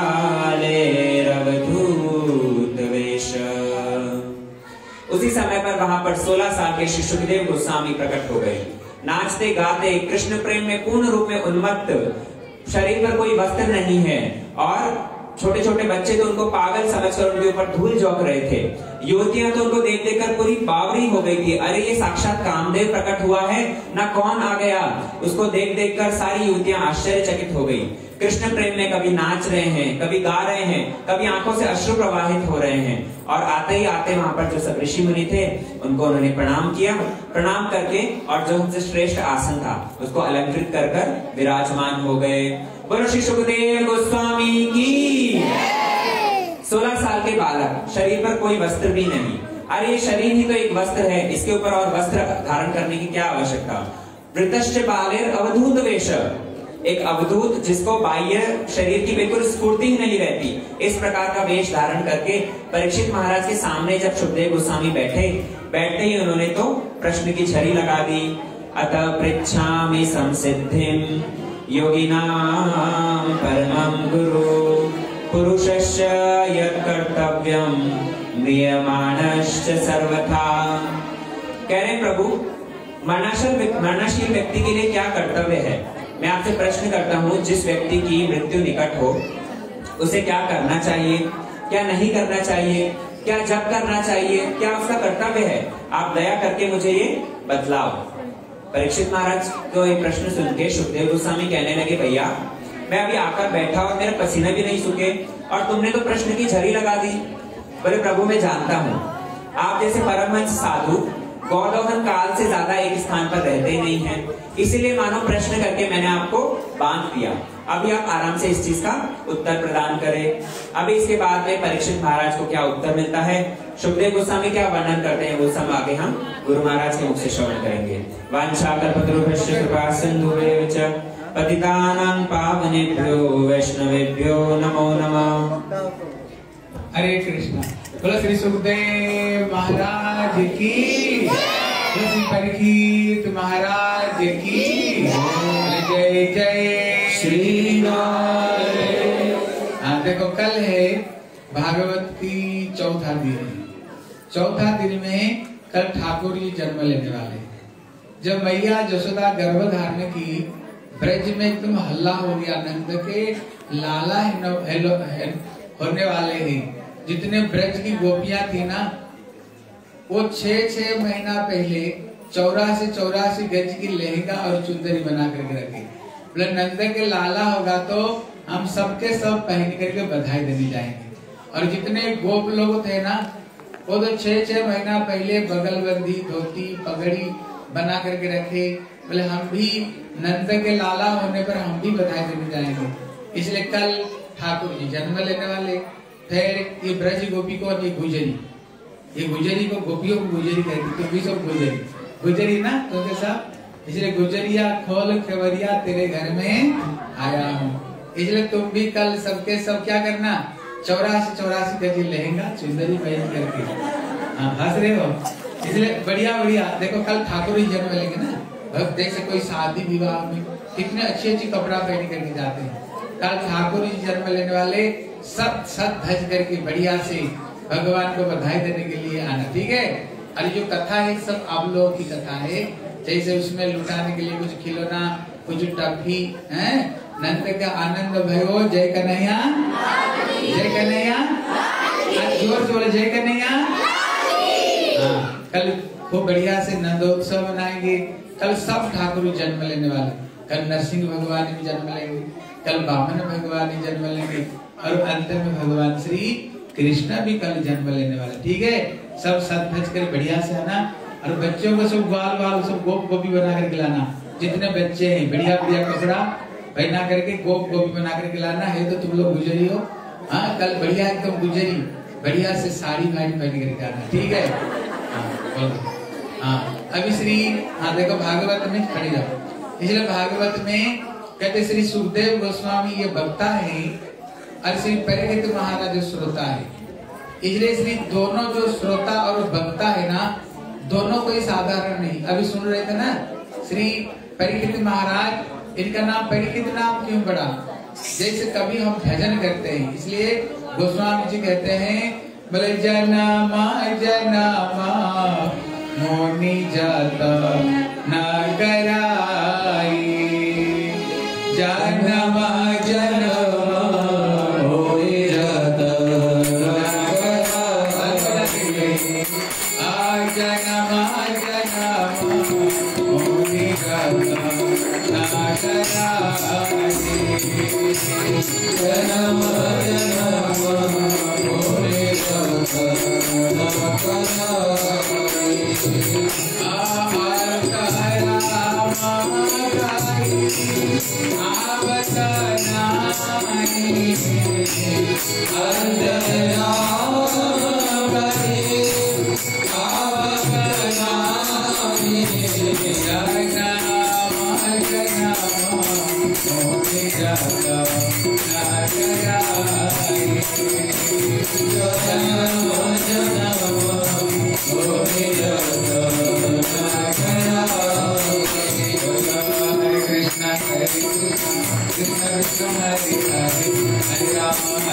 बालेरवधूत वेश। उसी समय पर वहां पर सोलह साल के श्री सुखदेव गोस्वामी प्रकट हो गए। नाचते गाते कृष्ण प्रेम में पूर्ण रूप में उन्मत्त, शरीर पर कोई वस्त्र नहीं है, और छोटे छोटे बच्चे तो उनको पागल समझकर उनके ऊपर धूल झोंक रहे थे। युवतियां तो उनको देख देखकर पूरी बावरी हो गई थी, अरे ये साक्षात कामदेव प्रकट हुआ है ना, कौन आ गया। उसको देख देखकर सारी युवतियां आश्चर्यचकित हो गई। कृष्ण प्रेम में कभी नाच रहे हैं, कभी गा रहे हैं, कभी आंखों से अश्रु प्रवाहित हो रहे हैं। और आते ही आते वहां पर जो सब ऋषि मुनि थे उनको उन्होंने प्रणाम किया। प्रणाम करके और जो उनसे श्रेष्ठ आसन था उसको अलंकृत कर कर विराजमान हो गए। बोलो श्री सुखदेव गोस्वामी की। सोलह साल के बालक, शरीर पर कोई वस्त्र भी नहीं। अरे ये शरीर ही तो एक वस्त्र है, इसके ऊपर और वस्त्र धारण करने की क्या आवश्यकता। वृतश्च बालेर अवधूत वेश, एक अवधूत जिसको बाह्य शरीर की बिल्कुल स्फूर्ति ही नहीं रहती, इस प्रकार का वेश धारण करके परीक्षित महाराज के सामने जब सुखदेव गोस्वामी बैठे, बैठते ही उन्होंने तो प्रश्न की झड़ी लगा दी। अतः पृच्छामि संसिद्धिं योगिनां परमं गुरु पुरुषस्य यत् कर्तव्यं म्रियमाणश्च सर्वथा। कह रहे प्रभु मरणाशील मरणाशील व्यक्ति के लिए क्या कर्तव्य है? मैं आपसे प्रश्न करता हूँ, जिस व्यक्ति की मृत्यु निकट हो उसे क्या करना चाहिए, क्या नहीं करना चाहिए, क्या जब करना चाहिए, क्या उसका कर्तव्य है? आप दया करके मुझे ये बतलाओ। परीक्षित महाराज को ये प्रश्न सुन के सुखदेव गोस्वामी कहने लगे, भैया मैं अभी आकर बैठा और मेरे पसीने भी नहीं सूखे और तुमने तो प्रश्न की झड़ी लगा दी। बोले प्रभु मैं जानता हूँ, आप जैसे परमहंस साधु गौलोकन काल से ज्यादा एक स्थान पर रहते ही नहीं हैं, इसीलिए मानो प्रश्न करके मैंने आपको बांध दिया। अभी आप आराम से इस चीज का उत्तर प्रदान करें। अभी इसके बाद में परीक्षित महाराज को क्या उत्तर मिलता है, सुखदेव गोस्वामी क्या वर्णन करते हैं, वो सब आगे हम गुरु महाराज के मुख से श्रवण करेंगे। वांछाकल्पतरुभ्यश्च कृपा सिन्धुभ्येव च पतितानां पावनेभ्यो वैष्णवेभ्यो नमो नमः। हरे कृष्णा। बोलो श्री सुखदेव महाराज की, बोलो श्री परीक्षित महाराज की जय जय श्री राम। हाँ देखो, कल है भागवत की चौथा दिन। चौथा दिन में कल ठाकुर जी जन्म लेने वाले। जब मैया जसोदा गर्भ धारण की, ब्रज में एकदम हल्ला हो गया, नंद के लाला हेलो होने वाले हैं। जितने ब्रज की गोपियां थी ना, वो छह छह महीना पहले चौरासी चौरासी गज की लहंगा और चुंदरी बना करके रखे। बोले नंद के लाला होगा तो हम सबके सब पहन करके बधाई देने जाएंगे। और जितने गोप लोग थे ना, वो तो छह छह महीना पहले बगलबंदी धोती पगड़ी बना करके रखे। बोले हम भी नंद के लाला होने पर हम भी बधाई देने जाएंगे। इसलिए कल ठाकुर जी जन्म लेने वाले। फिर ये ब्रज गोपी को ये गुजरी, ये गुजरी को गोपियों को गुजरी कहती, तुम भी सब गुजरी गुजरी ना तो सब। इसलिए गुजरिया खोल खेवरिया तेरे घर में आया हूँ। इसलिए तुम भी कल सबके सब क्या करना, चौरासी चौरासी गज लहंगा चुंदरी पहन करके। हाँ हंस रहे हो, इसलिए बढ़िया बढ़िया। देखो कल ठाकुर ही जन्म लेंगे ना, भक्त जैसे कोई शादी विवाह में कितने अच्छे अच्छे कपड़ा पहन करके जाते हैं। कल ठाकुर जी जन्म लेने वाले, सब सब धज करके बढ़िया से भगवान को बधाई देने के लिए आना, ठीक है। और जो कथा है सब आप लोगों की कथा है। जैसे उसमें लुटाने के लिए कुछ खिलौना, कुछ टॉफी है। नंद का आनंद भयो, जय कन्हैया जय कन्हैया, जोर से बोले जय कन्हैया। हाँ, कल खूब बढ़िया से नंदोत्सव मनाएंगे। कल सब ठाकुर जन्म लेने वाले। कल नरसिंह भगवान भी जन्म लेंगे, कल वामन भगवान भी जन्म लेंगे और अंत में भगवान श्री कृष्ण भी कल जन्म लेने वाले, ठीक है। सब सज धज कर बढ़िया से आना। और बच्चों को सब ग्वाल वाल सब गोप गोपी बना कर खिलाना। जितने बच्चे हैं बढ़िया बढ़िया कपड़ा पहना करके गोप गोपी बना कर खिलाना है। तो तुम लोग गुजरी हो, हाँ कल बढ़िया एकदम गुजरी बढ़िया से साड़ी वाड़ी पहन कर आना, ठीक है। हाँ, हाँ अभी श्री हाँ देखो भागवत में खड़े जाओ। इसलिए भागवत में कहते श्री सुखदेव गोस्वामी ये वक्ता है और श्री परीक्षित महाराज श्रोता है। इसलिए श्री दोनों जो श्रोता और वक्ता है ना, दोनों कोई साधारण नहीं। अभी सुन रहे थे ना, श्री परीक्षित महाराज, इनका नाम परीक्षित नाम क्यों पड़ा? जैसे कभी हम भजन करते हैं, इसलिए गोस्वामी जी कहते हैं, बोले जनमा जनमा मोनी जाता न कराई, जनमा जनमा मोनी जाता न कराई, आ जनमा जनमा मोनी जाता न कराई, जनमा जनमा मोनी जाता न कराई। Hare Rama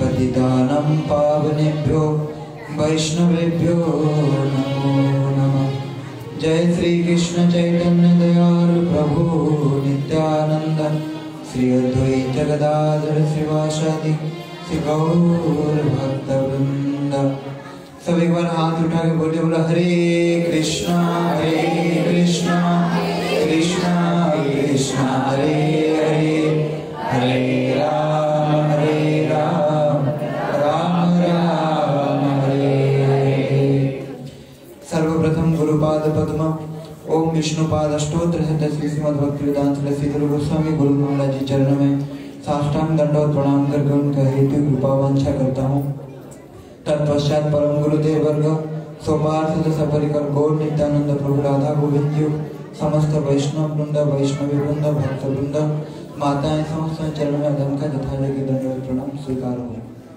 पतितानं पावनेभ्यो वैष्णवेभ्यो नमो नमः। जय श्री कृष्ण चैतन्य दयाल प्रभु नित्यानंद, श्री अद्वैत गदाधर श्रीवासादि श्री गौर भक्तवृंद। सब एक बार हाथ उठा के बोले, बोला हरे कृष्णा हरे कृष्णा कृष्णा कृष्णा हरे हरे, हरे राम हरे राम राम राम हरे हरे। सर्वप्रथम गुरुपाद पद्म ओम विष्णुपाद अष्टोत्तर शतश्री श्रीमद् भक्तिवेदांत तुलसीधर गोस्वामी गुरु महाराज जी चरणों में साष्टांग दंडवत प्रणाम करके उनका हेतु कृपा वांछा करता हूँ। तत्पश्चात परम गुरुदेव वर्ग सोपार्थ सपरिकर गौर नित्यानंद प्रभु राधा गोविंद जी, समस्त वैष्णव वृंद वैष्णवी वृंद भक्त वृंद माताएं समस्त चरण में अधम का यथायोग्य दंडवत प्रणाम स्वीकार हो।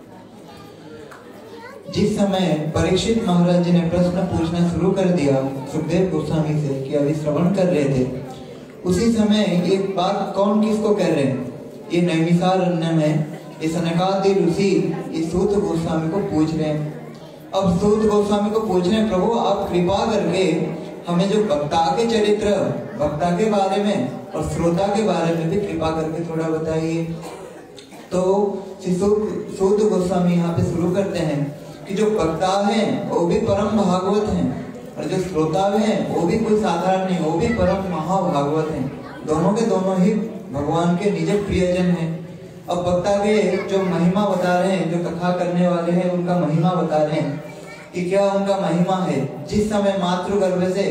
जिस समय परीक्षित महाराज जी ने प्रश्न पूछना शुरू कर दिया सुखदेव गोस्वामी से कि अभी श्रवण कर रहे थे, उसी समय ये बात कौन किसको कह रहे हैं? ये नैमिषारण्य में ये सनकादि ऋषि ये सूत गोस्वामी को पूछ रहे हैं। अब सूत गोस्वामी को पूछ रहे हैं, प्रभु आप कृपा करके हमें जो वक्ता के चरित्र, वक्ता के बारे में और श्रोता के बारे में भी कृपा करके थोड़ा बताइए। तो सूत गोस्वामी यहाँ पे शुरू करते हैं कि जो वक्ता हैं वो भी परम भागवत हैं और जो श्रोता हैं वो भी कोई साधारण नहीं, वो भी परम महाभागवत हैं। दोनों के दोनों ही भगवान के निज प्रियजन हैं। अब वक्ता के जो महिमा बता रहे हैं, जो कथा करने वाले हैं उनका महिमा बता रहे हैं कि क्या उनका महिमा है। जिस समय मातृगर्भ से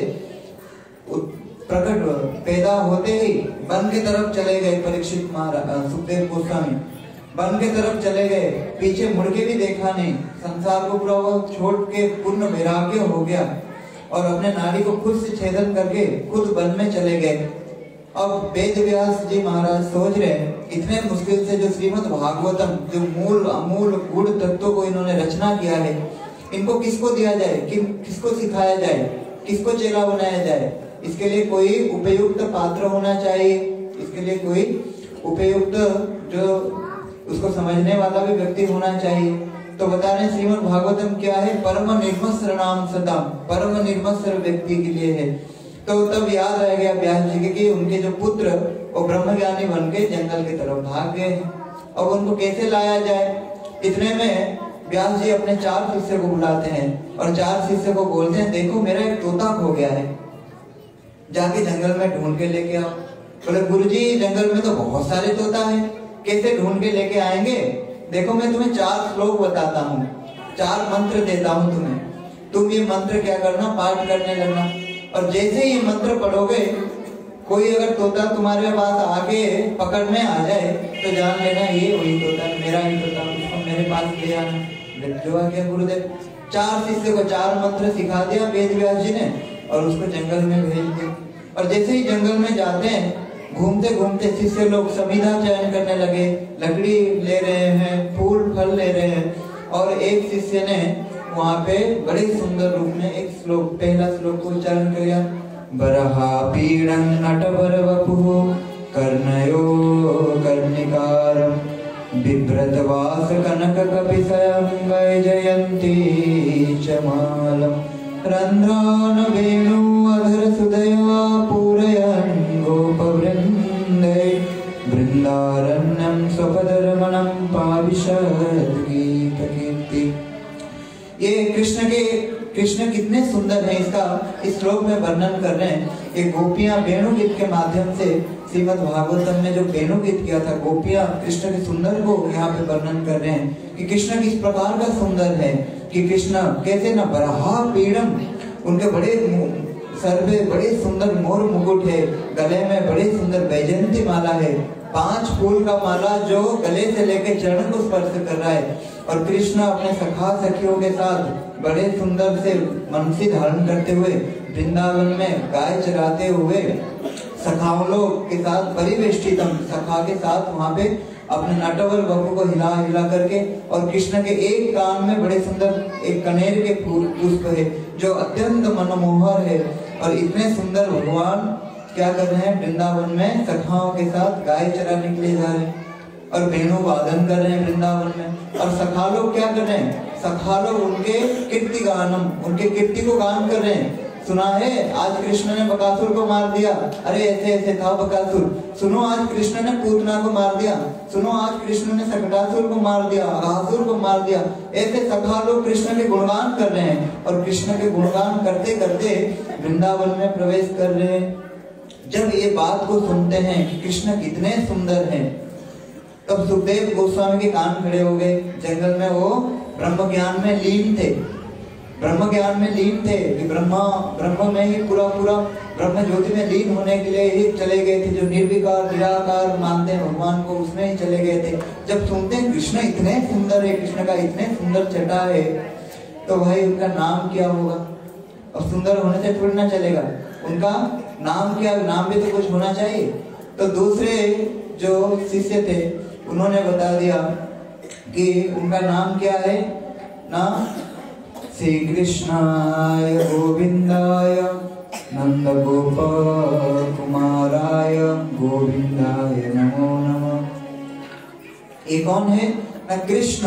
प्रकट पैदा होते ही वन की तरफ चले गए परीक्षित महाराज सुखदेव गोस्वामी, वन की तरफ चले गए, पीछे मुड़ के भी देखा नहीं, संसार को पूरा वो छोड़ के पूर्ण वैराग्य हो गया और अपने नाड़ी को खुद से छेदन करके खुद वन में चले गए। अब वेद व्यास जी महाराज सोच रहे हैं इतने मुश्किल से जो श्रीमद् भागवतम जो मूल अमूल गुड़ तत्वों को इन्होंने रचना किया है, इनको किसको दिया जाए, कि, किसको सिखाया जाए, किसको चेला बनाया जाए। इसके लिए कोई उपयुक्त पात्र होना चाहिए, इसके लिए कोई उपयुक्त जो उसको समझने वाला भी व्यक्ति होना चाहिए। तो बता रहे श्रीमद् भागवतम क्या है, परम निर्मत्सर नाम सदा, परम निर्मत्सर व्यक्ति के लिए है। तो तब याद रह गया व्यास जी के कि उनके जो पुत्र वो ब्रह्मज्ञानी बन के जंगल की तरफ भाग गए। अब उनको कैसे लाया जाए? इतने में व्यास जी अपने चार शिष्य को बुलाते हैं और चार शिष्य को बोलते हैं, देखो मेरा एक तोता खो गया है, जाके जंगल में ढूंढ के लेके आओ। बोले गुरुजी जंगल में तो बहुत सारे तोता है, कैसे ढूंढ के लेके आएंगे? देखो मैं तुम्हें चार श्लोक बताता हूँ, चार मंत्र देता हूँ तुम्हें, तुम ये मंत्र क्या करना, पाठ करने लगना। और जैसे ही मंत्र पढ़ोगे, कोई अगर तोता तुम्हारे पास आके पकड़ में आ जाए तो जान लेना ये वही तोता, मेरा ही तोता, उसको मेरे पास ले आना। जो आ गया गुरुदेव, चार शिष्य को चार मंत्र सिखा दिया वेद व्यास जी ने और उसको जंगल में भेज दिया। और जैसे ही जंगल में जाते हैं, घूमते घूमते शिष्य लोग समिधा चयन करने लगे, लकड़ी ले रहे हैं, फूल फल ले रहे हैं। और एक शिष्य ने वहाँ पे बड़े सुंदर रूप में एक श्लोक, पहला श्लोक को उच्चारण किया, बरहा पीड़ं नटवर वपुः कर्णयो कर्णिकारं बिभ्रतवास कनक कपिशयं वैजयन्ती च मालम् रन्ध्रान वेणु अधर सुदया पूरयन् गोपवृन्दे वृन्दारण्यं स्वपदरमणं पाविशद् गीतकीर्ति। ये कृष्ण के कृष्ण कितने सुंदर हैं, इसका इस श्लोक में वर्णन कर रहे हैं। ये गोपियां वेणु गीत के माध्यम से श्रीमद् भागवतम में जो वेणु गीत किया था, गोपियां कृष्ण के सुंदर को यहाँ पे वर्णन कर रहे हैं कि कृष्ण किस प्रकार का सुंदर है, कि कृष्ण कैसे न बरहा पीड़म, उनके बड़े सर पे बड़े सुंदर मोर मुकुट है, गले में बड़े सुंदर वैजयंती माला है, पांच फूल का माला जो गले से लेकर चरण को स्पर्श कर रहा है। और कृष्ण अपने सखा सखियों के साथ बड़े सुंदर से मनसी धारण करते हुए वृंदावन में गाय चराते हुए सखाओं लोग के साथ परिवेष्टितम, सखा के साथ वहाँ पे अपने नटवर बपू को हिला हिला करके, और कृष्ण के एक कान में बड़े सुंदर एक कनेर के फूल पुष्प है जो अत्यंत मनमोहर है। और इतने सुंदर भगवान क्या कर रहे हैं, वृंदावन में सखाओं के साथ गाय चराने के लिए जा रहे हैं। और वेणु वादन कर रहे हैं वृंदावन में। और सखा लोग क्या कर रहे हैं? सखा लोग उनके कीर्ति गानम, उनके कीर्ति को गान कर रहे हैं। सुना है आज कृष्ण ने बकासुर को मार दिया, अरे ऐसे ऐसे था बकासुर। सुनो आज कृष्ण ने पूतना को मार दिया, सुनो आज कृष्ण ने सकटासुर को मार दिया, अघासुर को मार दिया। ऐसे सखा लोग कृष्ण के गुणगान कर रहे हैं और कृष्ण के गुणगान करते करते वृंदावन में प्रवेश कर रहे हैं। जब ये बात को सुनते हैं कि कृष्ण कितने सुंदर हैं, तब सुखदेव गोस्वामी के कान खड़े हो गए। जंगल में वो ब्रह्म ज्ञान में लीन थे, ब्रह्म ज्ञान में लीन थे कि ब्रह्मा ब्रह्म में ही पूरा पूरा ब्रह्म ज्योति में लीन होने के लिए ही चले गए थे। जो निर्विकार निराकार मानते हैं भगवान को, उसमें ही चले गए थे। जब सुनते हैं कृष्ण इतने सुंदर है, कृष्ण का इतने सुंदर छटा है, तो भाई उनका नाम क्या होगा? और सुंदर होने से थोड़ी ना चलेगा, उनका नाम क्या, नाम भी तो कुछ होना चाहिए। तो दूसरे जो शिष्य थे उन्होंने बता दिया कि उनका नाम क्या है ना, श्री कृष्णाय गोविंदाय नंद गोप कुमाराय गोविंदाय नमो नमः। ये कौन है ना? कृष्ण।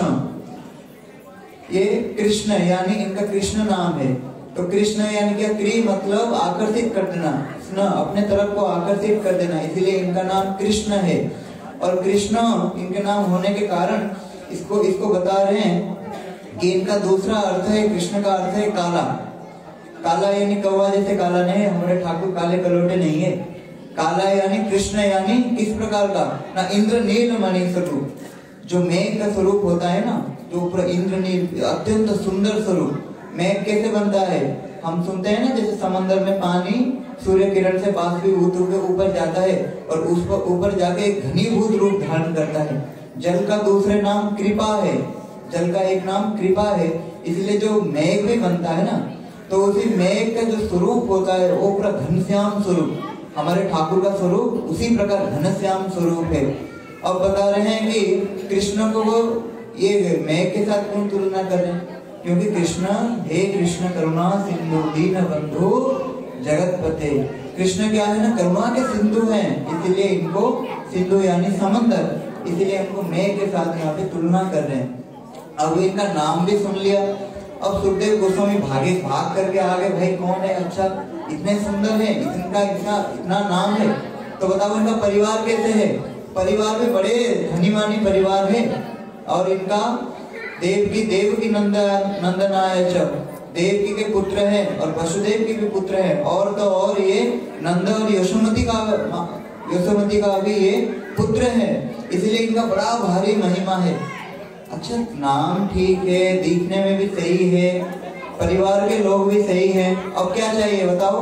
ये कृष्ण यानी इनका कृष्ण नाम है। तो कृष्ण यानी क्या? क्री मतलब आकर्षित कर देना, न अपने तरफ को आकर्षित कर देना, इसलिए इनका नाम कृष्ण है। और कृष्ण इनके नाम होने के कारण इसको इसको बता रहे हैं कि इनका दूसरा अर्थ है, कृष्ण का अर्थ है काला। काला यानी कौवा जैसे काला नहीं है, हमारे ठाकुर काले कलोटे नहीं है। काला यानी कृष्ण यानी किस प्रकार का ना? इंद्र नील मणि स्वरूप, जो मेघ का स्वरूप होता है ना, जो पूरा इंद्र नील अत्यंत सुंदर स्वरूप। मेघ कैसे बनता है? हम सुनते हैं ना, जैसे समंदर में पानी सूर्य किरण से बाष्पीभूत होकर ऊपर जाता है और उस पर ऊपर जाके एक घनीभूत रूप धारण करता है। जल का दूसरे नाम कृपा है, जल का एक नाम कृपा है। इसलिए जो मेघ भी बनता है ना, तो उसी मेघ का जो स्वरूप होता है वो पूरा घनश्याम स्वरूप, हमारे ठाकुर का स्वरूप उसी प्रकार घनश्याम स्वरूप है। अब बता रहे हैं कि कृष्ण को वो ये मेघ के साथ कौन तुलना कर रहे हैं? क्योंकि कृष्ण हे कृष्ण करुणा सिंधु दीन बंधु जगतपते। कृष्ण क्या है ना? करुणा के सिंधु हैं, इसलिए इनको सिंधु यानी समंदर, इसलिए इनको मेघ के साथ यहाँ पे तुलना कर रहे हैं। अब इनका नाम भी सुन लिया। अब सुखदेव गोस्वामी भागे भाग करके आ गए, भाई कौन है? अच्छा इतने सुंदर है, इनका इतना इतना नाम है, तो बताओ इनका परिवार कैसे है? परिवार में बड़े धनी मानी परिवार है। और इनका देवकी देवकी नंदन नंदनाय च, देवकी के पुत्र हैं और वसुदेव के भी पुत्र हैं, और तो और ये नंद और यशोमती का यशोमती का भी ये पुत्र है, इसलिए इनका बड़ा भारी महिमा है। अच्छा नाम ठीक है, दिखने में भी सही है, परिवार के लोग भी सही हैं, अब क्या चाहिए बताओ?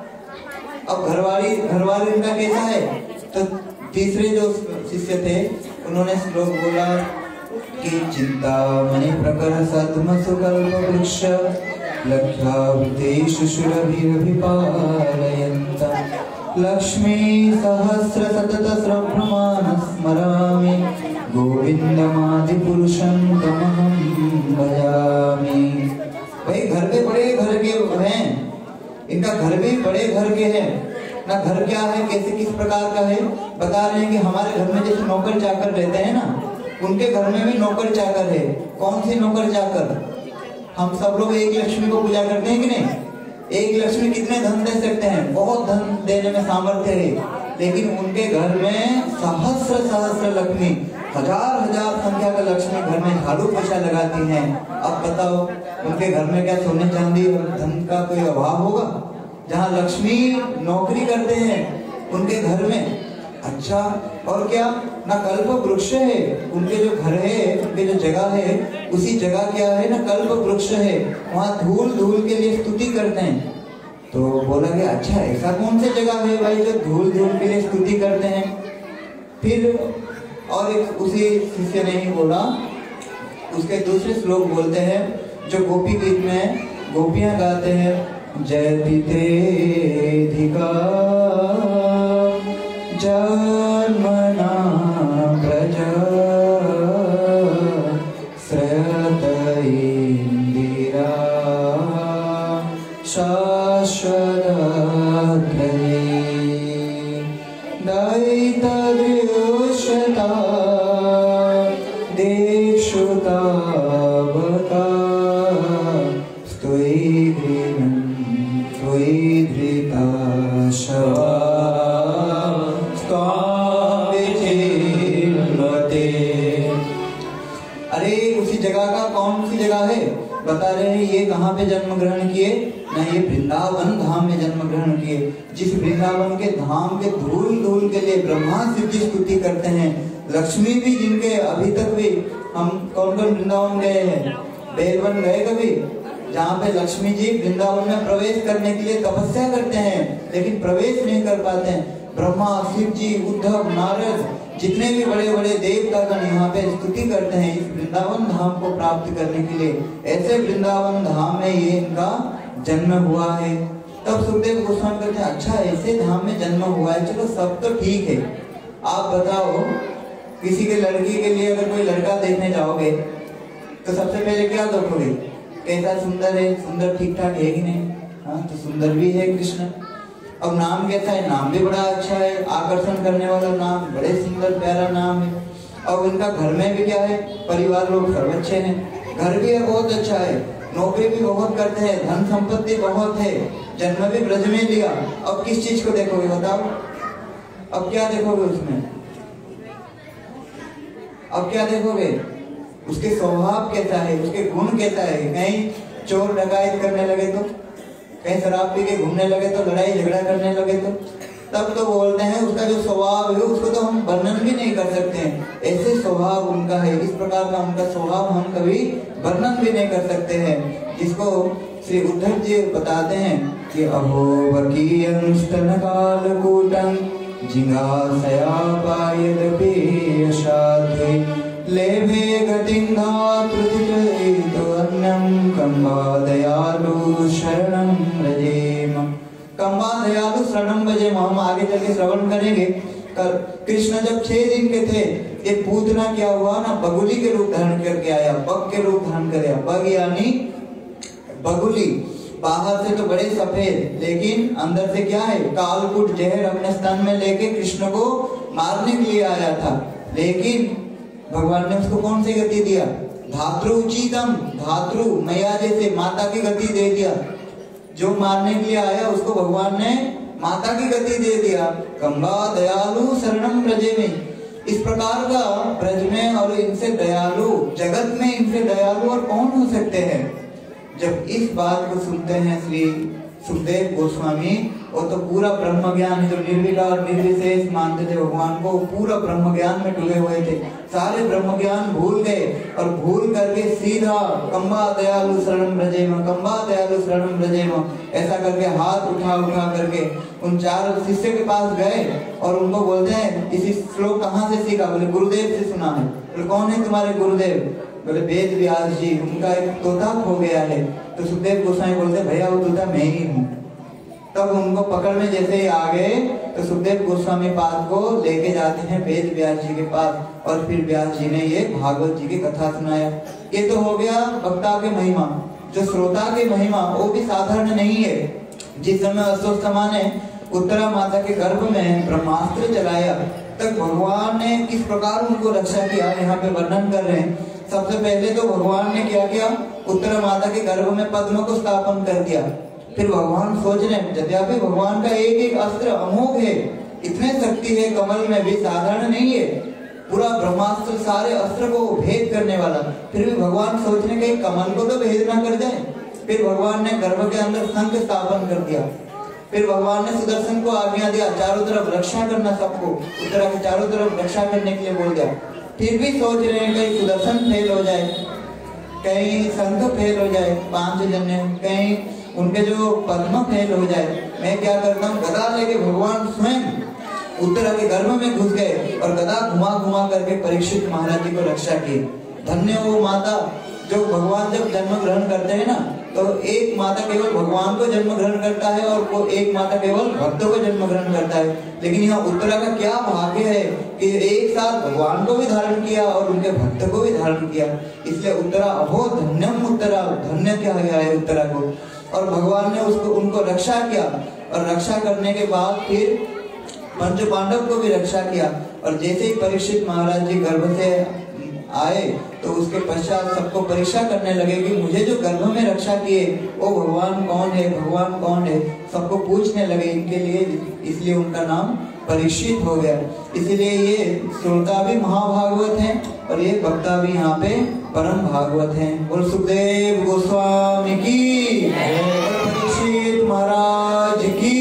अब घरवाली घरवाली इनका कैसा है? तो तीसरे जो शिष्य थे उन्होंने श्लोक बोला कि चिंतामणि प्रकर सद्म सुकल्प वृक्ष लक्ष्यावृतेषु सुरभिरभिपालयन्त लक्ष्मी सहस्र सतत स्रभ्रमाण स्मरामि गोविंदमादि पुरुषं तमहं भजामि। भाई घर पे बड़े घर के हैं, इनका घर भी बड़े घर के हैं ना। घर क्या है, कैसे किस प्रकार का है बता रहे हैं कि हमारे घर में जैसे नौकर चाकर रहते हैं ना, उनके घर में भी नौकर चाकर है। कौन सी नौकर चाकर? हम सब लोग एक लक्ष्मी को पूजा करते हैं कि नहीं? एक लक्ष्मी कितने धन दे सकते हैं? बहुत धन देने में सामर्थ्य है, लेकिन उनके घर में सहस्र सहस्र लक्ष्मी, हजार हजार संख्या का लक्ष्मी घर में झाड़ू पोछा लगाती हैं। अब बताओ उनके घर में क्या सोने चांदी और धन का कोई अभाव होगा? जहाँ लक्ष्मी नौकरी करते हैं उनके घर में। अच्छा और क्या ना कल्प वृक्ष है, उनके जो घर है, उनके जो जगह है, उसी जगह क्या है ना कल्प वृक्ष है, वहाँ धूल धूल के लिए स्तुति करते हैं। तो बोला कि अच्छा ऐसा कौन सी जगह है भाई जो धूल धूल के लिए स्तुति करते हैं? फिर और एक उसी शिष्य ने ही बोला, उसके दूसरे श्लोक बोलते हैं जो गोपी गीत में गोपियां गाते हैं, जयतितेधिका जन्मना व्रज श्रयत इंदिरा शाश्वतध्रये। दयितदृश्यता श्रुतावता स्तुयेद्रिनं त्वयिधृता शवा स्वामिचिन्मते। अरे उसी जगह का कौन सी जगह है? बता रहे हैं ये कहाँ पे जन्म ग्रहण किए? न ये वृंदावन धाम में जन्म ग्रहण किए। जिस वृंदावन के धाम के धूल धूल के लिए ब्रह्मा सिद्धि स्तुति करते हैं, लक्ष्मी भी जिनके अभी तक भी हम कौन कौन वृंदावन गए हैं? बेलवन गए कभी? जहाँ पे लक्ष्मी जी वृंदावन में प्रवेश करने के लिए तपस्या करते हैं लेकिन प्रवेश नहीं कर पाते हैं। ब्रह्मा, शिव जी, उद्धव, नारद, जितने भी बड़े बड़े देवतागण यहाँ पे स्तुति करते हैं इस वृंदावन धाम को प्राप्त करने के लिए। ऐसे वृंदावन धाम में ये इनका जन्म हुआ है। तब सुखदेव गोस्वामी कहते हैं अच्छा ऐसे धाम में जन्म हुआ है, चलो सब तो ठीक है। आप बताओ किसी के लड़की के लिए अगर कोई लड़का देखने जाओगे तो सबसे पहले क्या देखोगे? कैसा सुंदर है? सुंदर ठीक ठाक है कि नहीं? हाँ, तो सुंदर भी है कृष्ण। अब नाम कैसा है? नाम भी बड़ा अच्छा है, आकर्षण करने वाला नाम, बड़े सुंदर प्यारा नाम है। और इनका घर में भी क्या है? परिवार लोग सब अच्छे हैं, घर भी है बहुत अच्छा है, नौकरी भी बहुत करते हैं, धन संपत्ति बहुत है, जन्म भी ब्रज में लिया। अब किस चीज को देखोगे बताओ? अब क्या देखोगे उसमें? अब क्या देखोगे? उसके स्वभाव कैसा है, उसके गुण कैसा है। कहीं चोर डकायत करने लगे तो, कहीं शराब पी के घूमने लगे तो, लड़ाई झगड़ा करने लगे तो, तब तो बोलते हैं उसका जो स्वभाव है उसको तो हम वर्णन भी नहीं कर सकते हैं, ऐसे स्वभाव उनका है। इस प्रकार का उनका स्वभाव हम कभी वर्णन भी नहीं कर सकते हैं। जिसको श्री उद्धव जी बताते हैं कि अहो वकीयं स्तनकालकूटं जिंगासयापायदपि यशाद्वै लेभे गतिं धातृतितो अन्यं कंबा दयालु शरणं व्रजेम। कंबा दयालु शरणं व्रजेम हम आगे चल के श्रवण करेंगे। कृष्ण जब छह दिन के थे, ये पूतना क्या हुआ ना, बगुली के रूप धारण करके आया, बग के रूप धारण कर आया। बग यानी बगुली, बाहर से तो बड़े सफेद लेकिन अंदर से क्या है? कालकूट जहर अपने स्तन में लेके कृष्ण को मारने के लिए आया था। लेकिन भगवान ने उसको कौन सी गति दिया? धातृ उचितम, धातृ मैया जैसे माता की गति दे दिया। जो मारने के लिए आया उसको भगवान ने माता की गति दे दिया। कंबा दयालु शरणम ब्रजे में, इस प्रकार का ब्रज में और इनसे दयालु, जगत में इनसे दयालु और कौन हो सकते हैं? जब इस बात को सुनते हैं श्री सुखदेव गोस्वामी, वो तो पूरा ब्रह्म ज्ञान, जो निर्विकार निर्विशेष मानते थे भगवान को, पूरा ब्रह्म ज्ञान में डूबे हुए थे, सारे ब्रह्म ज्ञान भूल गए और भूल करके सीधा कंबा दयालु शरणं व्रजेम, कंबा दयालु शरणं व्रजेम ऐसा करके हाथ उठा उठा करके उन चार शिष्य के पास गए और उनको बोलते हैं इसी श्लोक कहाँ से सीखा? बोले गुरुदेव से सुना है। बोले कौन है तुम्हारे गुरुदेव? बोले वेद व्यास जी, उनका एक तोता खो गया है। तो सुखदेव गोस्वामी बोलते भैया वो तोता मैं ही हूँ। तब उनको पकड़ में जैसे ही आ गए तो सुखदेव गोस्वामी पाद को लेके जाते हैं वेद व्यास जी के पास और फिर व्यास जी ने ये भागवत जी की कथा सुनाया। ये तो हो गया वक्ता के महिमा। जो श्रोता के महिमा वो भी साधारण नहीं है। जिस समय अश्वत्थामा ने उत्तरा माता के गर्भ में ब्रह्मास्त्र चलाया तक भगवान ने किस प्रकार उनको रक्षा किया यहाँ पे वर्णन कर रहे हैं। सबसे पहले तो भगवान ने क्या किया? उत्तरा माता के गर्भ में पद्म को स्थापन कर दिया। फिर भगवान सोच रहे यद्यपि भगवान का एक एक अस्त्र अमोघ है, इतने शक्ति है कमल में भी, साधारण नहीं है, पूरा ब्रह्मास्त्र सारे अस्त्र को भेद करने वाला। फिर भी भगवान सोच रहे कि कमल को तो भेद ना कर जाए। फिर भगवान ने गर्भ के अंदर शंख स्थापन कर दिया। फिर भगवान ने सुदर्शन को आज्ञा दिया चारों तरफ रक्षा करना, सबको उत्तरा के चारों तरफ रक्षा करने के लिए बोल दिया। फिर भी सोच रहे हैं कहीं सुदर्शन फेल हो जाए, कहीं शंख फेल हो जाए, पांच जने, कहीं उनके जो पद्म फेल हो जाए। मैं क्या करता हूँ, गदा लेके भगवान स्वयं उत्तरा के गर्भ में घुस गए और गदा घुमा घुमा करके परीक्षित महाराज जी को रक्षा की। धन्य वो माता जो भगवान जब जन्म ग्रहण करते हैं ना, तो एक माता केवल भगवान को जन्म ग्रहण करता है और वो एक माता केवल भक्तों को जन्म ग्रहण करता है। लेकिन यहाँ उत्तरा का क्या भाग्य है कि एक साथ भगवान को भी धारण किया और उनके भक्त को भी धारण किया। इसलिए उत्तरा अहो धन्यम, उत्तरा धन्य क्या गया है उत्तरा को। और भगवान ने उसको उनको रक्षा किया और रक्षा करने के बाद फिर पंच पांडव को भी रक्षा किया। और जैसे ही परीक्षित महाराज जी गर्भ से आए तो उसके पश्चात सबको परीक्षा करने लगे कि मुझे जो गर्भ में रक्षा किए वो भगवान कौन है, भगवान कौन है, सबको पूछने लगे इनके लिए, इसलिए उनका नाम परीक्षित हो गया। इसीलिए ये श्रोता भी महाभागवत हैं और ये वक्ता भी यहाँ पे परम भागवत हैं। बोल सुखदेव गोस्वामी की, परीक्षित महाराज की,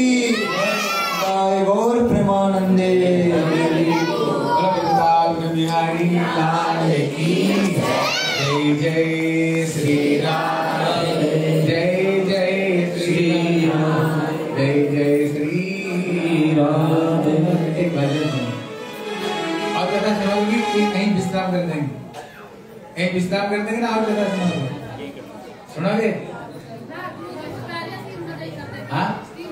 गौर प्रेमानंदे बिहारी लाल की जय जय श्री राम, जय जय श्री राम, जय जय श्री राम। एक भजन सुनो और कथा सुनोगी कि कहीं विश्राम कर देंगे, कहीं विश्राम कर देंगे ना और कथा सुनोगे, सुनोगे? हाँ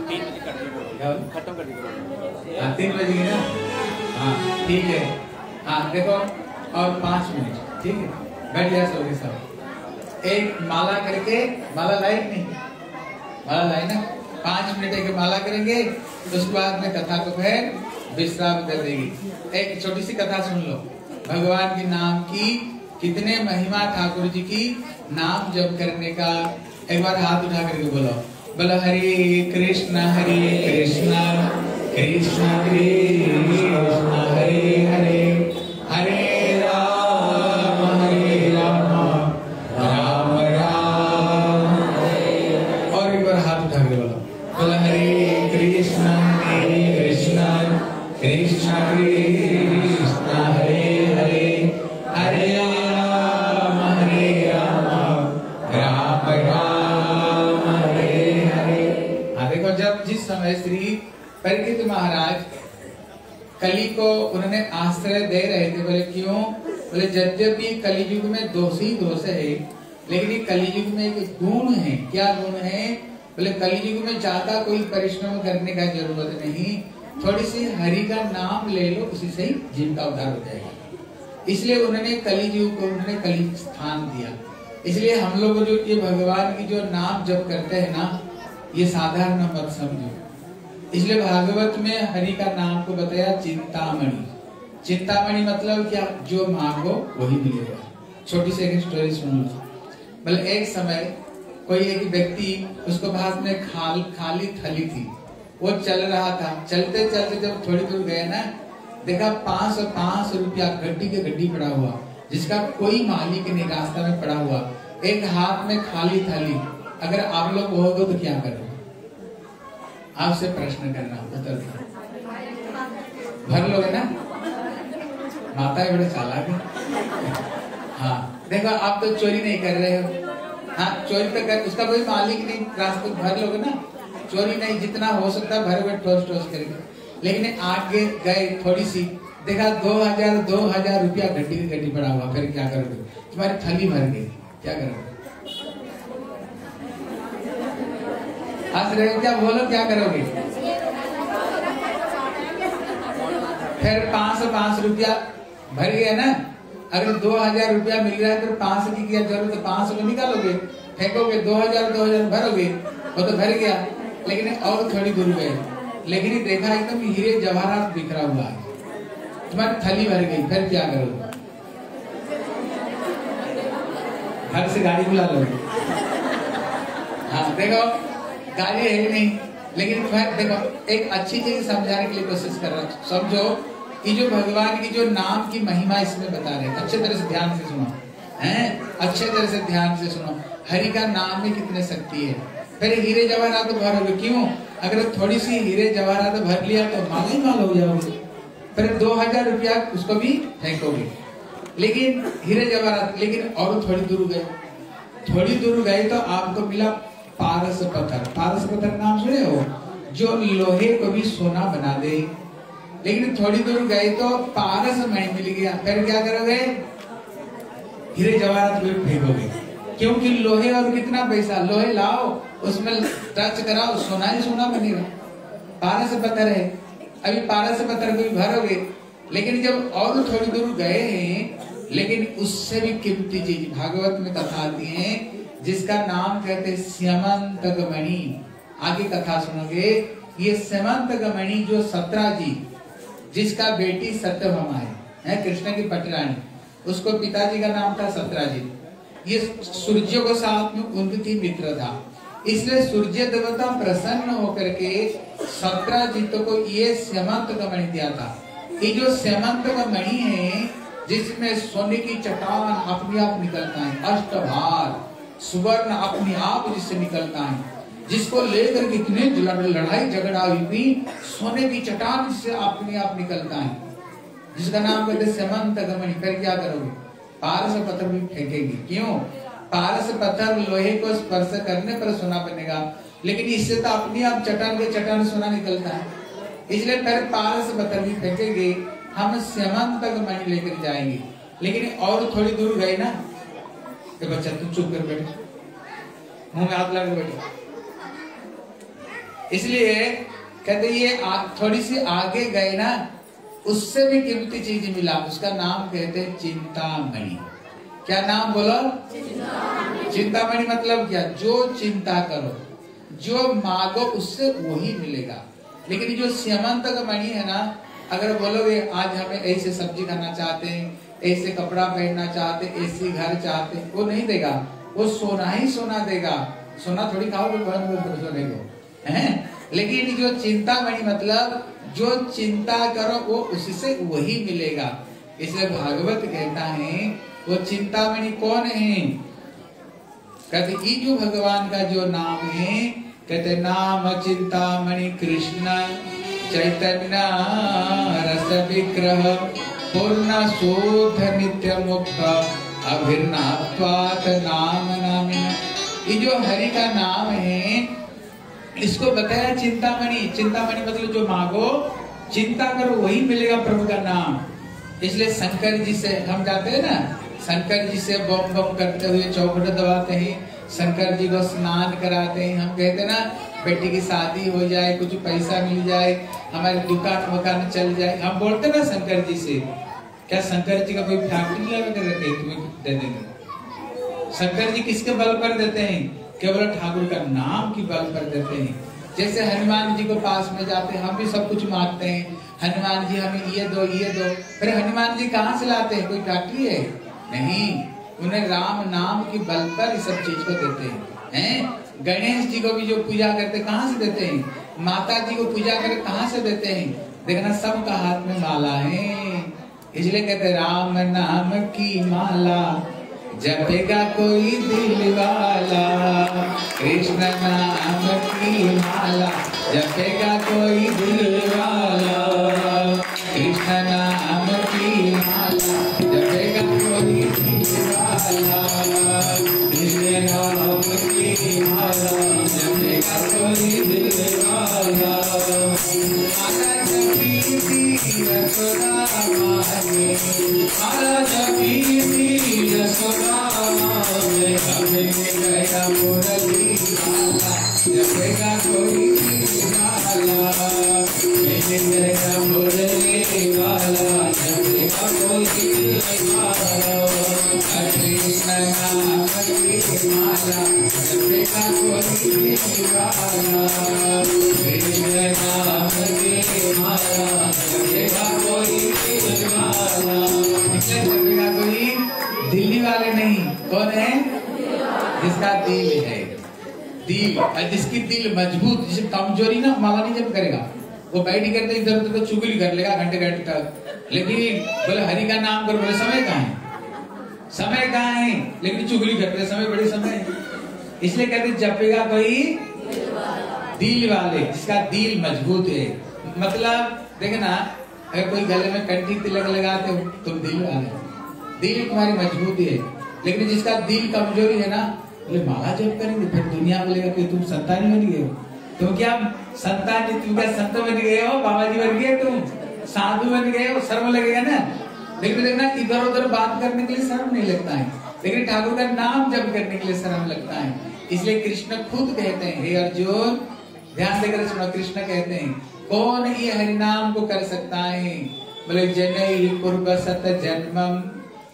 खत्म कर दीजिए, हाँ तीन बजेगी ना, हाँ ठीक है। हाँ देखो और पाँच मिनट, ठीक है, बैठ जा सोगे सब। एक माला करके, माला लाइट नहीं, माला लाई ना, पाँच मिनट एक माला करेंगे तो उसके बाद में कथा को फिर विश्राम कर देगी। एक छोटी सी कथा सुन लो, भगवान के नाम की कितने महिमा, ठाकुर जी की नाम जप करने का। एक बार हाथ उठा करके बोलो, बोलो हरे कृष्णा हरे कृष्णा कृष्णा कृष्णा हरे हरे, हरे राम हरे राम राम राम। और एक बार हाथ उठा के बोलो, बोलो हरे कृष्णा हरे कृष्णा कृष्णा कृष्णा हरे हरे, हरे राम हरे राम राम राम हरे हरे। हाँ देखो, जब जिस समय श्री परीक्षित महाराज कली को उन्होंने आश्रय दे रहे थे, बोले क्यों? बोले यद्यपि कलियुग में दोष ही दोष है, लेकिन ये कलियुग में एक गुण है। क्या गुण है? बोले कलियुग में ज्यादा कोई परिश्रम करने का जरूरत नहीं, थोड़ी सी हरि का नाम ले लो, उसी से ही जीव का उद्धार हो जाएगा। इसलिए उन्होंने कलियुग को उन्होंने कली स्थान दिया। इसलिए हम लोग जो ये भगवान की जो नाम जप करते हैं ना, ये साधारण मत समझो। इसलिए भागवत में हरि का नाम को बताया चिंतामणि। चिंतामणि मतलब क्या? जो मांगो वही मिलेगा। छोटी सी एक स्टोरी सुन लो। मतलब एक समय कोई एक व्यक्ति, उसको पास में खाल खाली थली थी, वो चल रहा था। चलते चलते जब थोड़ी दूर गए ना, देखा पांच सौ पांच सौ रुपया गड्डी के गड्डी पड़ा हुआ, जिसका कोई मालिक नहीं, रास्ता में पड़ा हुआ। एक हाथ में खाली थली। अगर आप लोग होगे तो क्या करोगे? आपसे प्रश्न करना, उत्तर भर लोगे ना? माता है बड़े चालाक है। हाँ देखो, आप तो चोरी नहीं कर रहे हो। हाँ चोरी तो कर, उसका कोई मालिक नहीं, रास्ते भर लोगे ना। चोरी नहीं, जितना हो सकता है भर भर ठोस ठोस करके। लेकिन आगे गए थोड़ी सी, देखा दो हजार दो हजार रुपया गड्डी की गड्डी पड़ा हुआ। फिर क्या करोगे? तुम्हारी थली भर गई, क्या करोगे? हंस रहे हो क्या? बोलो क्या करोगे? फिर पांच सौ पांच सौ रुपया भर गया ना। अगर दो हजार रुपया मिल रहा है तो पांच सौ की क्या जरूरत है? पांच सौ को निकालोगे, फेंकोगे, दो हजार दो हजार भरोगे, वो तो भर गया। लेकिन और थोड़ी दूर गए, लेकिन देखा एकदम हीरे जवाहरात बिखरा हुआ है, तुम्हारी थली भर गई। फिर क्या करोगे? घर से गाड़ी बुला लोगे। हाँ देखो, गाड़ी है नहीं, लेकिन फिर देखो एक अच्छी चीज समझाने के लिए कोशिश कर रहा हूँ। समझो कि जो भगवान की जो नाम की महिमा इसमें बता रहे हैं, अच्छे तरह से ध्यान से सुनो, हैं? अच्छे तरह से ध्यान से सुनो। हरि का नाम में कितने शक्ति है। फिर हीरे जवाहरात तो भरोगे, क्यों? अगर थोड़ी सी हीरे जवाहरात तो भर लिया तो माल ही माल हो जाओगे। फिर दो हजार रुपया उसको भी फेंकोगे, लेकिन हीरे जवाहरात। लेकिन और थोड़ी दूर गए, थोड़ी दूर गए तो आपको मिला पारस पत्थर। पारस पत्थर नाम सुने हो? जो लोहे को भी सोना बना दे। लेकिन थोड़ी दूर गए तो पारस मणि मिल गया। फिर क्या करोगे? हीरे जवाहरात भी फेंकोगे, क्योंकि लोहे और कितना पैसा? लोहे लाओ, उसमें टच कराओ, सोना ही सोना बनेगा। पारस पत्थर है, अभी पारस पत्थर को भी भरोगे। लेकिन जब और थोड़ी दूर गए हैं, लेकिन उससे भी कीमती चीज भागवत में कथा आती है, जिसका नाम कहते स्यमंतकमणि। आगे कथा सुनोगे। ये स्यमंतकमणि जो सत्रह जी, जिसका बेटी सत्यभामा है, है कृष्ण की पटरानी, उसको पिताजी का नाम था सत्राजित। ये सूर्य को साथ में उनकी थी मित्र था, इसलिए सूर्य देवता प्रसन्न होकर के सत्राजित को ये स्यमंत का मणि दिया था। ये जो स्यमंत का मणि है जिसमें सोने की चट्टान अपने आप निकलता है, अष्टभार सुवर्ण अपने आप जिससे निकलता है, जिसको लेकर कितने लड़ाई झगड़ा हुई भी सोने की चट्टान जिससे अपने आप निकलता है, जिसका नाम कहते स्यमंत का मणि। फिर क्या करोगे? पारस पत्थर भी फेंकेगी। क्यों? पारस पत्थर लोहे को स्पर्श करने पर सोना बनेगा, लेकिन इससे तो अपने आप चट्टान के चट्टान सोना निकलता है, इसलिए फिर पारस पत्थर भी फेंकेंगे, हम स्यमंत का मणि लेकर जाएंगे। लेकिन और थोड़ी दूर गए ना, तो बच्चा तू चुप कर बैठे, मुंह में हाथ लगा बैठे। इसलिए कहते ये थोड़ी सी आगे गए ना, उससे भी कीमती चीज मिला, उसका नाम कहते हैं चिंतामणि। क्या नाम बोलो? चिंतामणि मतलब क्या? जो चिंता करो, जो मांगो उससे वही मिलेगा। लेकिन जो स्यमंत का मणि है ना, अगर बोलोगे आज हमें ऐसे सब्जी खाना चाहते हैं, ऐसे कपड़ा पहनना चाहते, ऐसे घर चाहते, वो नहीं देगा, वो सोना ही सोना देगा। सोना थोड़ी खाओगे सोने को, हैं? लेकिन जो चिंतामणि मतलब जो चिंता करो वो उसी से वही मिलेगा। इसलिए भागवत कहता है वो चिंतामणि कौन है? कहते ये जो भगवान का जो नाम है, कहते नाम चिंतामणि कृष्ण चैतन्य रस विग्रह पूर्ण शोध नित्य मुक्त अभिन्नात्वात् नाम नामिना। ये जो हरि का नाम है इसको बताया चिंतामणि। चिंतामणि मतलब जो मांगो, चिंता करो वही मिलेगा प्रभु का नाम। इसलिए शंकर जी से हम जाते हैं ना, शंकर जी से बम बम करते हुए चौखट दबाते हैं, शंकर जी को स्नान कराते हैं। हम कहते हैं ना बेटी की शादी हो जाए, कुछ पैसा मिल जाए, हमारी दुकान वकान चल जाए, हम बोलते ना शंकर जी से। क्या शंकर जी का कोई फैक्ट्री लगा कर रखे तुम्हें दे देंगे? शंकर जी किसके बल पर देते हैं? केवल ठाकुर का नाम की बल पर देते हैं। जैसे हनुमान जी को पास में जाते हैं, हम भी सब कुछ मांगते हैं, हनुमान जी हमें ये दो ये दो। फिर हनुमान जी कहाँ से लाते हैं? कोई फैक्ट्री है? नहीं, उन्हें राम नाम की बल पर इस सब चीज को देते हैं, हैं? गणेश जी को भी जो पूजा करते कहाँ से देते हैं? माता जी को पूजा करके कहाँ से देते हैं? देखना सबका हाथ में माला है। इसलिए कहते राम नाम की माला जपेगा कोई दिल वाला, कृष्ण नाम की माला जपेगा कोई दिल वाला, कृष्ण नाम की माला जपेगा कोई दिल वाला, कृष्ण नाम की माला जपेगा कोई दिल वाला। माला जपी थी यशोदा माने, माला जपी थी यशोदा माने, हमें गया मुरली माला जपेगा कोई माला, मैंने गया मुरली माला जपेगा कोई माला, कृष्ण नाम की माला जपेगा कोई माला, कृष्ण नाम की माला जपेगा कोई माला। जपेगा कोई दिल्ली वाले नहीं, कौन है? जिसका दिल है, दिल, जिसकी दिल मजबूत, जिसे कमजोरी ना माला नहीं जप करेगा, वो बैठ करते इधर उधर चुगली कर लेगा घंटे घंटे तक। लेकिन बोले हरि का नाम करो, बोले समय कहाँ है? समय कहाँ है? लेकिन चुगली करते समय बड़े समय है। इसलिए कहते जपेगा कोई दिल वाले, जिसका दिल मजबूत है। मतलब देखना, अगर कोई गले में कंठी तिलक लगाते हो तुम दिल वाले, दिल तुम्हारी मजबूती है। लेकिन जिसका दिल कमजोरी है ना, बोले माला जप करेंगे, फिर दुनिया बोलेगा कि तुम संतान बन गए हो। तुम क्या संतान, तुम क्या संत बन गए हो, बाबा जी बन गए, तुम साधु बन गए हो, शर्म लगेगा ना। लेकिन देखना इधर उधर बात करने के लिए शर्म नहीं लगता है, लेकिन ठाकुर का नाम जप करने के लिए शर्म लगता है। इसलिए कृष्ण खुद कहते हैं, हे अर्जुन ध्यान देकर सुनो, कृष्ण कहते हैं कौन ये हरि नाम को कर सकता है? बोले जनई पूर्व सत जन्मम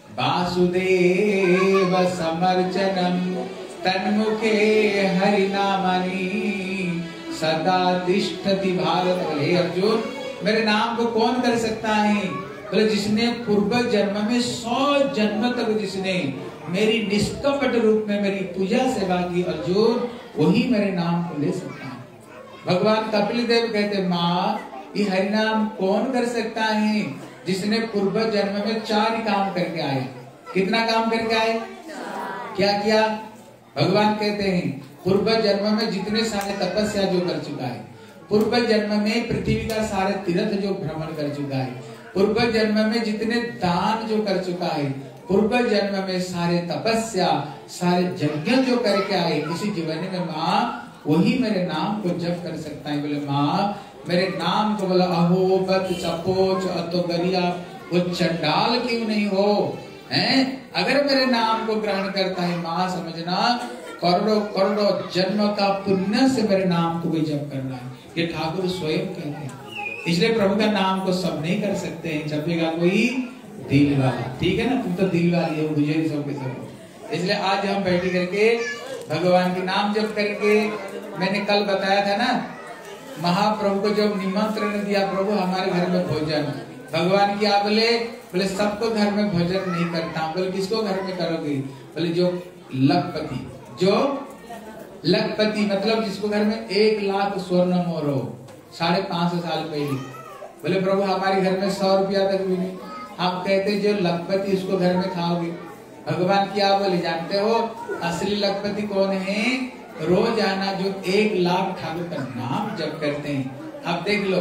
वासुदेव समर्चनम तन्मुखे हरि नामानि सदा तिष्ठति भारत। हे अर्जुन मेरे नाम को कौन कर सकता है? बोले जिसने पूर्व जन्म में सौ जन्म तक जिसने मेरी निष्कपट रूप में मेरी पूजा सेवा की अर्जुन, वही मेरे नाम को ले सकता है। भगवान कपिल देव कहते माँ ये हरिनाम कौन कर सकता है? जिसने पूर्व जन्म में चार काम करके आए। कितना काम करके आए? क्या किया? भगवान कहते हैं पूर्व जन्म में जितने सारे तपस्या जो कर चुका है, पूर्व जन्म में पृथ्वी का सारे तीर्थ जो भ्रमण कर चुका है, पूर्व जन्म में जितने दान जो कर चुका है, पूर्व जन्म में सारे तपस्या सारे यज्ञ जो करके आए, इसी जीवन में माँ वही मेरे नाम को जप कर सकता है। बोले माँ मेरे नाम को बोला अहो बत चपोच अतो गरिया, वो चंडाल क्यों नहीं हो हैं? अगर मेरे नाम को ग्रहण करता है माँ, समझना करोड़ों करोड़ों जन्म का पुण्य से मेरे नाम को भी जप करना है। ये ठाकुर स्वयं कहते हैं। इसलिए प्रभु का नाम को सब नहीं कर सकते हैं, जपेगा कोई दिल वाला। ठीक है ना, तुम तो दिल वाली हो, मुझे सब के सब। इसलिए आज हम बैठी करके भगवान के नाम जप करके, मैंने कल बताया था ना, महाप्रभु को जब निमंत्रण दिया प्रभु हमारे घर में भोजन, भगवान क्या बोले? बोले सबको घर में भोजन नहीं करता। बोले किसको घर में करोगे? बोले जो लखपति, जो लखपति मतलब जिसको घर में एक लाख स्वर्ण मोर हो, साढ़े पांच सौ साल पहले। बोले प्रभु हमारे घर में सौ रुपया तक भी नहीं। आप कहते जो लखपति उसको घर में खाओगे। भगवान क्या बोले जानते हो? असली लखपति कौन है? रोज आना जो एक लाख ठाकुर का नाम जप करते हैं। आप देख लो,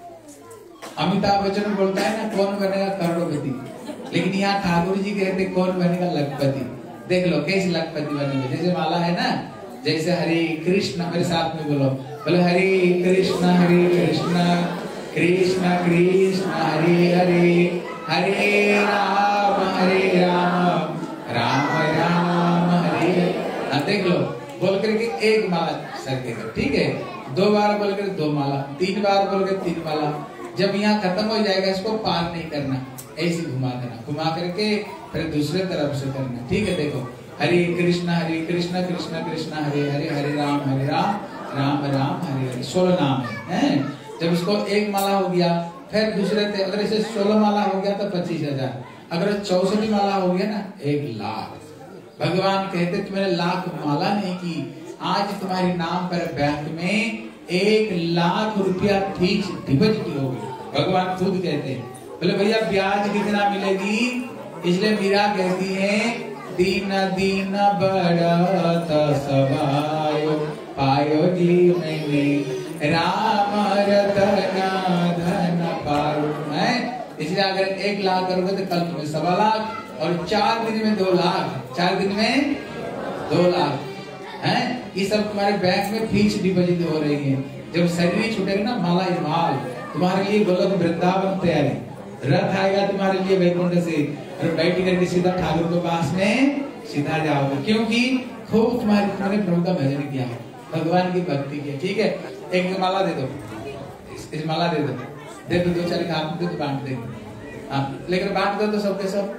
अमिताभ बच्चन बोलता है ना कौन बनेगा करोड़पति, लेकिन यहाँ ठाकुर जी कहते कौन बनेगा लखपति। देख लो कैसे लखपति बनेंगे। जैसे माला है ना, जैसे हरे कृष्ण, मेरे साथ में बोलो, बोलो हरे कृष्ण हरे कृष्ण कृष्ण कृष्ण हरे हरे, हरे राम हरे राम राम राम हरे। हाँ देख लो, बोल करके एक माला सर के, ठीक है, दो बार बोल कर दो माला, तीन बार बोल कर तीन माला। जब यहाँ खत्म हो जाएगा इसको पार नहीं करना, ऐसे घुमा देना, घुमा करके फिर दूसरे तरफ से करना। ठीक है, देखो हरे कृष्णा हरे कृष्णा कृष्णा कृष्णा हरे हरे, हरे राम हरे राम राम राम हरे हरे। सोलह नाम है, है? जब इसको एक माला हो गया, फिर दूसरे अगर इसे सोलह माला हो गया तो पच्चीस हजार, अगर चौसठ माला हो गया ना एक लाख। भगवान कहते तुमने लाख माला नहीं की, आज तुम्हारे नाम पर बैंक में एक लाख रुपया फिक्स डिपॉजिट हो गई। भगवान खुद कहते हैं, बोले भैया ब्याज कितना मिलेगी? इसलिए मीरा कहती है दीन दीन बढ़त सवायो पायो जी में राम रतन धन पायो। है इसलिए अगर एक लाख करोगे तो कल तुम्हें सवा लाख, और चार दिन में दो लाख, चार दिन में दो लाख है। ये सब तुम्हारे बैंक में फिक्स डिपॉजिट हो रही है। जब शरीर छूटेगा ना माला माल, तुम्हारे लिए गोलोक वृंदावन तैयार है। रथ आएगा तुम्हारे लिए वैकुंठ से, और बैठ करके सीधा ठाकुर के पास में सीधा जाओगे, क्योंकि खूब तुम्हारे तुम्हारे प्रभु का भजन किया, भगवान की भक्ति की। ठीक है, एक माला दे दो, इस, इस माला दे दो, दे दो, दो चार हाथ में दे दो, बांट दे हाँ, लेकिन बांट दो तो सबके सब।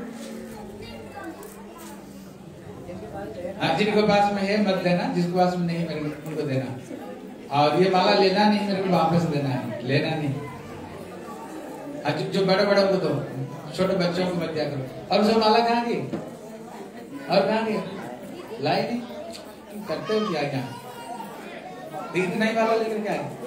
हाँ, जिनके पास में है मत लेना, जिसके पास में नहीं मेरे उनको देना। और ये माला लेना नहीं, मेरे को वापस देना है, लेना नहीं। जो, जो बड़े बड़े को दो, छोटे बच्चों को मत दिया करो। और जो माला कहाँ गई? और कहाँ गई? लाई नहीं, करते हो क्या? क्या इतना ही माला लेकर क्या है?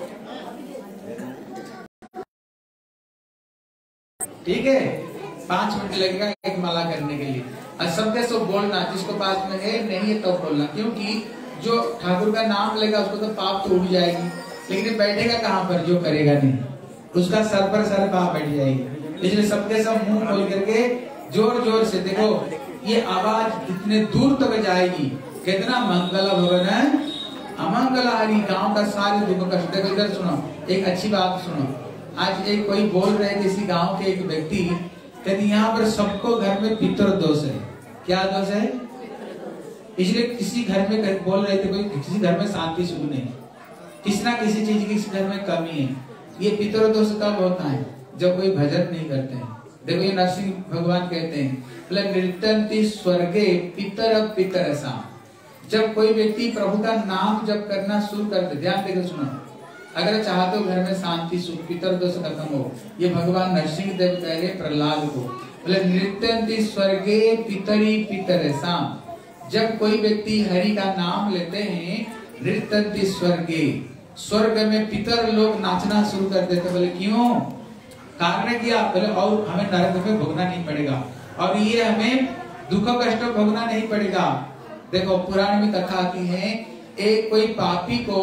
ठीक है, पांच मिनट लगेगा एक माला करने के लिए। और सबके सब बोलना, जिसको पास में है नहीं है तो बोलना, क्योंकि जो ठाकुर का नाम लेगा उसको तो पाप तो उड़ जाएगी, लेकिन बैठेगा कहाँ पर? जो करेगा नहीं उसका सर पर सर पाप बैठ जाएगी। इसलिए सबके सब मुंह खोल करके जोर जोर से देखो, ये आवाज इतने दूर तक जाएगी। कितना मंगल भवन है, अमंगल हरि गांव का सारे दुख कष्ट। देखो इधर सुनो, एक अच्छी बात सुनो। आज एक कोई बोल रहे किसी गांव के एक व्यक्ति कहते यहाँ पर सबको घर में पितर दोष है। क्या दोष है? इसलिए किसी घर में बोल रहे थे कोई किसी घर में शांति सुख नहीं, किसी ना किसी चीज की किसी घर में कमी है। ये पितर दोष कब होता है? जब कोई भजन नहीं करते हैं। देखो ये नरसिंह भगवान कहते हैं, बोले नृत्यंति स्वर्गे पितर पितर सा। जब कोई व्यक्ति प्रभु का नाम जब करना शुरू करते, ध्यान देकर सुनो, अगर चाहते हो घर में शांति सुख पितर दोष खत्म हो, ये भगवान नरसिंह देव कह रहे प्रहलाद को, बोले नृत्यंति स्वर्गे पितरी पितर साम। जब कोई व्यक्ति हरि का नाम लेते हैं, नृत्यंति स्वर्गे, स्वर्ग में पितर लोग नाचना शुरू कर देते। बोले क्यों? कारण क्या? बोले और हमें नरक में भोगना नहीं पड़ेगा, और ये हमें दुख कष्ट भोगना नहीं पड़ेगा। देखो पुराण में कथा आती है, एक कोई पापी को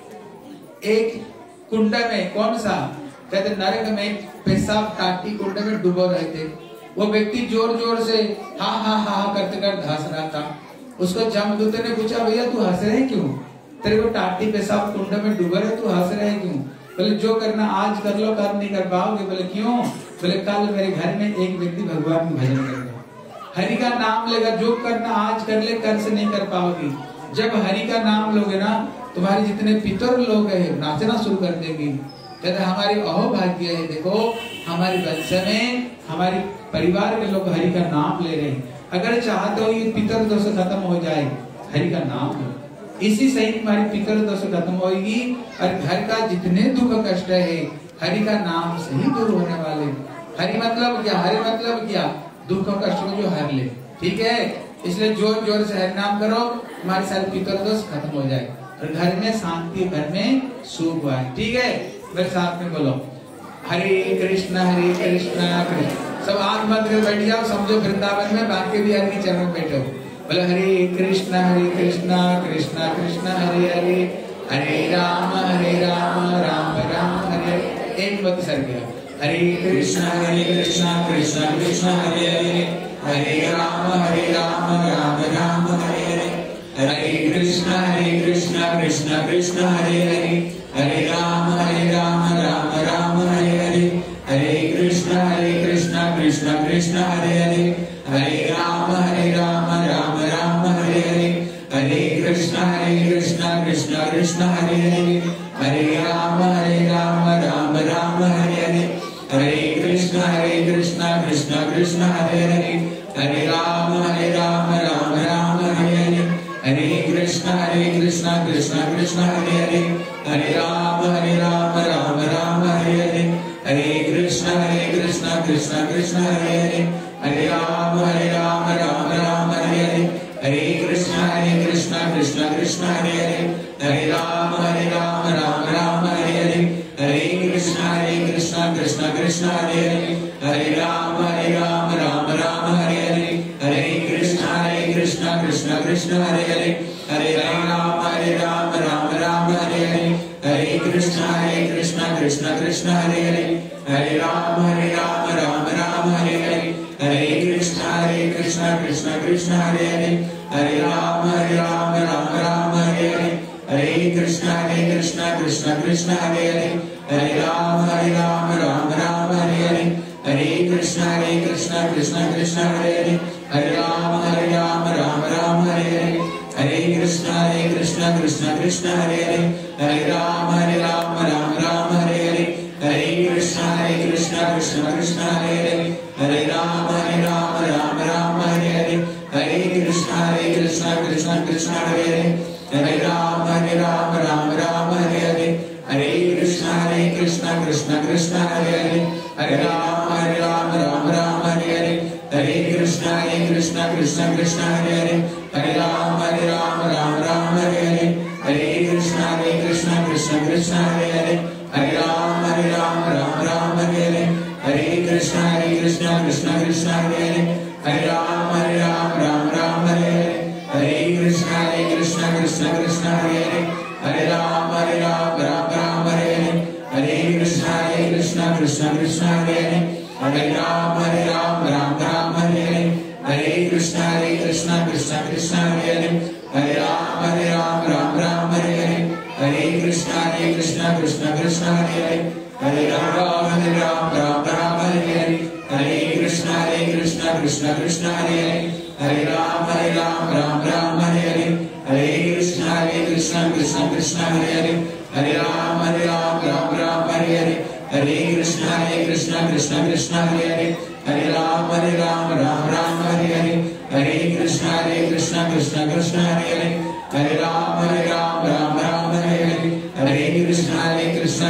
एक कुंड में, कौन सा कहते नरक में, पेशाब टाटी कुंड में डूबो रहे थे। वो व्यक्ति जोर जोर से हा हा हा हा करते कर हंस रहा था। उसको जमदूत ने पूछा, भैया तू हंस रहे क्यों? तेरे को टाटी पेशाब कुंड में डूबा रहे, तू हंस रहे क्यों? बोले जो करना आज कर लो, कल नहीं कर पाओगे। बोले क्यों? बोले कल मेरे घर में एक व्यक्ति भगवान का भजन करेगा, हरि का नाम लेगा, जो करना आज कर ले, कल से नहीं कर पाओगी। जब हरि का नाम लोगे ना, तुम्हारे जितने पितर लोग हैं नाचना शुरू कर देंगे। कहते हमारी अहोभाग्य है, देखो हमारे वंश में हमारे परिवार के लोग हरि का नाम ले रहे हैं। अगर चाहते हो ये पितर दोष खत्म हो जाए, हरि का नाम लो, इसी से ही तुम्हारी पितर दोष खत्म होगी, और घर का जितने दुख कष्ट है हरि का नाम से ही दूर होने वाले। हरि मतलब क्या? हरि मतलब क्या? दुख कष्ट को जो हर ले, ठीक है। इसलिए जोर जोर से हरि नाम करो, तुम्हारे सारे पितर दोष खत्म हो जाए और घर में शांति, घर में सुख आए, ठीक है। मेरे साथ में बोलो हरे कृष्णा हरे कृष्णा कृष्ण। सब आंख बंद कर बैठ जाओ, समझो वृंदावन में बाकी बिहार के चरण में बैठो। बोले हरे कृष्णा हरे कृष्णा कृष्णा कृष्णा हरे हरे, हरे राम हरे राम राम राम हरे हरे। एक बात सर गया, हरे कृष्णा हरे कृष्णा कृष्णा कृष्णा हरे हरे, हरे राम हरे राम राम राम हरे हरे, हरे कृष्णा हरे कृष्णा कृष्णा कृष्णा हरे हरे, हरे राम हरे राम राम राम हरे हरे, हरे कृष्णा हरे कृष्णा कृष्णा कृष्णा हरे हरे, हरे राम हरे राम राम राम हरे हरे, हरे कृष्णा हरे कृष्णा कृष्णा कृष्णा हरे हरे, हरे राम हरे राम राम राम हरे हरे, हरे कृष्णा हरे कृष्णा कृष्णा कृष्णा हरे हरे, हरे राम हरे राम राम राम हरे हरे, हरे कृष्णा हरे कृष्णा कृष्णा कृष्णा हरे हरे, हरे राम हरे राम राम राम हरे हरे, हरे कृष्णा हरे कृष्णा कृष्णा कृष्णा हरे हरे, हरे राम हरे राम राम राम हरे हरे, हरे कृष्णा हरे कृष्णा कृष्णा कृष्णा हरे हरे, हरे राम हरे राम राम राम हरे हरे, हरे कृष्णा हरे कृष्णा कृष्णा कृष्णा हरे हरे, हरे राम हरे राम राम राम हरे हरे, हरे कृष्णा हरे कृष्णा कृष्णा कृष्णा हरे हरे, हरे राम हरे राम राम राम हरे हरे, हरे कृष्णा हरे कृष्णा कृष्णा कृष्णा हरे हरे, हरे राम हरे राम राम राम हरे हरे, हरे कृष्णा हरे कृष्णा कृष्णा कृष्णा हरे हरे, हरे राम हरे राम राम राम हरे हरे, हरे कृष्णा हरे कृष्णा कृष्णा कृष्णा हरे हरे, हरे राम हरे राम राम राम हरे हरे, हरे कृष्णा हरे कृष्णा कृष्णा कृष्णा हरे हरे, हरे राम हरे राम राम राम हरे हरे, हरे कृष्णा हरे कृष्णा कृष्णा कृष्णा हरे हरे, हरे राम हरे राम राम राम हरे हरे, हरे कृष्णा हरे कृष्णा कृष्णा कृष्णा हरे हरे, हरे राम हरे राम राम राम हरे हरे, हरे कृष्णा हरे कृष्णा कृष्णा कृष्णा हरे हरे, हरे राम हरे राम राम राम हरे हरे, हरे कृष्णा हरे कृष्णा कृष्णा कृष्णा हरे हरे, हरे राम हरे राम राम राम हरे हरे, हरे कृष्णा हरे कृष्णा कृष्णा कृष्णा हरे हरे, हरे राम हरे राम राम राम हरे हरे, हरे कृष्णा हरे कृष्णा कृष्णा कृष्णा हरे हरे, हरे राम हरे राम राम राम हरे हरे, हरे कृष्णा हरे कृष्णा कृष्णा कृष्णा हरे हरे, हरे राम हरे राम राम राम हरे हरे, हरे कृष्णा हरे कृष्णा कृष्णा कृष्णा हरे हरे, हरे राम हरे राम राम राम हरे हरे, हरे कृष्णा हरे कृष्णा कृष्णा कृष्णा हरे हरे, हरे राम हरे राम राम राम हरे हरे, हरे कृष्णा हरे कृष्णा कृष्णा कृष्णा हरे हरे, हरे राम हरे राम राम राम हरे हरे, हरे कृष्णा हरे कृष्णा कृष्णा कृष्णा हरे हरे, हरे राम हरे राम राम राम हरे हरे, हरे कृष्णा हरे कृष्णा कृष्णा कृष्णा हरे हरे, हरे राम हरे राम राम राम हरे हरे, हरे कृष्णा हरे कृष्णा कृष्णा कृष्णा हरे हरे, हरे राम हरे राम राम राम हरे हरे, हरे कृष्णा हरे कृष्णा कृष्णा कृष्णा हरे हरे, हरे राम हरे राम राम राम हरे हरे, हरे कृष्णा हरे कृष्णा कृष्णा कृष्णा हरे हरे, हरे राम हरे राम राम राम हरे हरे, हरे कृष्णा हरे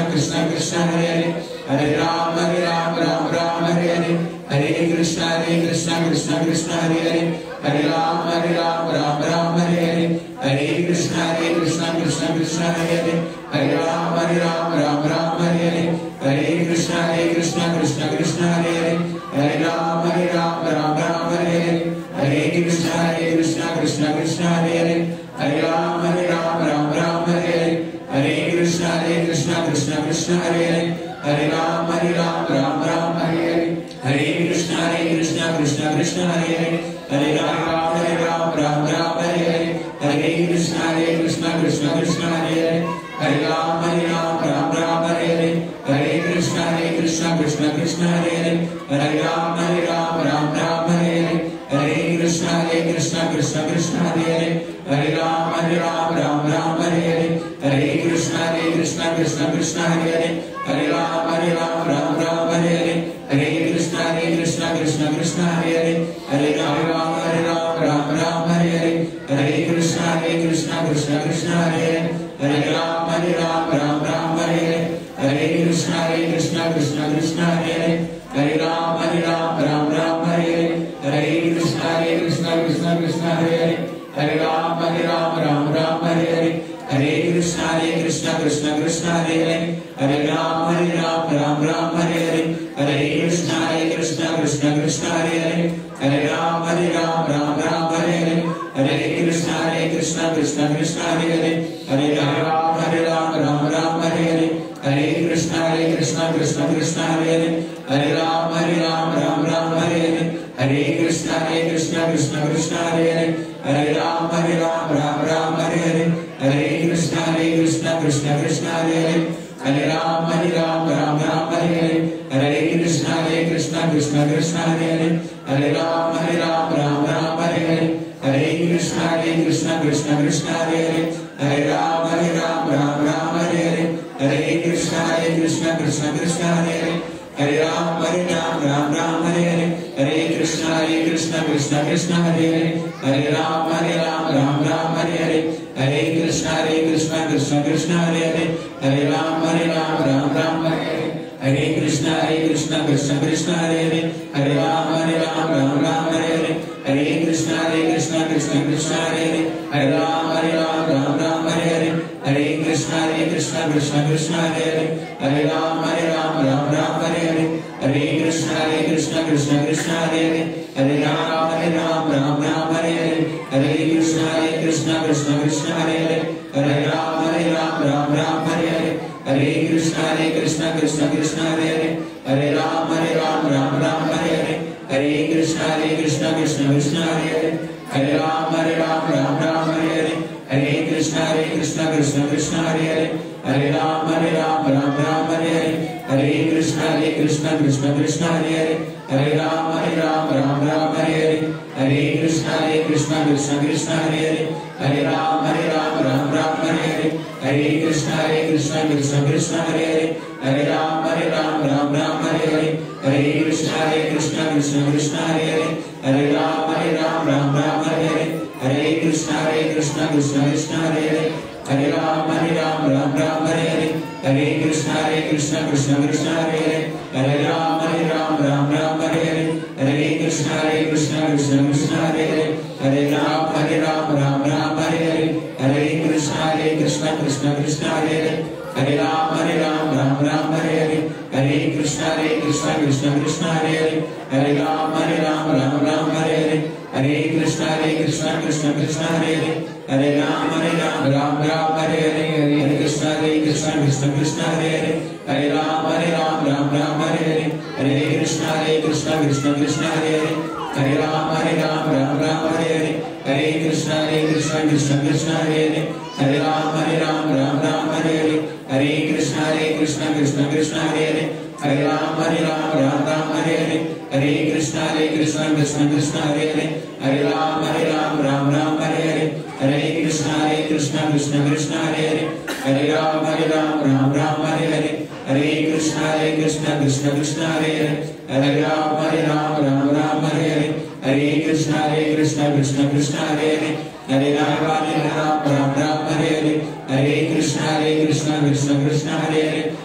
कृष्ण कृष्ण हरे हरे हरे राम हरे राम राम राम हरे हरे हरे कृष्ण हरे कृष्ण कृष्ण कृष्ण हरे हरे हरे राम हरे राम राम राम हरे हरे हरे कृष्ण हरे कृष्ण कृष्ण कृष्ण हरे हरे हरे राम हरे राम राम राम हरे हरे हरे कृष्ण हरे कृष्ण कृष्ण कृष्ण हरे हरे हरे राम हरे राम राम राम हरे हरे हरे कृष्ण हरे कृष्ण कृष्ण कृष्ण हरे हरे हरे राम हरे राम राम राम हरे हरे हरे कृष्ण हरे कृष्ण कृष्ण कृष्ण हरे हरे हरे राम हरे राम राम राम हरे हरे हरे कृष्ण हरे कृष्ण कृष्ण कृष्ण हरे हरे हरे राम हरे राम राम राम हरे हरे हरे कृष्ण हरे कृष्ण कृष्ण कृष्ण हरे हरे हरे राम हरे राम राम राम हरे हरे हरे कृष्ण हरे कृष्ण कृष्ण कृष्ण हरे हरे हरे राम हरे राम राम राम हरे हरे हरे कृष्ण हरे कृष्ण कृष्ण कृष्ण हरे हरे हरे राम हरे राम राम राम हरे हरे हरे कृष्ण हरे कृष्ण कृष्ण कृष्ण हरे हरे हरे राम हरे राम राम राम हरे हरे हरे कृष्ण हरे कृष्ण कृष्ण कृष्ण हरे हरे हरे राम हरे राम राम राम हरे हरे हरे कृष्ण हरे कृष्ण कृष्ण कृष्ण हरे हरे हरे राम हरे राम राम राम हरे हरे हरे कृष्ण हरे कृष्ण कृष्ण कृष्ण हरे हरे हरे राम हरे राम राम राम हरे हरे हरे कृष्ण हरे कृष्ण कृष्ण कृष्ण हरे हरे हरे राम हरे राम राम राम हरे हरे हरे कृष्ण हरे कृष्ण कृष्ण कृष्ण हरे हरे हरे राम हरे राम राम राम हरे हरे हरे कृष्ण हरे कृष्ण कृष्ण कृष्ण हरे हरे हरे राम हरे राम राम राम हरे हरे हरे कृष्ण हरे कृष्ण कृष्ण कृष्ण हरे हरे हरे राम हरे राम राम राम हरे हरे हरे कृष्ण हरे कृष्ण कृष्ण कृष्ण हरे हरे हरे राम हरे राम राम राम हरे हरे हरे कृष्ण हरे कृष्ण कृष्ण कृष्ण हरे हरे हरे राम हरे राम राम राम हरे हरे हरे कृष्ण हरे कृष्ण कृष्ण कृष्ण हरे हरे हरे राम हरे राम राम राम हरे हरे हरे कृष्ण हरे कृष्ण कृष्ण कृष्ण हरे हरे हरे राम हरे राम राम राम हरे हरे हरे कृष्ण हरे कृष्ण कृष्ण कृष्ण हरे हरे हरे राम हरे राम राम राम हरे हरे हरे कृष्ण हरे कृष्ण कृष्ण कृष्ण हरे हरे हरे राम हरे राम राम राम हरे हरे हरे कृष्ण हरे कृष्ण कृष्ण कृष्ण हरे हरे हरे राम हरे राम राम राम हरे हरे हरे कृष्ण हरे कृष्ण कृष्ण कृष्ण हरे हरे हरे राम हरे राम राम राम हरे हरे हरे कृष्ण हरे कृष्ण कृष्ण कृष्ण हरे हरे हरे राम हरे राम राम राम हरे हरे हरे कृष्ण हरे कृष्ण कृष्ण कृष्ण हरे हरे हरे राम हरे राम राम राम हरे हरे हरे कृष्ण हरे कृष्ण कृष्ण कृष्ण हरे हरे हरे राम हरे राम राम राम हरे हरे हरे कृष्ण हरे कृष्ण कृष्ण कृष्ण हरे हरे हरे राम हरे राम राम राम हरे हरे हरे कृष्ण हरे कृष्ण कृष्ण कृष्ण हरे हरे हरे राम हरे राम राम राम हरे हरे हरे कृष्ण हरे कृष्ण कृष्ण कृष्ण हरे हरे हरे राम हरे राम राम राम हरे हरे हरे कृष्ण हरे कृष्ण कृष्ण कृष्ण हरे हरे हरे राम हरे राम राम राम हरे हरे हरे कृष्ण हरे कृष्ण कृष्ण कृष्ण हरे हरे हरे राम हरे राम राम राम हरे हरे हरे कृष्ण हरे कृष्ण कृष्ण कृष्ण हरे हरे हरे राम हरे राम राम राम हरे हरे हरे कृष्ण हरे कृष्ण कृष्ण कृष्ण हरे हरे हरे राम हरे राम राम राम हरे हरे हरे कृष्ण हरे कृष्ण कृष्ण कृष्ण हरे हरे हरे राम हरे राम राम राम हरे हरे हरे कृष्ण हरे कृष्ण कृष्ण कृष्ण हरे हरे हरे राम हरे राम राम राम हरे हरे हरे कृष्ण हरे कृष्ण कृष्ण कृष्ण हरे हरे हरे राम हरे राम राम राम हरे हरे हरे कृष्ण हरे कृष्ण कृष्ण कृष्ण हरे हरे हरे राम हरे राम राम राम हरे हरे हरे कृष्ण हरे कृष्ण कृष्ण कृष्ण हरे हरे हरे राम हरे राम राम राम हरे हरे हरे कृष्ण हरे कृष्ण कृष्ण कृष्ण हरे हरे हरे राम हरे राम राम राम हरे हरे हरे कृष्ण हरे कृष्ण कृष्ण कृष्ण हरे हरे हरे राम हरे राम राम राम हरे हरे हरे कृष्ण हरे कृष्ण कृष्ण कृष्ण हरे हरे हरे राम हरे राम राम राम हरे हरे हरे कृष्ण हरे कृष्ण कृष्ण कृष्ण हरे हरे हरे राम हरे राम राम राम हरे हरे हरे कृष्ण हरे कृष्ण कृष्ण कृष्ण हरे हरे हरे राम हरे राम राम राम हरे हरे हरे कृष्ण हरे कृष्ण कृष्ण कृष्ण हरे हरे हरे राम हरे राम राम राम हरे हरे हरे कृष्ण हरे कृष्ण कृष्ण कृष्ण हरे हरे हरे राम हरे राम राम राम हरे हरे हरे कृष्ण हरे कृष्ण कृष्ण कृष्ण हरे हरे हरे राम हरे राम राम राम हरे हरे हरे कृष्ण हरे कृष्ण कृष्ण कृष्ण हरे हरे हरे राम हरे राम राम राम हरे हरे हरे कृष्ण हरे कृष्ण कृष्ण कृष्ण हरे हरे हरे राम हरे राम राम राम हरे हरे हरे कृष्ण हरे कृष्ण कृष्ण कृष्ण हरे हरे हरे राम हरे राम राम राम हरे हरे हरे कृष्ण हरे कृष्ण कृष्ण कृष्ण हरे हरे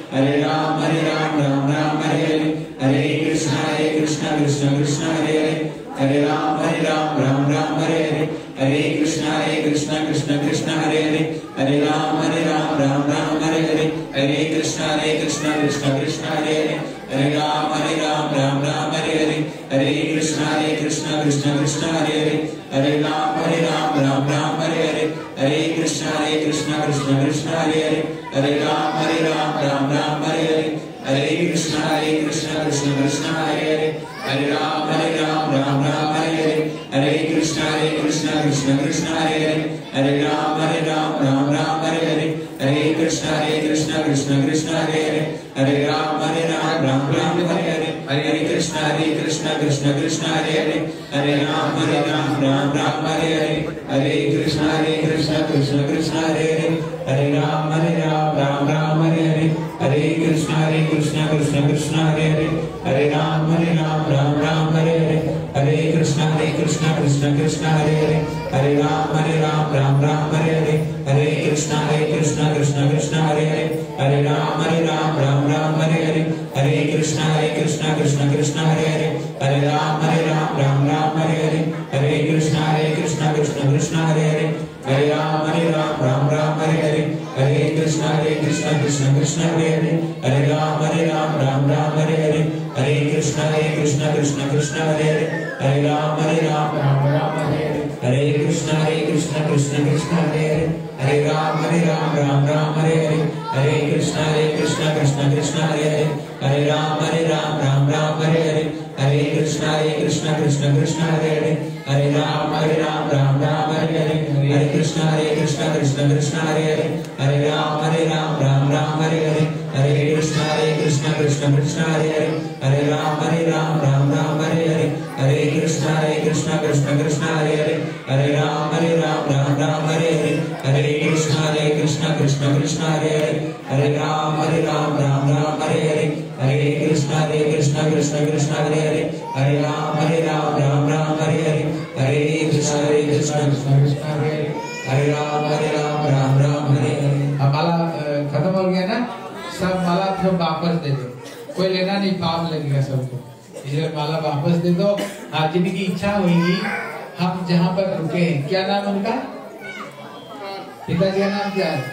हरे राम हरे राम राम राम हरे हरे हरे कृष्णा हरे कृष्णा कृष्णा कृष्णा हरे हरे हरे राम हरे राम राम राम हरे हरे हरे कृष्णा हरे कृष्णा कृष्णा कृष्णा हरे हरे हरे राम हरे राम राम राम हरे हरे हरे कृष्णा हरे कृष्णा कृष्णा कृष्णा हरे हरे हरे राम हरे राम राम राम हरे हरे हरे कृष्णा हरे कृष्णा कृष्णा कृष्णा हरे हरे हरे राम हरे राम राम राम हरे हरे हरे कृष्णा हरे कृष्णा कृष्णा कृष्णा हरे हरे हरे राम हरे राम राम राम हरे हरे हरे कृष्णा हरे कृष्णा कृष्णा कृष्णा हरे हरे हरे राम हरे राम राम राम हरे हरे हरे कृष्णा हरे कृष्णा कृष्णा कृष्णा हरे हरे हरे राम हरे राम राम राम हरे हरे हरे कृष्णा हरे कृष्णा कृष्णा कृष्णा हरे हरे हरे राम हरे राम राम राम हरे हरे हरे कृष्णा हरे कृष्णा कृष्णा कृष्णा हरे हरे हरे राम हरे राम राम राम हरे हरे हरे कृष्णा हरे कृष्णा कृष्णा कृष्णा हरे हरे हरे राम हरे राम राम राम हरे हरे हरे कृष्णा हरे कृष्णा कृष्णा कृष्णा हरे हरे हरे राम हरे राम राम राम हरे हरे हरे कृष्णा हरे कृष्णा कृष्णा कृष्णा हरे हरे हरे राम हरे राम राम राम हरे हरे हरे कृष्णा हरे कृष्णा कृष्णा कृष्णा हरे हरे हरे राम हरे राम राम राम हरे हरे हरे कृष्णा हरे कृष्णा कृष्णा कृष्णा हरे हरे हरे राम हरे राम राम राम हरे हरे हरे कृष्णा हरे कृष्णा कृष्णा कृष्णा हरे हरे हरे राम हरे राम राम राम हरे हरे हरे कृष्णा हरे कृष्णा कृष्णा कृष्णा हरे हरे हरे राम हरे राम राम राम हरे हरे हरे कृष्णा हरे कृष्णा कृष्णा कृष्णा हरे हरे हरे राम हरे राम राम राम हरे हरे हरे कृष्णा हरे कृष्णा कृष्णा कृष्णा हरे हरे हरे राम हरे राम राम राम हरे हरे हरे कृष्णा हरे कृष्णा कृष्णा कृष्णा हरे हरे हरे राम हरे राम राम राम हरे हरे हरे कृष्णा हरे कृष्णा कृष्णा कृष्णा हरे हरे हरे राम हरे राम राम राम हरे हरे हरे कृष्णा हरे कृष्णा कृष्णा कृष्णा हरे हरे हरे राम हरे राम राम राम हरे हरे हरे कृष्णा हरे कृष्णा कृष्णा कृष्णा हरे हरे हरे राम हरे राम राम राम हरे हरे हरे कृष्णा हरे कृष्णा कृष्णा कृष्णा हरे हरे हरे राम हरे राम राम राम हरे हरे हरे कृष्णा हरे कृष्णा कृष्णा कृष्णा हरे हरे हरे राम हरे राम राम राम हरे हरे हरे कृष्णा हरे कृष्णा कृष्णा कृष्णा हरे हरे हरे राम हरे राम राम राम हरे हरे हरे कृष्णा हरे कृष्णा कृष्णा कृष्णा हरे हरे हरे राम हरे राम राम राम हरे हरे। अब माला खत्म हो गया ना, सब माला फिर वापस दे दो, कोई लेना नहीं, पाप लगेगा सबको, इसलिए माला वापस दे दो। आज जिनकी इच्छा हुई हम जहाँ पर रुके हैं, क्या नाम उनका, पिताजी का नाम क्या है?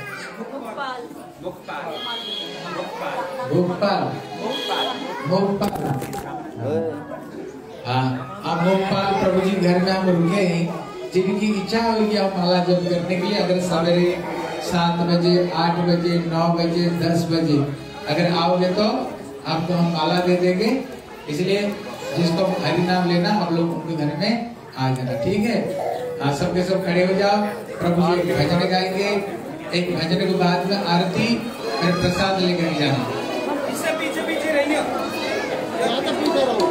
भोपाल। भोपाल। हाँ, अब भोपाल प्रभु जी घर में हम रुके हैं, जिनकी इच्छा होगी आप माला जप करने के लिए, अगर सवेरे सात बजे, आठ बजे, नौ बजे, दस बजे अगर आओगे तो आपको हम माला दे देंगे। इसलिए जिसको हरि नाम लेना हम लोग उनके घर में आ जाना, ठीक है? हाँ, सबके सब खड़े हो जाओ, प्रभु जी एक भजन गाएंगे, एक भजन के बाद में आरती, फिर प्रसाद लेकर जाना। इससे पीछे पीछे रहिए, पीछे रहो।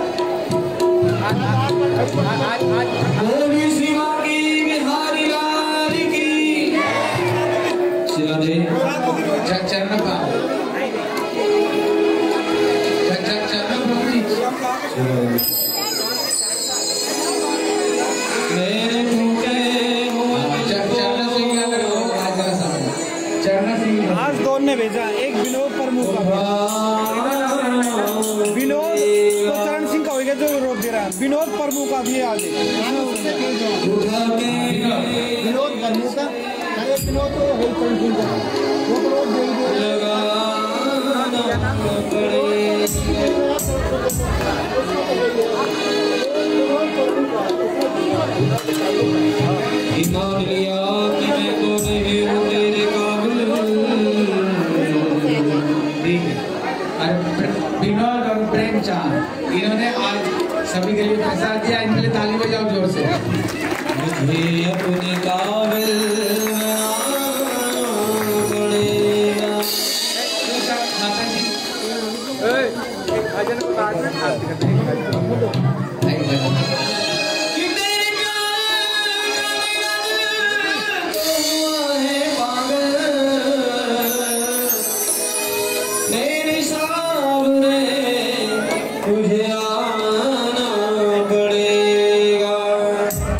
चरण पाओ, चरण मेरे आज दौड़ ने भेजा एक विनोद प्रमुख का, विनोद तो चरण सिंह का होगा जो रोक दे रहा है, विनोद प्रमुख का भी आगे, विनोद प्रमुख का, अरे विनोद तो है चरण सिंह का, वो तो रोक दे ईमान लिया कि मैं तो नहीं हूँ तेरे काबिल। ठीक है, और विनोद और प्रेमचंद इन्होंने आज सभी के लिए प्रसाद दिया, इनके लिए ताली बजाओ जोर से। मुझे अपने काबिल पड़ेगा। माता जी भजन के बाद में आरती करते हैं। तुझे आना पड़ेगा।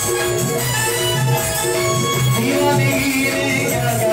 दीवानगी ने क्या